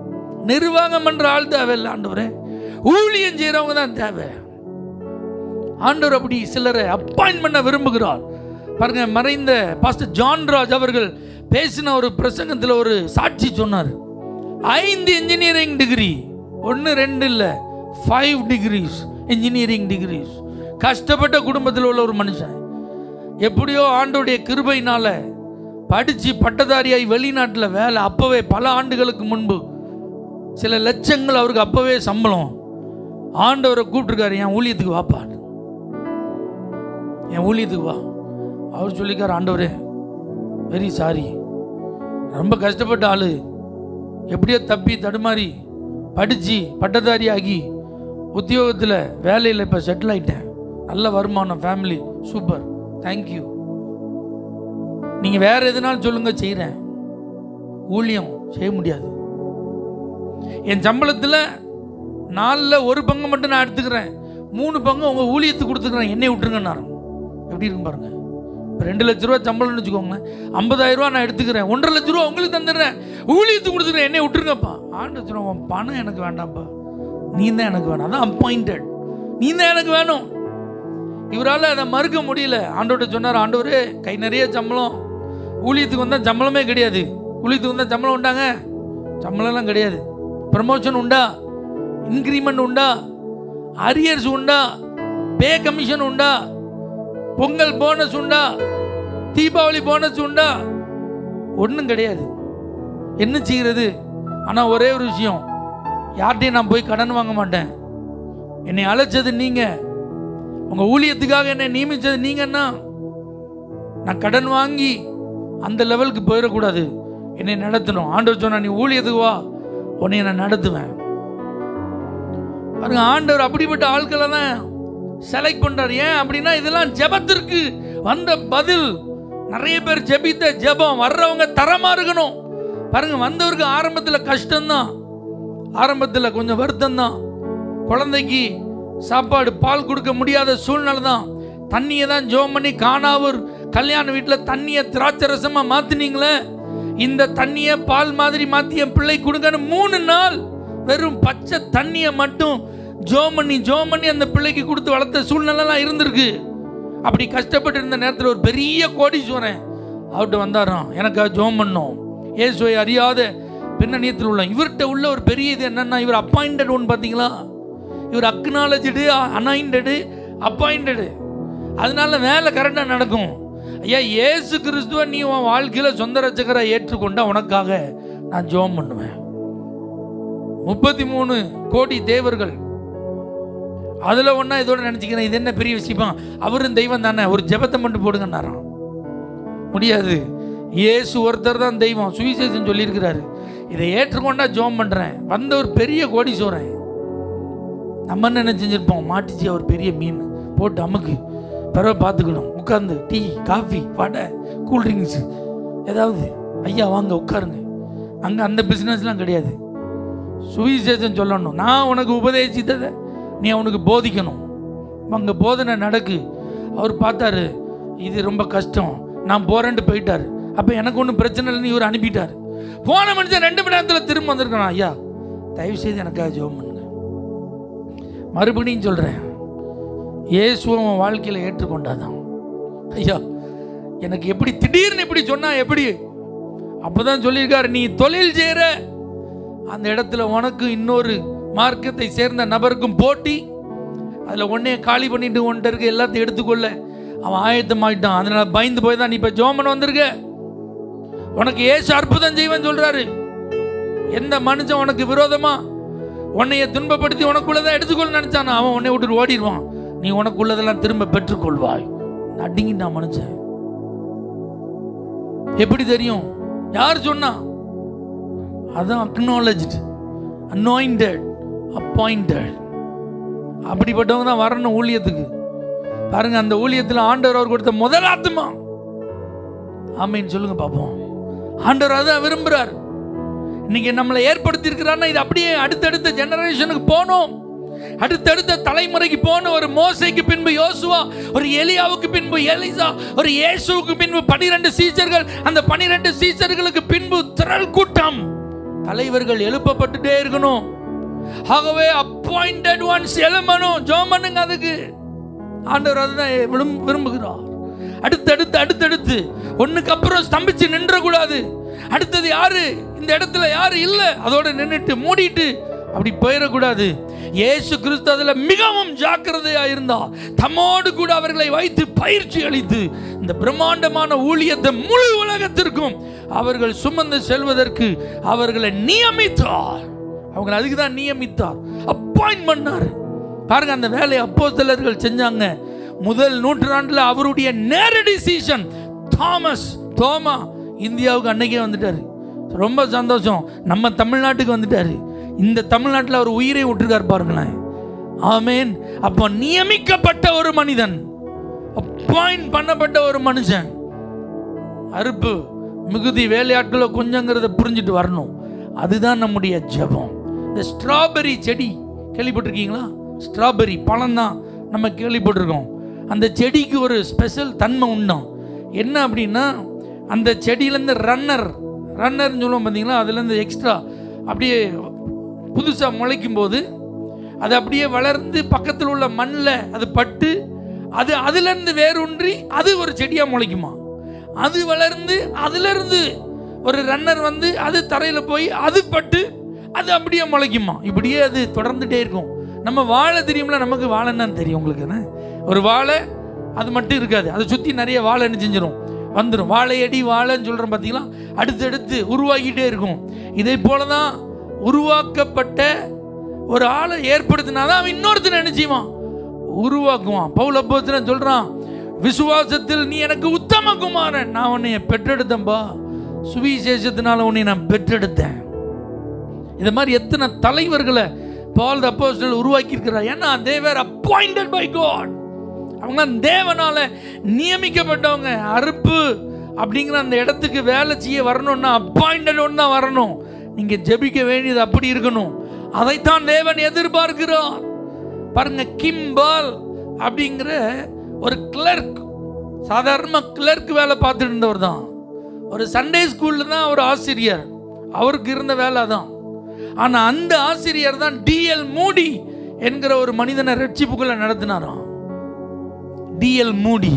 நிர்வாகம் பண்ற ஆள் தேவையில்லை ஆண்டவரே, ஊழியம் செய்யறவங்க தான் தேவை. ஆண்டவர் அப்படி சிலரை அப்பாயின்ட் பண்ண விரும்புகிறார். பாருங்க, மறைந்த பாஸ்டர் ஜான்ராஜ் அவர்கள் பேசின ஒரு பிரசங்கத்தில் ஒரு சாட்சி சொன்னார். 5 இன்ஜினியரிங் டிகிரி, 1 2 இல்லை, 5 டிகிரிஸ் இன்ஜினியரிங் டிகிரிஸ். கஷ்டப்பட்ட குடும்பத்தில் உள்ள ஒரு மனுஷன் எப்படியோ ஆண்டோடைய கிருபையினால படித்து பட்டதாரியாய் வெளிநாட்டில் வேலை. அப்போவே பல ஆண்டுகளுக்கு முன்பு சில லட்சங்கள் அவருக்கு அப்போவே சம்பளம். ஆண்டவரை கூப்பிட்டுருக்காரு, என் ஊழியத்துக்கு வாப்பா, என் ஊழியத்துக்கு வா. அவர் சொல்லிக்கார், ஆண்டவரே வெரி சாரி, ரொம்ப கஷ்டப்பட்ட ஆள், எப்படியோ தப்பி தடுமாறி படித்து பட்டதாரி ஆகி உத்தியோகத்தில் வேலையில் இப்போ செட்டில் ஆகிட்டேன், நல்ல வருமானம், ஃபேமிலி சூப்பர், தேங்க்யூ. நீங்கள் வேறு எதுனாலும் சொல்லுங்கள், செய்கிறேன். ஊழியம் செய்ய முடியாது. என் சம்பளத்தில் 4ல் 1 பங்கு மட்டும் நான் எடுத்துக்கிறேன், 3 பங்கு உங்கள் ஊழியத்துக்கு கொடுத்துக்கிறேன், என்னை விட்டுருங்கன்னாரு. எப்படி இருக்கும் பாருங்க. இப்போ 2 லட்ச ரூபா சம்பளம்னு வச்சுக்கோங்களேன், 50,000 ரூபா நான் எடுத்துக்கிறேன், 1,50,000 லட்ச ரூபா உங்களுக்கு தந்துடுறேன், ஊழியத்துக்கு கொடுத்துக்கிறேன், என்னை விட்டுருங்கப்பா. ஆண்டு சொல்லுவோம், பணம் எனக்கு வேண்டாம்ப்பா, நீ தான் எனக்கு வேணும், அதான் அப்பாயிண்டட், நீ தான் எனக்கு வேணும். இவரால் அதை மறுக்க முடியல. ஆண்டவர்கிட்ட சொன்னார், ஆண்டவரே கை நிறைய சம்பளம், ஊழியத்துக்கு வந்தால் சம்பளமே கிடையாது, ஊழியத்துக்கு வந்தால் சம்பளம் உண்டாங்க? சம்பளம்லாம் கிடையாது. ப்ரமோஷன் உண்டா? இன்க்ரிமெண்ட் உண்டா? அரியர்ஸ் உண்டா? பே கமிஷன் உண்டா? பொங்கல் போனஸ் உண்டா? தீபாவளி போனஸ் உண்டா? ஒன்றும் கிடையாது. என்ன செய்கிறது? ஆனால் ஒரே ஒரு விஷயம், யார்கிட்டையும் நான் போய் கடன் வாங்க மாட்டேன். என்னை அழைச்சது நீங்கள், உங்கள் ஊழியத்துக்காக என்னை நியமித்தது நீங்கன்னா, நான் கடன் வாங்கி அந்த லெவலுக்கு போயிடக்கூடாது, என்னை நடத்தணும். ஆண்டவர் சொன்னா, நீ ஊழியத்துக்கு வா, உன்னை நான் நடத்துவேன். பாருங்க, ஆண்டவர் அப்படிப்பட்ட ஆட்களை தான் செலக்ட் பண்றார். ஏன் அப்படின்னா, இதெல்லாம் ஜெபத்திற்கு வந்த பதில். நிறைய பேர் ஜெபித்த ஜெபம் வர்றவங்க தரமா இருக்கணும். பாருங்க, வந்தவருக்கு ஆரம்பத்தில் கஷ்டம்தான், ஆரம்பத்தில் கொஞ்சம் வருத்தம் தான். குழந்தைக்கு சாப்பாடு பால் கொடுக்க முடியாத சூழ்நிலை தான். தண்ணியை தான் ஜெபம் பண்ணி, காணாவூர் கல்யாண வீட்டில் தண்ணியை திராட்சை ரசமா மாத்தினீங்களே, இந்த தண்ணியை பால் மாதிரி மாத்தி என் பிள்ளை கொடுங்கன்னு 3 நாள் வெறும் பச்சை தண்ணியை மட்டும் ஜோம் பண்ணி அந்த பிள்ளைக்கு கொடுத்து வளர்த்த சூழ்நிலைலாம் இருந்திருக்கு. அப்படி கஷ்டப்பட்டு இருந்த நேரத்தில் ஒரு பெரிய கோடீஸ்வரன் அவர்கிட்ட வந்தாராம், எனக்காக ஜோம் பண்ணோம். இயேசுவை அறியாத பின்னணியத்தில் உள்ள இவர்கிட்ட உள்ள ஒரு பெரிய இது என்னன்னா, இவர் அப்பாயிண்டட் ஒன்று. பார்த்தீங்களா, இவர் அக்னாலஜ்டு, அனாயிண்டடு, அப்பாயிண்டடு. அதனால வேலை கரெக்டாக நடக்கும். ஐயா, இயேசு கிறிஸ்துவ நீ உன் வாழ்க்கையில் சொந்த ரட்சகரை ஏற்றுக்கொண்டா உனக்காக நான் ஜோம் பண்ணுவேன். 33 கோடி தேவர்கள், அதில் ஒன்றா இதோட நினச்சிக்கிறேன், இது என்ன பெரிய விஷயமா, அவரும் தெய்வம் தானே, ஒரு ஜெபத்தை மட்டும் போடுங்கன்னாராம். முடியாது, இயேசு ஒருத்தர் தான் தெய்வம், சுவிசேஷம் சொல்லியிருக்கிறாரு. இதை ஏற்றுக்கொண்டா ஜோம் பண்ணுறேன். வந்த ஒரு பெரிய கோடீஸ்வரன். நம்ம என்ன செஞ்சிருப்போம், மாட்டிச்சு அவர் பெரிய மீன் போட்டு அமுக்கு, பிறகு பார்த்துக்கணும், உட்காந்து டீ காஃபி வடை கூல்ட்ரிங்க்ஸ் ஏதாவது, ஐயா வாங்க உட்காருங்க. அங்கே அந்த பிஸ்னஸ்லாம் கிடையாது. சுவிசேஷம் சொல்லணும், நான் உனக்கு உபதேசித்ததை நீ அவனுக்கு போதிக்கணும். அங்கே போதனை நடக்கு. அவர் பார்த்தாரு, இது ரொம்ப கஷ்டம், நான் போகிறேன்ட்டு போயிட்டார். அப்போ எனக்கு ஒன்றும் பிரச்சனை இல்லைன்னு இவர் அனுப்பிட்டார். போன மனுஷன் 2 மணி நேரத்தில் திரும்ப வந்திருக்கணும். ஐயா தயவுசெய்து எனக்காக ஜெபம் பண்ணுங்க. மறுபடியும் சொல்கிறேன், இயேசுவை வாழ்க்கையில் ஏற்றுக்கொண்டாதான். ஐயா எனக்கு எப்படி திடீர்னு இப்படி சொன்னா எப்படி? அப்போதான் சொல்லியிருக்காரு, நீ தொழில் செய்கிற அந்த இடத்துல உனக்கு இன்னொரு மார்க்கத்தை சேர்ந்த நபருக்கும் போட்டி, அதில் ஒன்னே காலி பண்ணிட்டு ஒன்றை இருக்க எல்லாத்தையும் எடுத்துக்கொள்ள அவன் ஆயத்தமாயிட்டான். அதனால பயந்து போய் தான் நீ இப்போ ஜெபம் பண்ண வந்திருக்க. உனக்கு ஏசு அற்புதம் செய்வேன்னு சொல்றாரு. எந்த மனுஷன் உனக்கு விரோதமா உன்னைய துன்பப்படுத்தி உனக்குள்ளதான் எடுத்துக்கொள்ள நினைச்சானா, அவன் உன்னை விட்டு ஓடிடுவான். நீ உனக்குள்ளதெல்லாம் திரும்ப பெற்றுக்கொள்வாய். அடிங்கிட்டான் மனுஷன். எப்படி தெரியும்? யார் சொன்னா? அதான் அக்னாலஜ்ட், அனாயிண்டட், அப்பாயிண்டட். அப்படிப்பட்டவங்க தான் வரணும் ஊழியத்துக்கு. பாருங்க, அந்த ஊழியத்தில் ஆண்டவர் அவர் கொடுத்த முதல் ஆத்மா. ஆமீன் சொல்லுங்க பாப்போம். ஆண்டவர் அதான் விரும்புறார். இன்னைக்கு நம்மளை ஏற்படுத்தி இருக்கிறார்னா இது அப்படியே அடுத்தடுத்த ஜெனரேஷனுக்கு போகணும், அடுத்தடுத்த தலைமுறைக்கு போகணும். ஒரு மோசேக்கு பின்பு யோசுவா, ஒரு எலியாவுக்கு பின்பு எலிசா, ஒரு இயேசுவுக்கு பின்பு 12 சீஷர்கள், அந்த 12 சீஷர்களுக்கு பின்பு திரள் கூட்டம். தலைவர்கள் எழுப்பப்பட்டுட்டே இருக்கணும். ஆகவே அப்பாயிண்டட் ஒன்ஸ் எழும்பணும். ஜெபம் பண்ணுங்க. அதுக்கு ஆண்டவர் அதுதான் விரும்புகிறார். அடுத்தடுத்து ஒண்ணுக்கு அப்புறம் ஸ்தம்பிச்சு நின்ற கூடாது. அடுத்தது யாரு, இந்த இடத்துல யாரு இல்ல, அதோட நின்றுட்டு மூடிட்டு அப்படி போயிடக்கூடாது. இயேசு கிறிஸ்து அதுல மிகவும் ஜாக்கிரதையா இருந்தார். தம்மோடு கூட அவர்களை வைத்து பயிற்சி அளித்து இந்த பிரம்மாண்டமான ஊழியத்தை முழு உலகத்திற்கும் அவர்கள் சுமந்து செல்வதற்கு அவர்களை நியமித்தார். அவங்களை அதுக்கு தான் நியமித்தார், அப்பாயிண்ட் பண்ணார். பாருங்க, அந்த வேலையை அப்போஸ்தலர்கள் செஞ்சாங்க. முதல் நூற்றாண்டுல அவருடைய நேரடி சீஷன் தோமா இந்தியாவுக்கு அன்னைக்கே வந்துட்டாரு. ரொம்ப சந்தோஷம், நம்ம தமிழ்நாட்டுக்கு வந்துட்டாரு. இந்த தமிழ்நாட்டில் அவர் உயிரை விட்டுருக்காரு பாருங்களேன். ஆமேன். அப்போ நியமிக்கப்பட்ட ஒரு மனிதன், அப்பாயிண்ட் பண்ணப்பட்ட ஒரு மனுஷன். அறுப்பு மிகுதி வேலையாட்களை கொஞ்சங்கிறத புரிஞ்சுட்டு வரணும். அதுதான் நம்முடைய ஜெபம். இந்த ஸ்ட்ராபெரி செடி கேள்விப்பட்டிருக்கீங்களா? ஸ்ட்ராபெரி பழம் தான் நம்ம கேள்விப்பட்டிருக்கோம். அந்த செடிக்கு ஒரு ஸ்பெஷல் தன்மை உண்டாம். என்ன அப்படின்னா, அந்த செடியிலேருந்து ரன்னர்னு சொல்லுவோம் பார்த்தீங்களா, அதுலேருந்து எக்ஸ்ட்ரா அப்படியே புதுசாக முளைக்கும் போது அது அப்படியே வளர்ந்து பக்கத்தில் உள்ள மண்ணில் அது பட்டு அது அதுலேருந்து வேரூன்றி அது ஒரு செடியாக முளைக்குமா. அது வளர்ந்து அதுலேருந்து ஒரு ரன்னர் வந்து அது தரையில் போய் அது பட்டு அது அப்படியே முளைக்குமா. இப்படியே அது தொடர்ந்துட்டே இருக்கும். நம்ம வாழை தெரியும்ல, நமக்கு வாழைன்னு தெரியும் உங்களுக்கு. ஒரு வாழை அது மட்டும் இருக்காது, அதை சுற்றி நிறைய வாழை என்ன செஞ்சிடும், வந்துடும். வாழையடி வாழைன்னு சொல்கிறோம் பார்த்தீங்களா, அடுத்தடுத்து உருவாக்கிட்டே இருக்கும். இதே போல தான் உருவாக்கப்பட்ட ஒரு ஆளை ஏற்படுத்தினாதான் அவன் இன்னொருத்தனை என்ன செய்வான், உருவாக்குவான். பவுல் அப்போஸ்தலன் சொல்கிறான், விசுவாசத்தில் நீ எனக்கு உத்தம குமாரன், நான் உன்னை பெற்றெடுத்தேன்பா, சுவிசேஷத்தினால உன்னை நான் பெற்றெடுத்தேன். இது மாதிரி எத்தனை தலைவர்களை பால் அப்போஸ்தலன் உருவாக்கி இருக்கிறார். ஏன்னா they were appointed by God. அவங்க தேவனால நியமிக்கப்பட்டவங்க. அறுப்பு அப்படிங்கிற அந்த இடத்துக்கு வேலை செய்ய வரணும்னா அப்பாயிண்டட் ஒன்று தான் வரணும். நீங்க ஜெபிக்க வேண்டியது அப்படி இருக்கணும். அதைத்தான் தேவன் எதிர்பார்க்கிறார். பாருங்க, கிம்பால் அப்படிங்கிற ஒரு கிளர்க், சாதாரண கிளர்க் வேலை பார்த்துட்டு இருந்தவர் தான். ஒரு சண்டே ஸ்கூல்ல தான் ஒரு ஆசிரியர், அவருக்கு இருந்த வேலை தான். ஆனா அந்த ஆசிரியர் தான் டிஎல் மூடி என்கிற ஒரு மனிதனை ரட்சிப்புக்குள்ள நடத்தினாராம். டிஎல்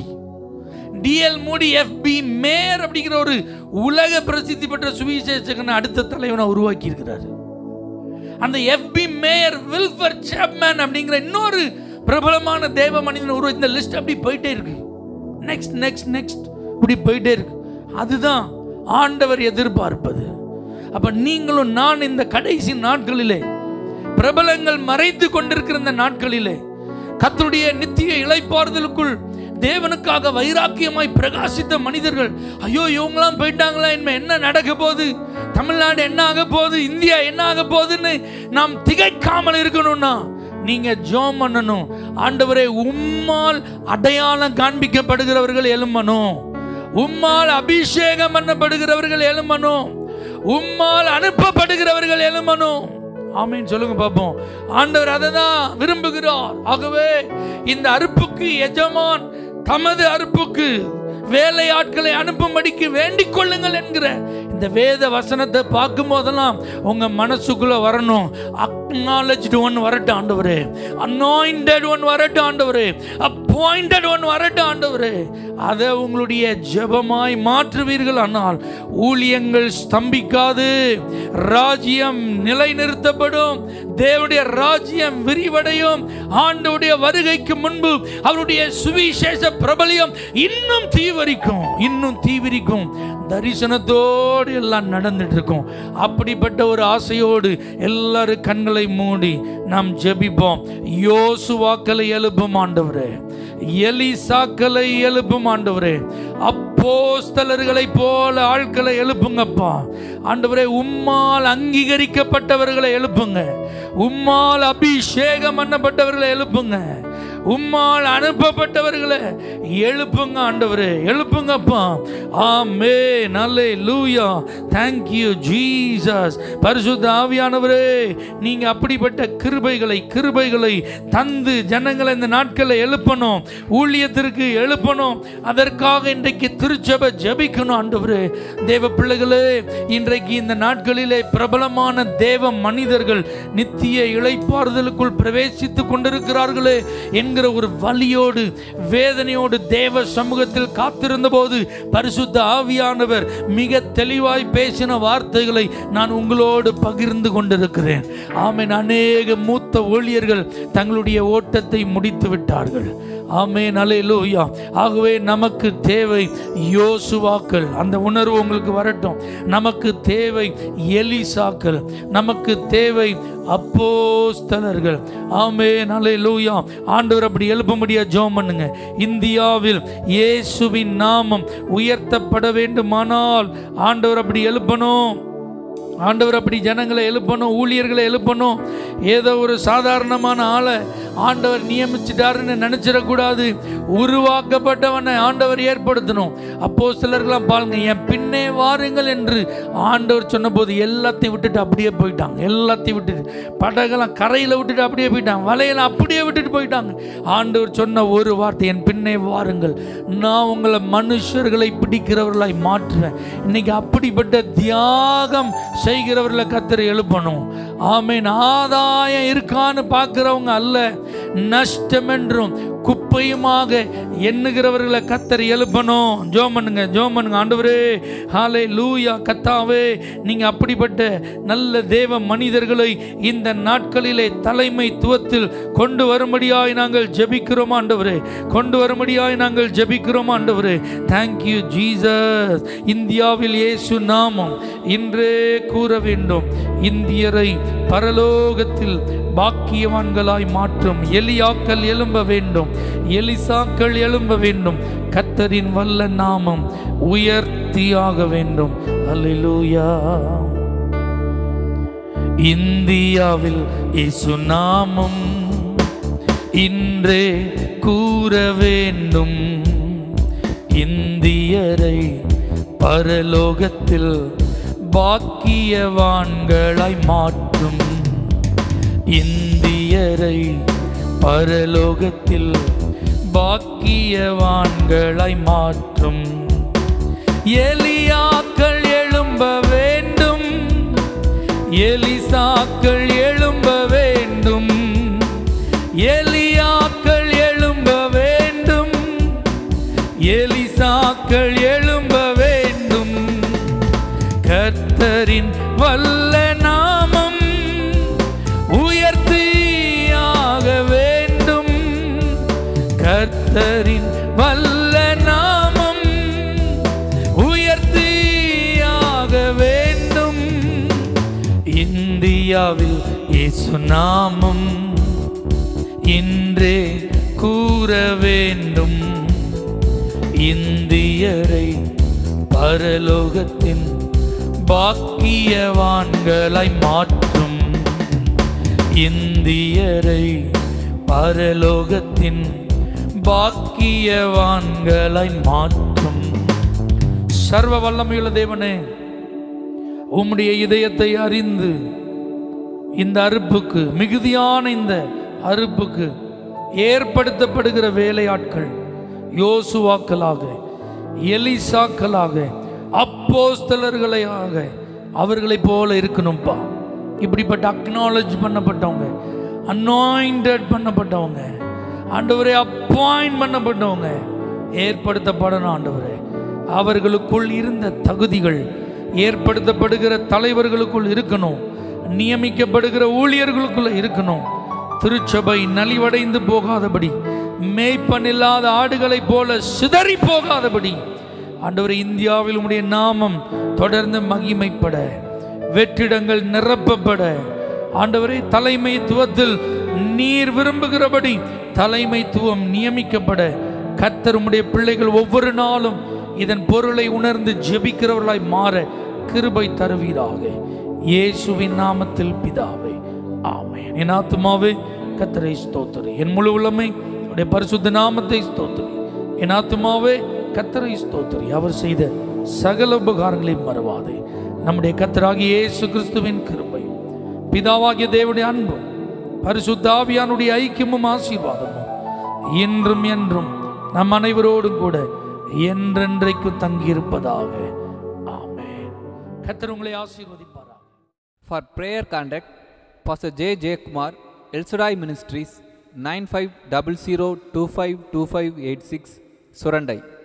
மூடி எஃப்பி மேயர் அப்படிங்கிற ஒரு உலக பிரசித்தி பெற்ற சுவிசேஷகனை அடுத்த தலைவனை உருவாக்கி இருக்கிறார். அந்த எஃப்பி மேயர் வில்ஃபர் சேப்மேன் அப்படிங்கிற இன்னொரு பிரபலமான தேவ மனிதனை உருவாக்கி. இந்த லிஸ்ட் அப்படி போயிட்டே இருக்கு. நெக்ஸ்ட் இப்படி போயிட்டே இருக்கு. அதுதான் ஆண்டவர் எதிர்பார்ப்பது. அப்ப நீங்களும் நான் இந்த கடைசி நாட்களிலே, பிரபலங்கள் மறைத்து கொண்டிருக்கிற இந்த நாட்களிலே, கர்த்தருடைய நித்திய இளைப்பாறுதலுக்குள் தேவனுக்காக வைராக்கியமாய் பிரகாசித்த மனிதர்கள், ஐயோ இவங்களாம் போயிட்டாங்களா, என்ன நடக்க போகுது, தமிழ்நாடு என்ன ஆக போகுது, இந்தியா என்ன ஆக போகுதுன்னு நாம் திகைக்காமல் இருக்கணும்னா நீங்க ஜெபம் பண்ணணும். ஆண்டவரே, உம்மால் அடையாளம் காண்பிக்கப்படுகிறவர்கள் எழும்பணும், உம்மால் அபிஷேகம் பண்ணப்படுகிறவர்கள் எழும்பணும், உம்மால் அனுப்பப்படுகிறவர்கள் எழும்பணும். ஆமீன் சொல்லுங்க பாப்போம். ஆண்டவர் அதை தான் விரும்புகிறார். ஆகவே இந்த அறுப்புக்கு எஜமான் தமது அறுப்புக்கு வேலையாட்களை அனுப்பும்படிக்கு வேண்டிக் கொள்ளுங்கள் என்கிற இந்த வேத வசனத்தை பார்க்கும் போதெல்லாம் உங்க மனசுக்குள்ள வரணும், அக்னாலஜ்டு ஒன் வரட்டும் ஆண்டவரே, அனாயிண்டட் ஒன் வரட்டும் ஆண்டவரே, அப்பாயிண்டட் ஒன் வரட்டும் ஆண்டவரே. அதை உங்களுடைய ஜெபமாய் மாற்றுவீர்கள். ஆனால் ஊழியங்கள் ஸ்தம்பிக்காது, ராஜ்யம் நிலைநிறுத்தப்படும், தேவனுடைய ராஜ்யம் விரிவடையும். ஆண்டவருடைய வருகைக்கு முன்பு அவருடைய சுவிசேஷ பிரபல்யம் இன்னும் தீவிரிக்கும். தரிசனத்தோடு எல்லாம் நடந்துட்டு இருக்கும். அப்படிப்பட்ட ஒரு ஆசையோடு எல்லாரும் கண்களை மூடி நாம் ஜெபிப்போம். யோசுவாக்களை எழுப்பும் ஆண்டவரே, எலிசாக்களை எழுப்பும் ஆண்டவரே, அப்போஸ்தலர்களை போல ஆட்களை எழுப்புங்கப்பா ஆண்டவரே. உம்மால் அங்கீகரிக்கப்பட்டவர்களை எழுப்புங்க, உம்மால் அபிஷேகம் பண்ணப்பட்டவர்களை எழுப்புங்க, உம்மால் அனுப்பப்பட்டவர்களை எழுப்புங்க ஆண்டவரே, எழுப்புங்கப்பா. ஆமென், அல்லேலூயா. Thank you Jesus. பரிசுத்த ஆவியானவரே, நீங்க அப்படிப்பட்ட கிருபைகளை தந்து ஜனங்களை இந்த நாட்களை எழுப்பணும், ஊழியத்திற்கு எழுப்பணும். அதற்காக இன்றைக்கு திருச்சபை ஜெபிக்கணும் ஆண்டவரே. தேவ பிள்ளைகளே, இன்றைக்கு இந்த நாட்களிலே பிரபலமான தேவ மனிதர்கள் நித்திய இளைப்பாறுதலுக்குள் பிரவேசித்துக் கொண்டிருக்கிறார்களே என்கிற ஒரு வலியோடு வேதனையோடு தேவ சமூகத்தில் காத்திருந்த போது பரிசுத்த ஆவியானவர் மிக தெளிவாய் பேசின வார்த்தைகளை நான் உங்களோடு பகிர்ந்து கொண்டிருக்கிறேன். ஆமென். அநேக மூத்த ஊழியர்கள் தங்களுடைய ஓட்டத்தை முடித்து விட்டார்கள். ஆமென், அல்லேலூயா. ஆகவே நமக்கு தேவை யோசுவாக்கள். அந்த உணர்வு உங்களுக்கு வரட்டும். நமக்கு தேவை எலிசாக்கள், நமக்கு தேவை அப்போஸ்தலர்கள். ஆமென், அல்லேலூயா. ஆண்டவர் அப்படி எழுப்பும்படியா ஜெபம் பண்ணுங்க. இந்தியாவில் இயேசுவின் நாமம் உயர்த்தப்பட வேண்டுமானால் ஆண்டவர் அப்படி எழுப்பணும். ஆண்டவர் அப்படி ஜனங்களை எழுப்பணும், ஊழியர்களை எழுப்பணும். ஏதோ ஒரு சாதாரணமான ஆளை ஆண்டவர் நியமிச்சிட்டாருன்னு நினைச்சிடக்கூடாது. உருவாக்கப்பட்டவனை ஆண்டவர் ஏற்படுத்தணும். அப்போஸ்தலர்களாம் பாருங்க, என் பின்னே வாருங்கள் என்று ஆண்டவர் சொன்ன போது எல்லாத்தையும் விட்டுட்டு அப்படியே போயிட்டாங்க. எல்லாத்தையும் விட்டுட்டு, படகெல்லாம் கரையில் விட்டுட்டு அப்படியே போயிட்டாங்க, வலையெல்லாம் அப்படியே விட்டுட்டு போயிட்டாங்க. ஆண்டவர் சொன்ன ஒரு வார்த்தை, என் பின்னே வாருங்கள், நான் உங்களை மனுஷர்களை பிடிக்கிறவர்களாய் மாற்றுவேன். இன்னைக்கு அப்படிப்பட்ட தியாகம் செய்கிறவர்களை கர்த்தர் எழுப்பணும். ஆமென். ஆதாயம் இருக்கான்னு பார்க்கிறவங்க அல்ல, நஷ்டம் என்றும் குப்பையுமாக எண்ணுகிறவர்களை கர்த்தர் எழுப்பணும். ஜெபம் பண்ணுங்க, ஜெபம் பண்ணுங்க. ஆண்டவரே, ஹல்லேலூயா. கர்த்தாவே, நீங்க அப்படிப்பட்ட நல்ல தேவ மனிதர்களை இந்த நாட்களிலே தலைமைத்துவத்தில் கொண்டு வரும்படியாய் நாங்கள் ஜெபிக்கிறோம் ஆண்டவரே, கொண்டு வரும்படியாய் நாங்கள் ஜெபிக்கிறோம் ஆண்டவரே. Thank you Jesus. இந்தியாவில் இயேசு நாமம் இன்றே கூற வேண்டும். இந்தியரை பரலோகத்தில் பாக்கியவான்களாய் மாற்றும் எலியாக்கள் எழும்ப வேண்டும், எலிசாக்கள் எழும்ப வேண்டும். கர்த்தரின் வல்ல நாமம் உயர்த்தியாக வேண்டும். அல்லேலூயா. இந்தியாவில் இயேசு நாமம் இன்றே கூற வேண்டும். இந்தியரை பரலோகத்தில் பாக்கியவான்களாய் மாற்றும். இந்தியரை பரலோகத்தில் பாக்கியவான்களாய் மாற்றும். எலியாக்கள் எழும்ப வேண்டும், எலிசாக்கள் எழும்ப வேண்டும். எலியாக்கள் எழும்ப வேண்டும், எலிசாக்கள் எழும்ப வேண்டும். கர்த்தரின் வல்ல நாமம் உயர்த்தியாக வேண்டும். கர்த்தரின் வல்ல நாமம் உயர்த்தியாக வேண்டும். இந்தியாவில் இயேசு நாமம் இன்றே கூற வேண்டும். இந்தியரை பரலோகத்தின் பாக்கியவான்களாய் மாற்றும். இந்தியரை பரலோகத்தின் பாக்கியவான்களாய் மாற்றும். சர்வ வல்லமையுள்ள தேவனே, உம்முடைய இதயத்தை அறிந்து இந்த அறுப்புக்கு, மிகுதியான இந்த அறுப்புக்கு ஏற்படுத்தப்படுகிற வேலையாட்கள் யோசுவாக்களாக, எலிசாக்களாக, அப்போஸ்தலர்களாக அவர்களைப் போல இருக்கணும்ப்பா. இப்படிப்பட்ட அக்னாலஜ் பண்ணப்பட்டவங்க, அனாயிண்டட் பண்ணப்பட்டவங்க, ஆண்டவரே அப்பாயிண்ட் பண்ணப்பட்டவங்க ஏற்படுத்தப்படணும். ஆண்டவரே, அவர்களுக்குள் இருந்த தகுதிகள் ஏற்படுத்தப்படுகிற தலைவர்களுக்குள் இருக்கணும், நியமிக்கப்படுகிற ஊழியர்களுக்குள்ள இருக்கணும். திருச்சபை நலிவடைந்து போகாதபடி, மேய்ப்பன் இல்லாத ஆடுகளைப் போல சிதறி போகாதபடி, ஆண்டவரே, இந்தியாவில் உம்முடைய நாமம் தொடர்ந்து மகிமைப்பட, வெற்றிடங்கள் நிரப்பப்பட, ஆண்டவரே, தலைமைத்துவத்தில் நீர் விரும்புகிறபடி தலைமைத்துவம் நியமிக்கப்பட, கர்த்தர் உம்முடைய பிள்ளைகள் ஒவ்வொரு நாளும் இதன் பொருளை உணர்ந்து ஜெபிக்கிறவர்களாய் மாற கிருபை தருவீராக. இயேசுவின் நாமத்தில் பிதாவே, ஆமென். என் ஆத்துமாவே கர்த்தரை ஸ்தோத்திரி, என் முழு உள்ளமே உடைய பரிசுத்த நாமத்தை ஸ்தோத்திரி. என் ஆத்துமாவே கர்த்தரை ஸ்தோத்திரி. அவர் செய்த சகல உபகாரங்களையும் மறவாதே. நம்முடைய கர்த்தராகிய இயேசு கிறிஸ்துவின் கிருபையும் பிதாவாகிய தேவனுடைய அன்பும் பரிசுத்த ஆவியானுடைய ஐக்கியமும் ஆசீர்வாதமும் இன்றும் என்றும் நம் அனைவரோடும் கூட என்றென்றைக்கும் தங்கியிருப்பதாக. ஆமென். கர்த்தர் உங்களை ஆசீர்வதிப்பாராக. For prayer contact, Pastor J. J. Kumar, El Shaddai Ministries, 9500252586, Surandai.